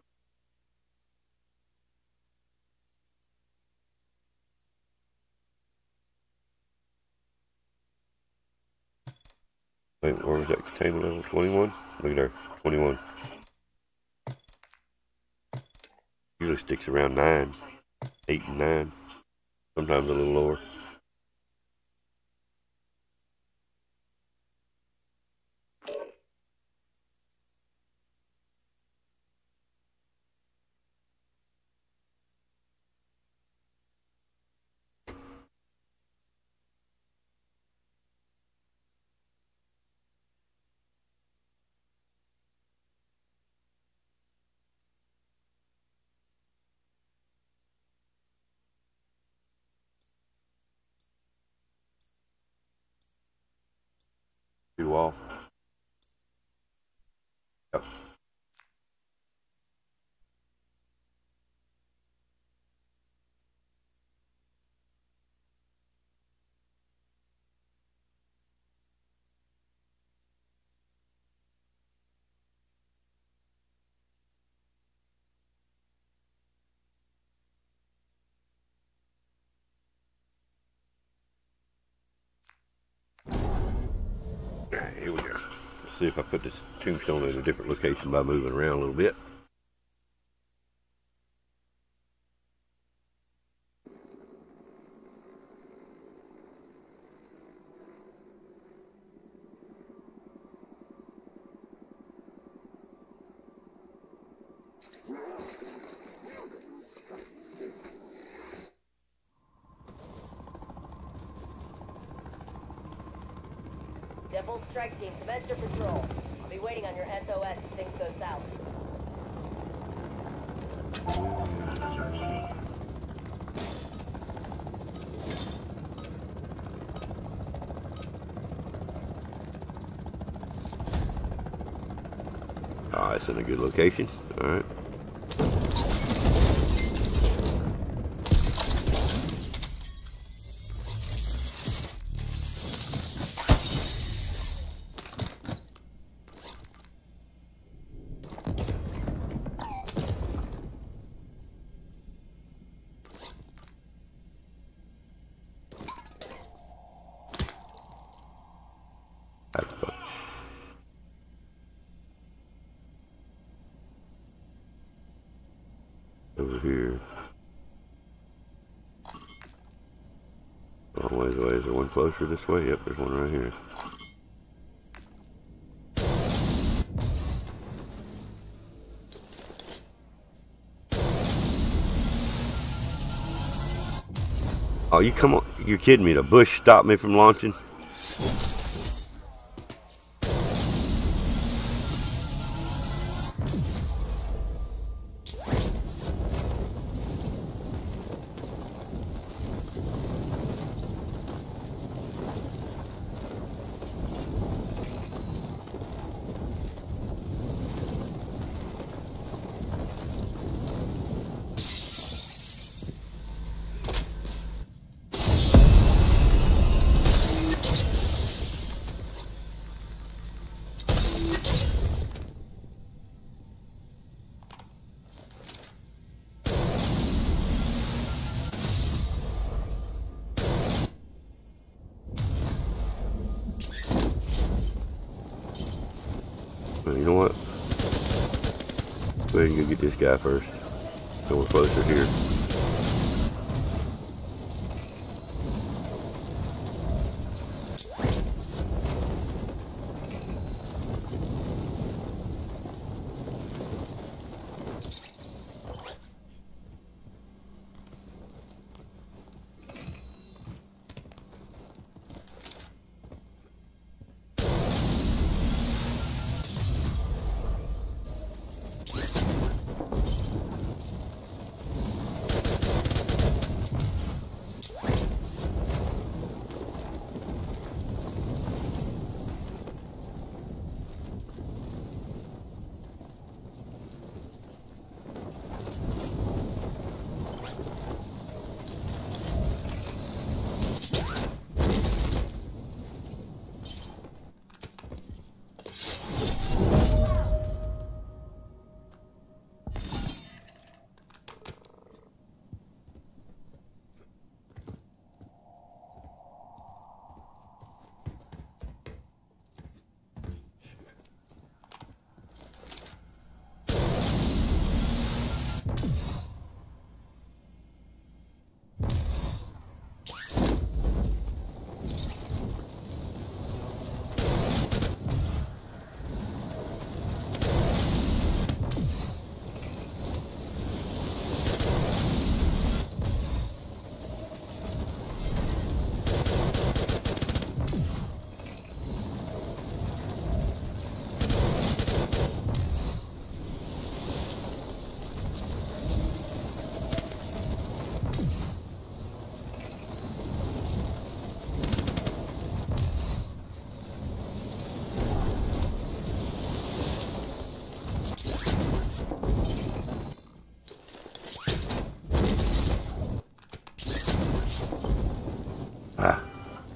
Wait, where was that containment level? 21? Look at there, 21. Usually sticks around 9, 8 and 9. Sometimes a little lower. Off. Yep. Alright, here we go. Let's see if I put this tombstone in a different location by moving around a little bit. Default strike team, commence your patrol. I'll be waiting on your SOS if things go south. Ah, it's in a good location. All right. Over here. Long ways away. Is there one closer this way? Yep, there's one right here. Oh, you come on. You're kidding me. The bush stopped me from launching? You know what? Go ahead and go get this guy first. So we're closer here.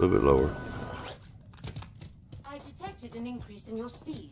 little bit lower. I detected an increase in your speed.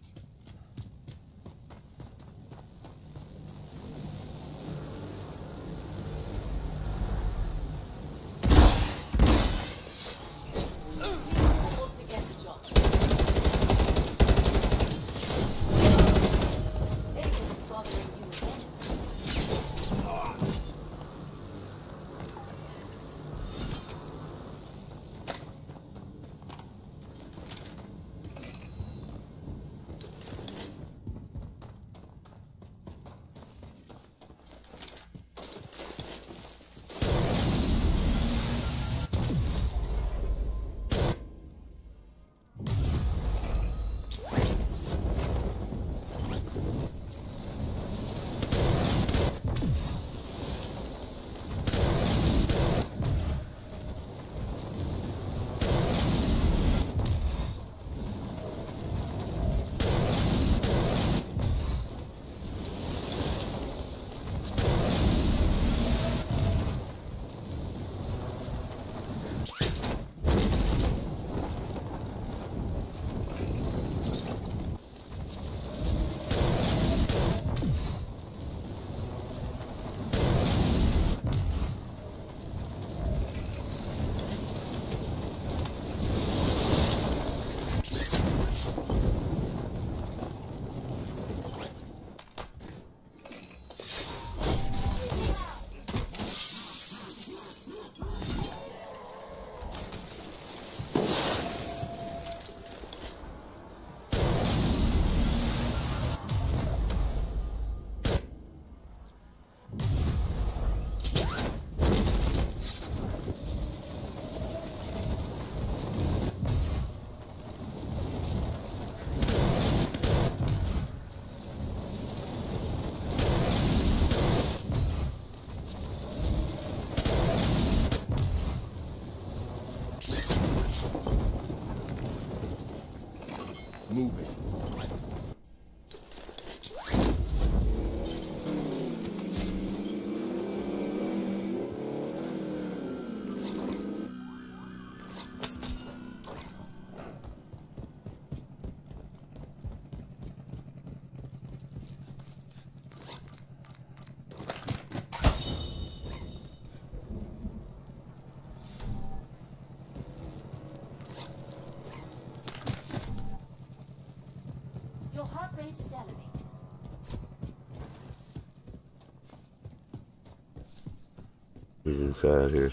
Move it. Your heart rate is elevated. He's inside here.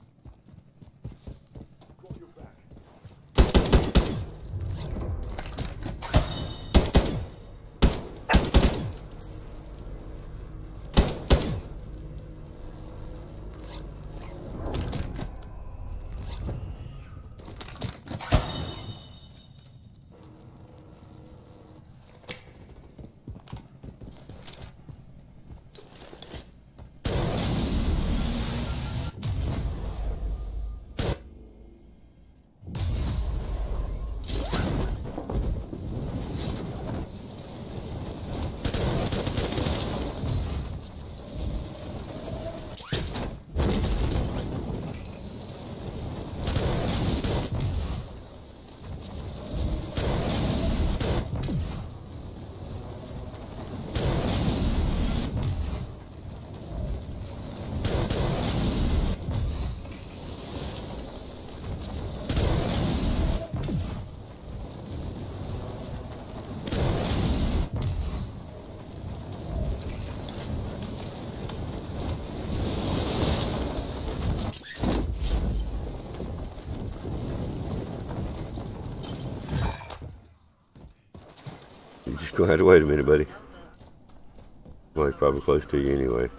You just gonna have to wait a minute, buddy. Well, he's probably close to you anyway.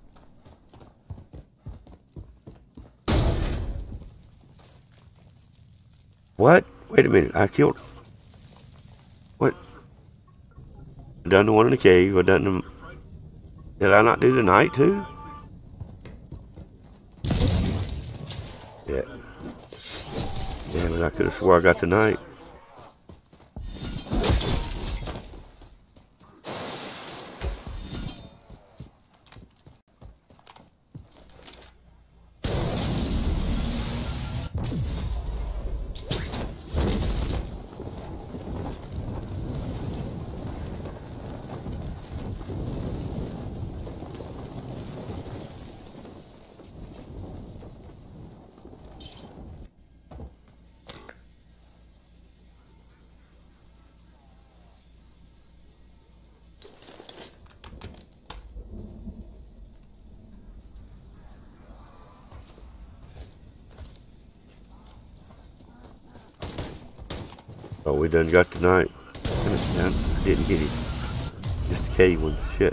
What? Wait a minute, I killed... What? I done the one in the cave, I done the... Did I not do the night too? Yeah. Damn it, I could have swore I got the night. Oh, we done got tonight. I didn't hit it. Just a cave one. Shit.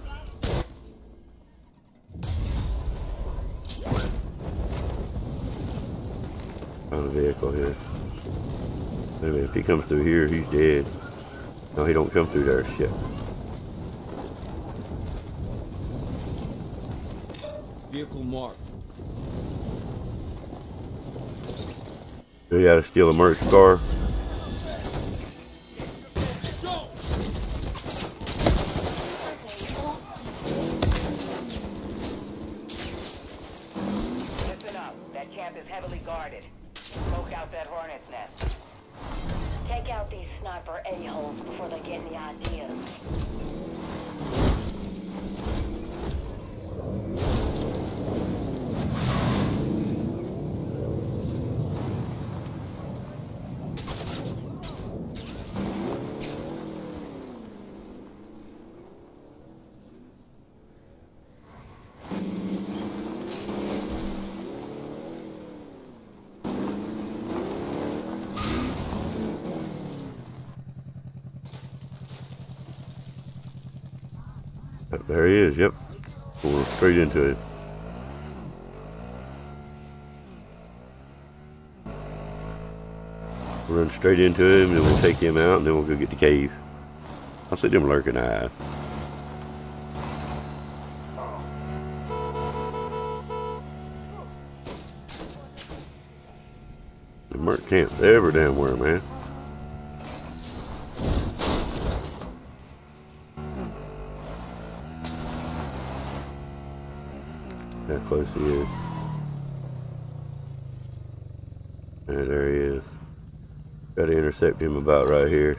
Found a vehicle here. Wait a minute, if he comes through here, he's dead. No, he don't come through there. Shit. Vehicle marked. So you gotta steal a merch car. Listen up. That camp is heavily guarded. Smoke out that hornet's nest. Take out these sniper a-holes before they get any ideas. There he is, yep. Going straight into it. We'll run straight into him, and then we'll take him out, and then we'll go get the cave. I see them lurking eyes. The merc camp's ever damn where, man. How close he is. And there he is. Got to intercept him about right here.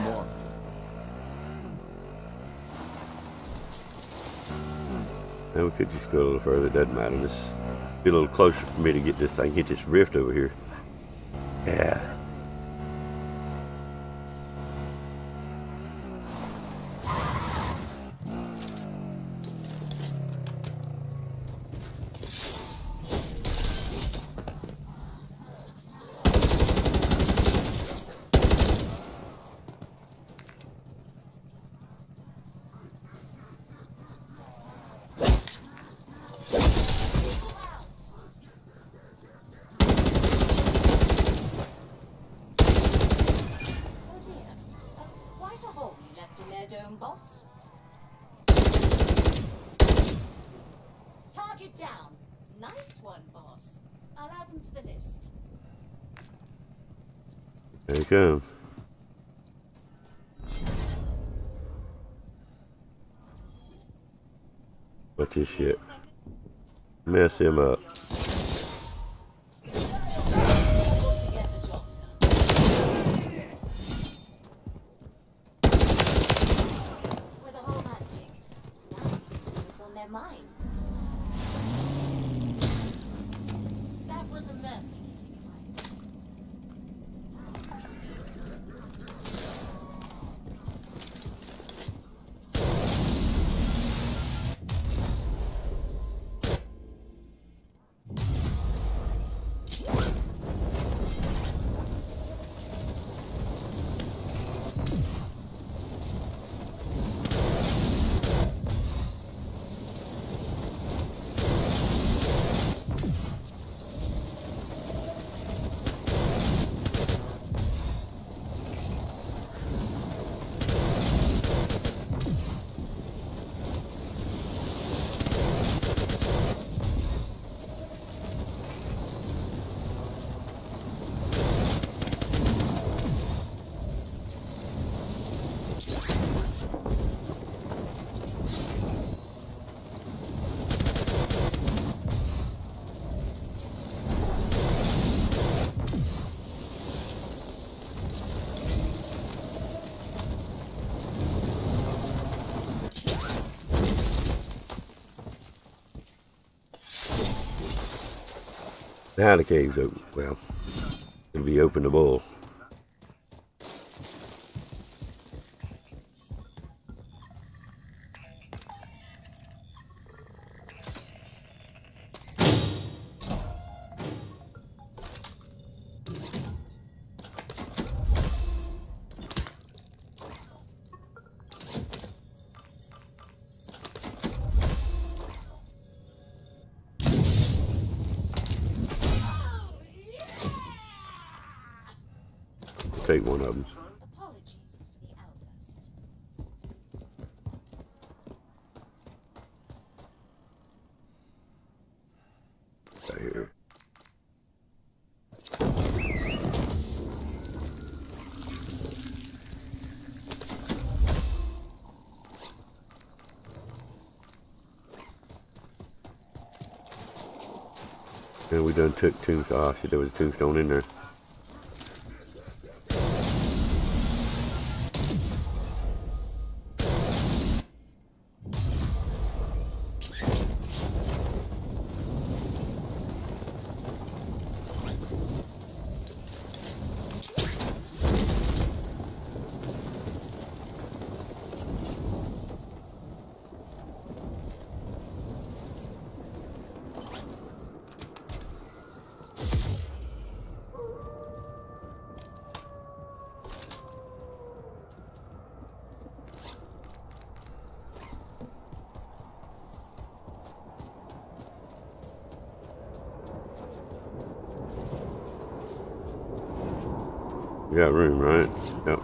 And we could just go a little further, it doesn't matter. Just be a little closer for me to get this thing, hit this rift over here. Yeah. Boss. Target down. Nice one, boss. I'll add them to the list. There he comes. What's this shit? Mess him up. Mine. That was a mercy. Now the cave's open. Well, it'll be open to bull. take one of them. Right here. And we done took tombstone. Oh shit, there was a tombstone in there. We got room, right? Yep.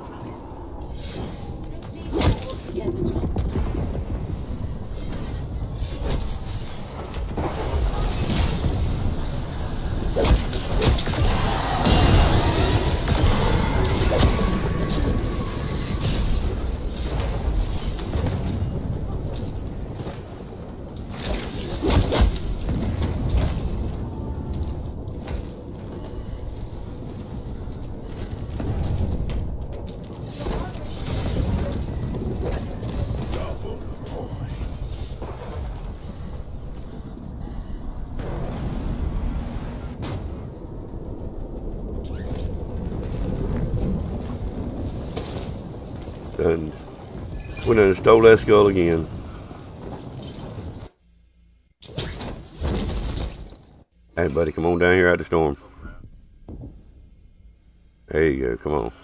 And we done stole that skull again. Hey buddy, come on down here out the storm. There you go, come on.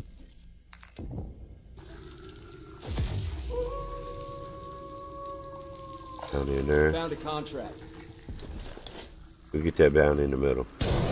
Down in there. Found a contract. We'll get that down in the middle.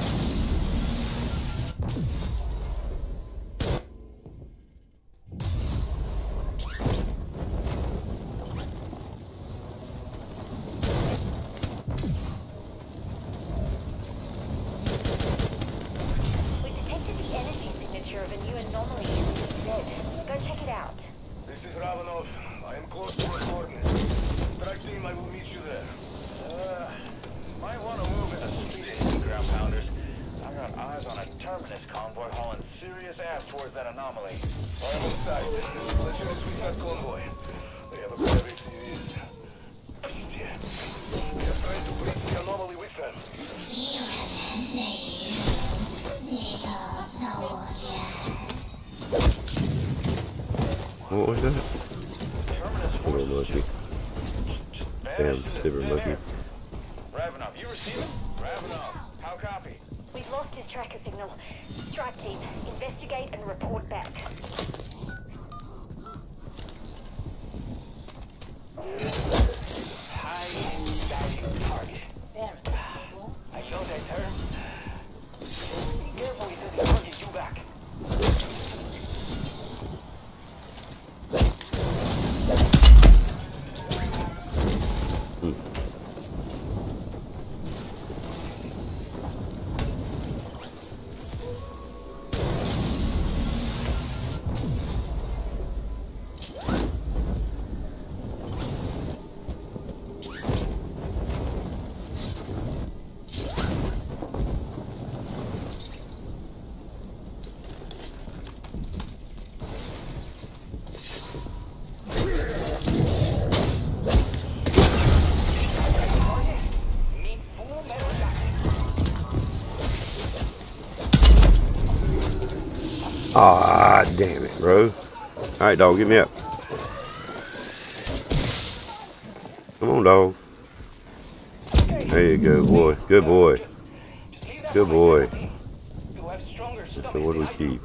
What was that? Little monkey. Damn, silver monkey. Ravenov, you receive him? Ravenov, how copy? We've lost his tracker signal. Strike team, investigate and report back. High-value target. I know that term. Be careful, he says he'll target you back. Ah, damn it, bro. Alright, dog, get me up. Come on, dog. There you go, boy. Good boy. Good boy. So what do we keep?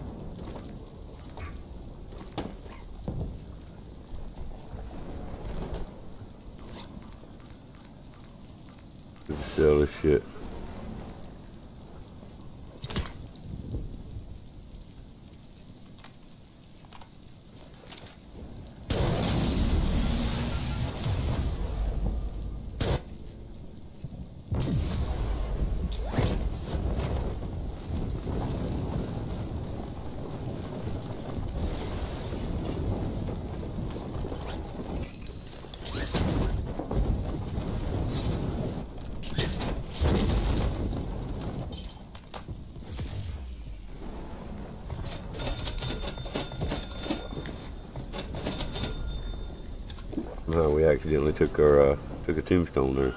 Let's sell this shit. No, we accidentally took our took a tombstone there.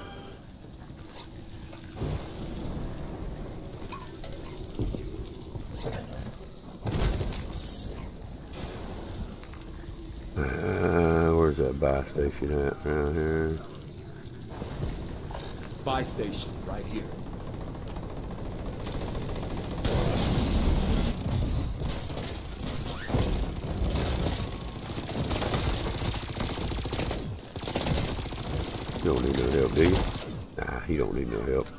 Where's that buy station at? Around here. Buy station right here. You don't need no help, do you? Nah, he don't need no help.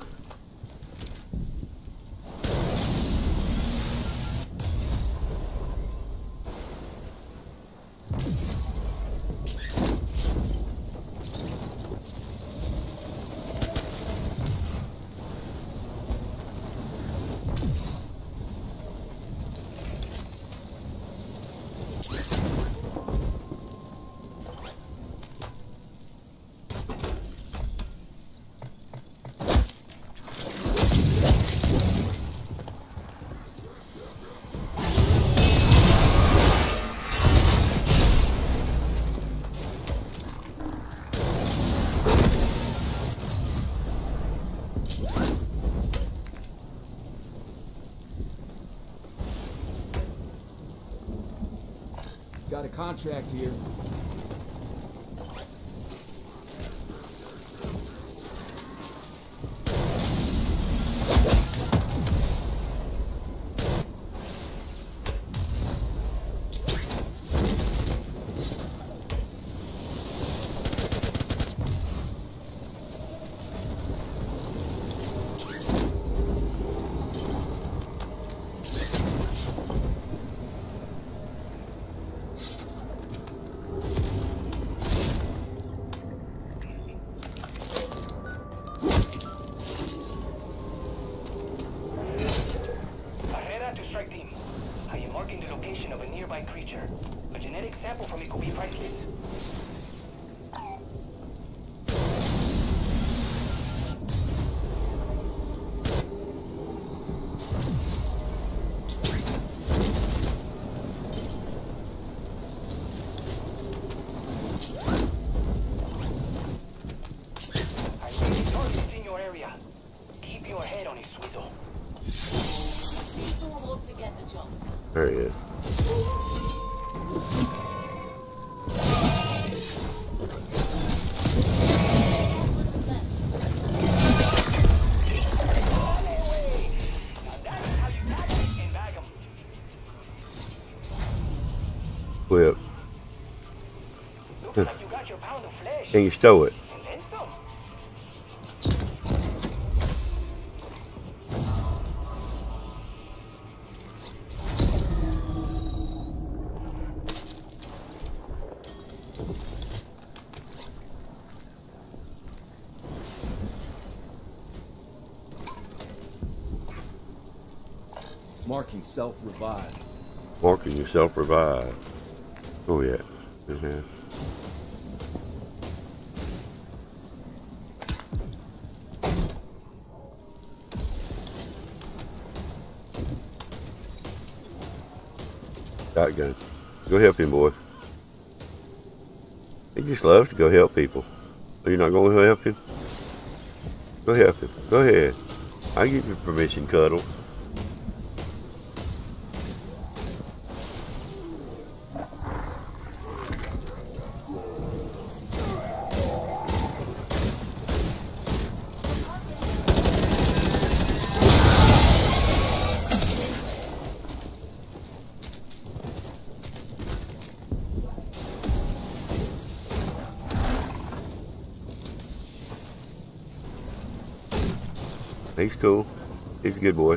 Got a contract here. There he is. Whip. And you stole it. Marking self-revive. Marking yourself revive. Oh yeah. Shotgun. Go help him, boy. He just loves to go help people. Are you not going to help him? Go help him. Go ahead. I'll give you permission, Cuddle. He's cool. He's a good boy.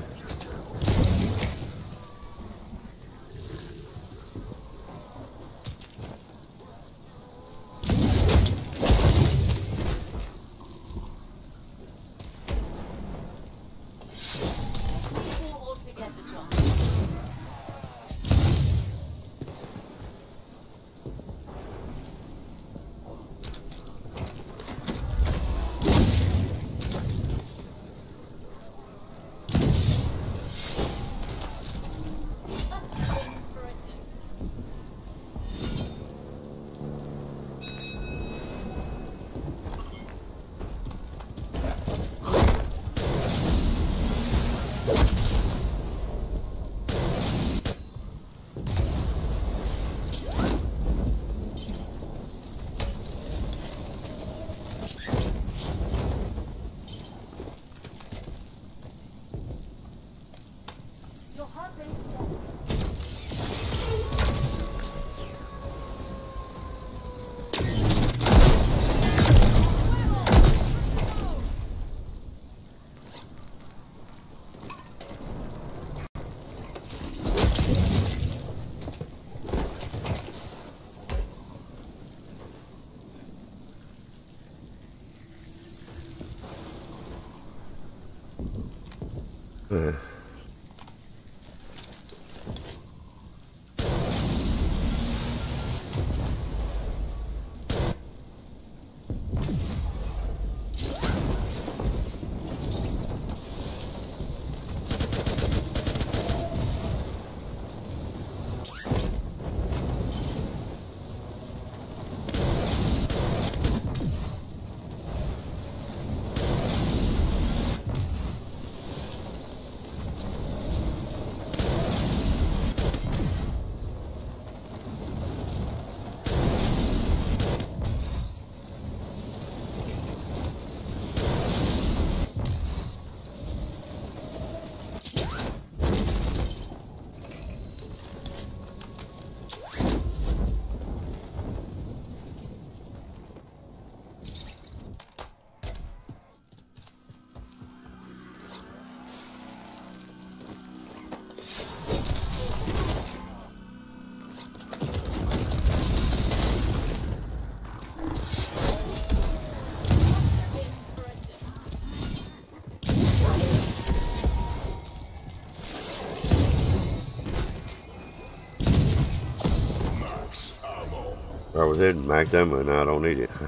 I was hitting max ammo and now I don't need it.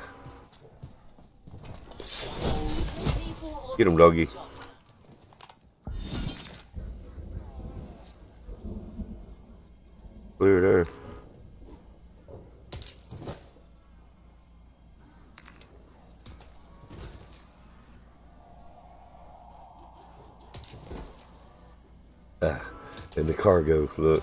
Get him, doggy. Clear there. And the cargo, look.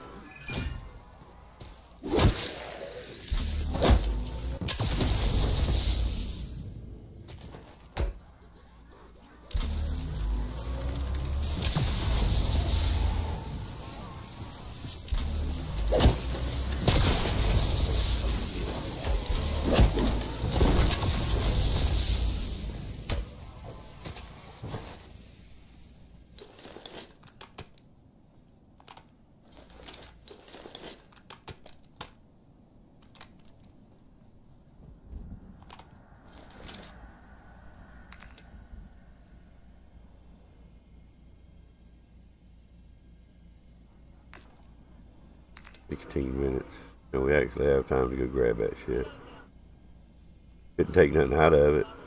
Minutes. And we actually have time to go grab that shit. Couldn't take nothing out of it.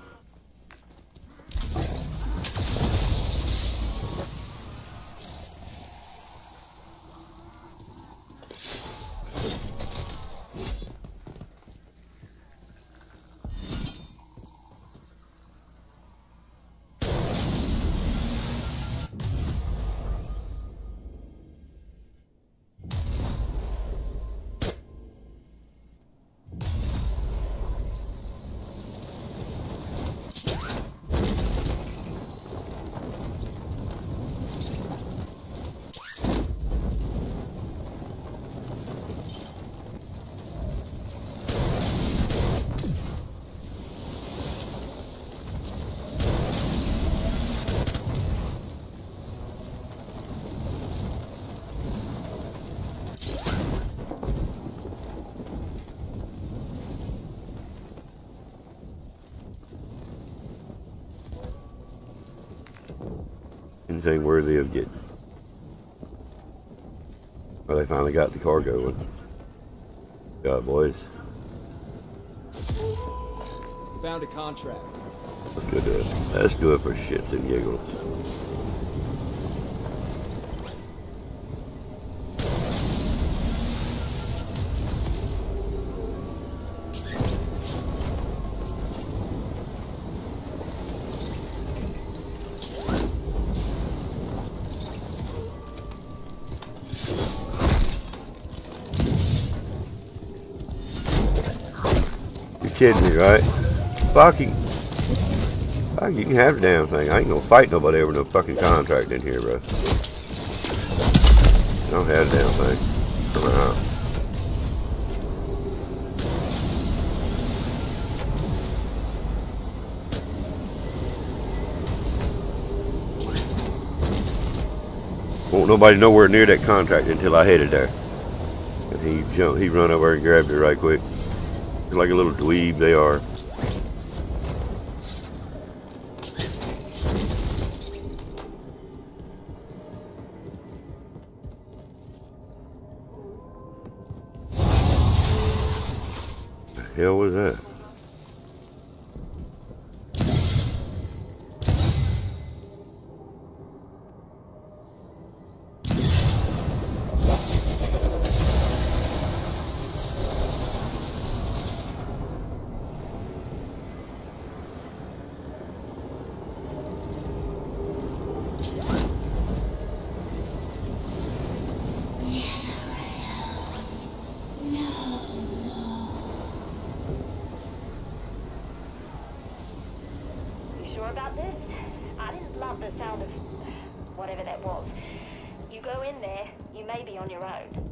Anything worthy of getting. Well, they finally got the car going. God, boys. Found a contract. Let's go do it. Let's do it for shits and giggles. Kidding me, right? Fuck you. Fuck, you can have the damn thing. I ain't gonna fight nobody over no fucking contract in here, bro. Don't have the damn thing. Come on. Won't nobody nowhere near that contract until I headed there. And he run over and grabbed it right quick. Like a little dweeb they are. hell was that? About this? I didn't love the sound of whatever that was. You go in there, you may be on your own.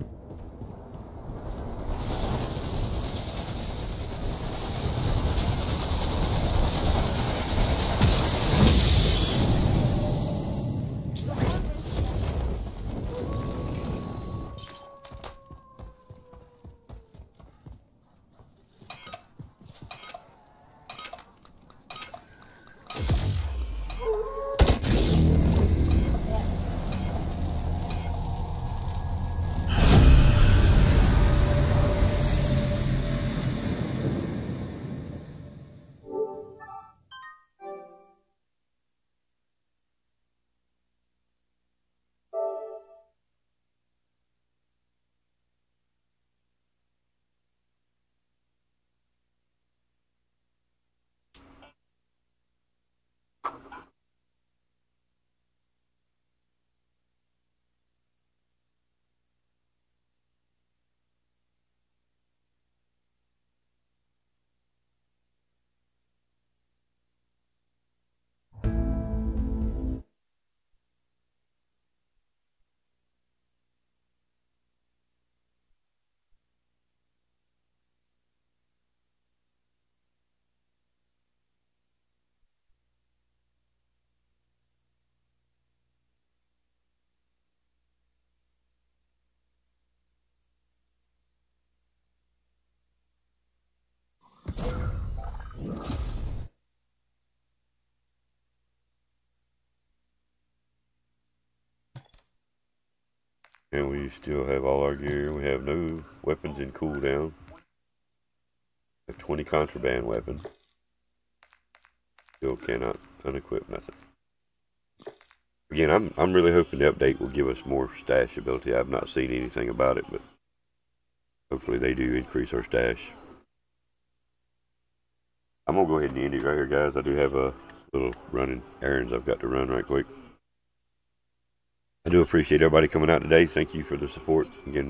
And we still have all our gear. We have no weapons in cooldown. We have 20 contraband weapons. Still cannot unequip nothing. Again, I'm really hoping the update will give us more stash ability. I've not seen anything about it, but hopefully they do increase our stash. I'm going to go ahead and end it right here, guys. I do have a little running errands I've got to run right quick. I do appreciate everybody coming out today. Thank you for the support. Again,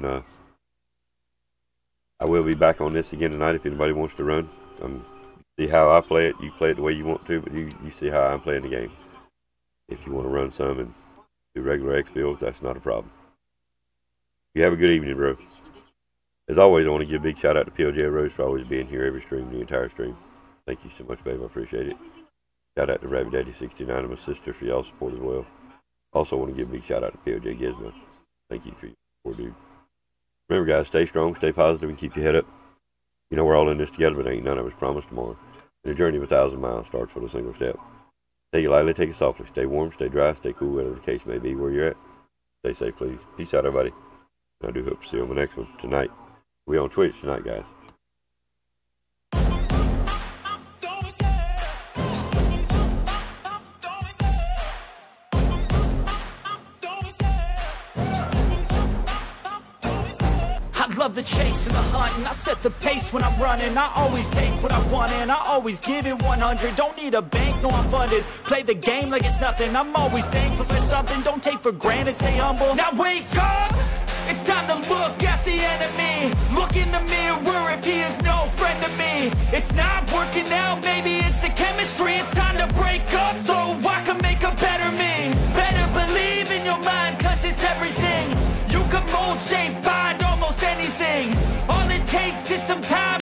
I will be back on this again tonight if anybody wants to run. See how I play it. You play it the way you want to, but you see how I'm playing the game. If you want to run some and do regular exfils, that's not a problem. You have a good evening, bro. As always, I want to give a big shout out to PLJ Rose for always being here every stream, the entire stream. Thank you so much, babe. I appreciate it. Shout out to Rabbit Daddy 69 and my sister for y'all's support as well. Also want to give a big shout out to PLJ Gizmo. Thank you for your support, dude. Remember, guys, stay strong, stay positive, and keep your head up. You know we're all in this together, but ain't none of us promised tomorrow. And the journey of 1,000 miles starts with a single step. Take it lightly, take it softly. Stay warm, stay dry, stay cool, whatever the case may be where you're at. Stay safe, please. Peace out, everybody. And I do hope to see you on the next one tonight. We're on Twitch tonight, guys. Love the chase and the hunt, and I set the pace when I'm running. I always take what I want and I always give it 100. Don't need a bank, no I'm funded. Play the game like it's nothing. I'm always thankful for something. Don't take for granted, stay humble. Now wake up! It's time to look at the enemy. Look in the mirror if he is no friend to me. It's not working out, maybe it's the chemistry. It's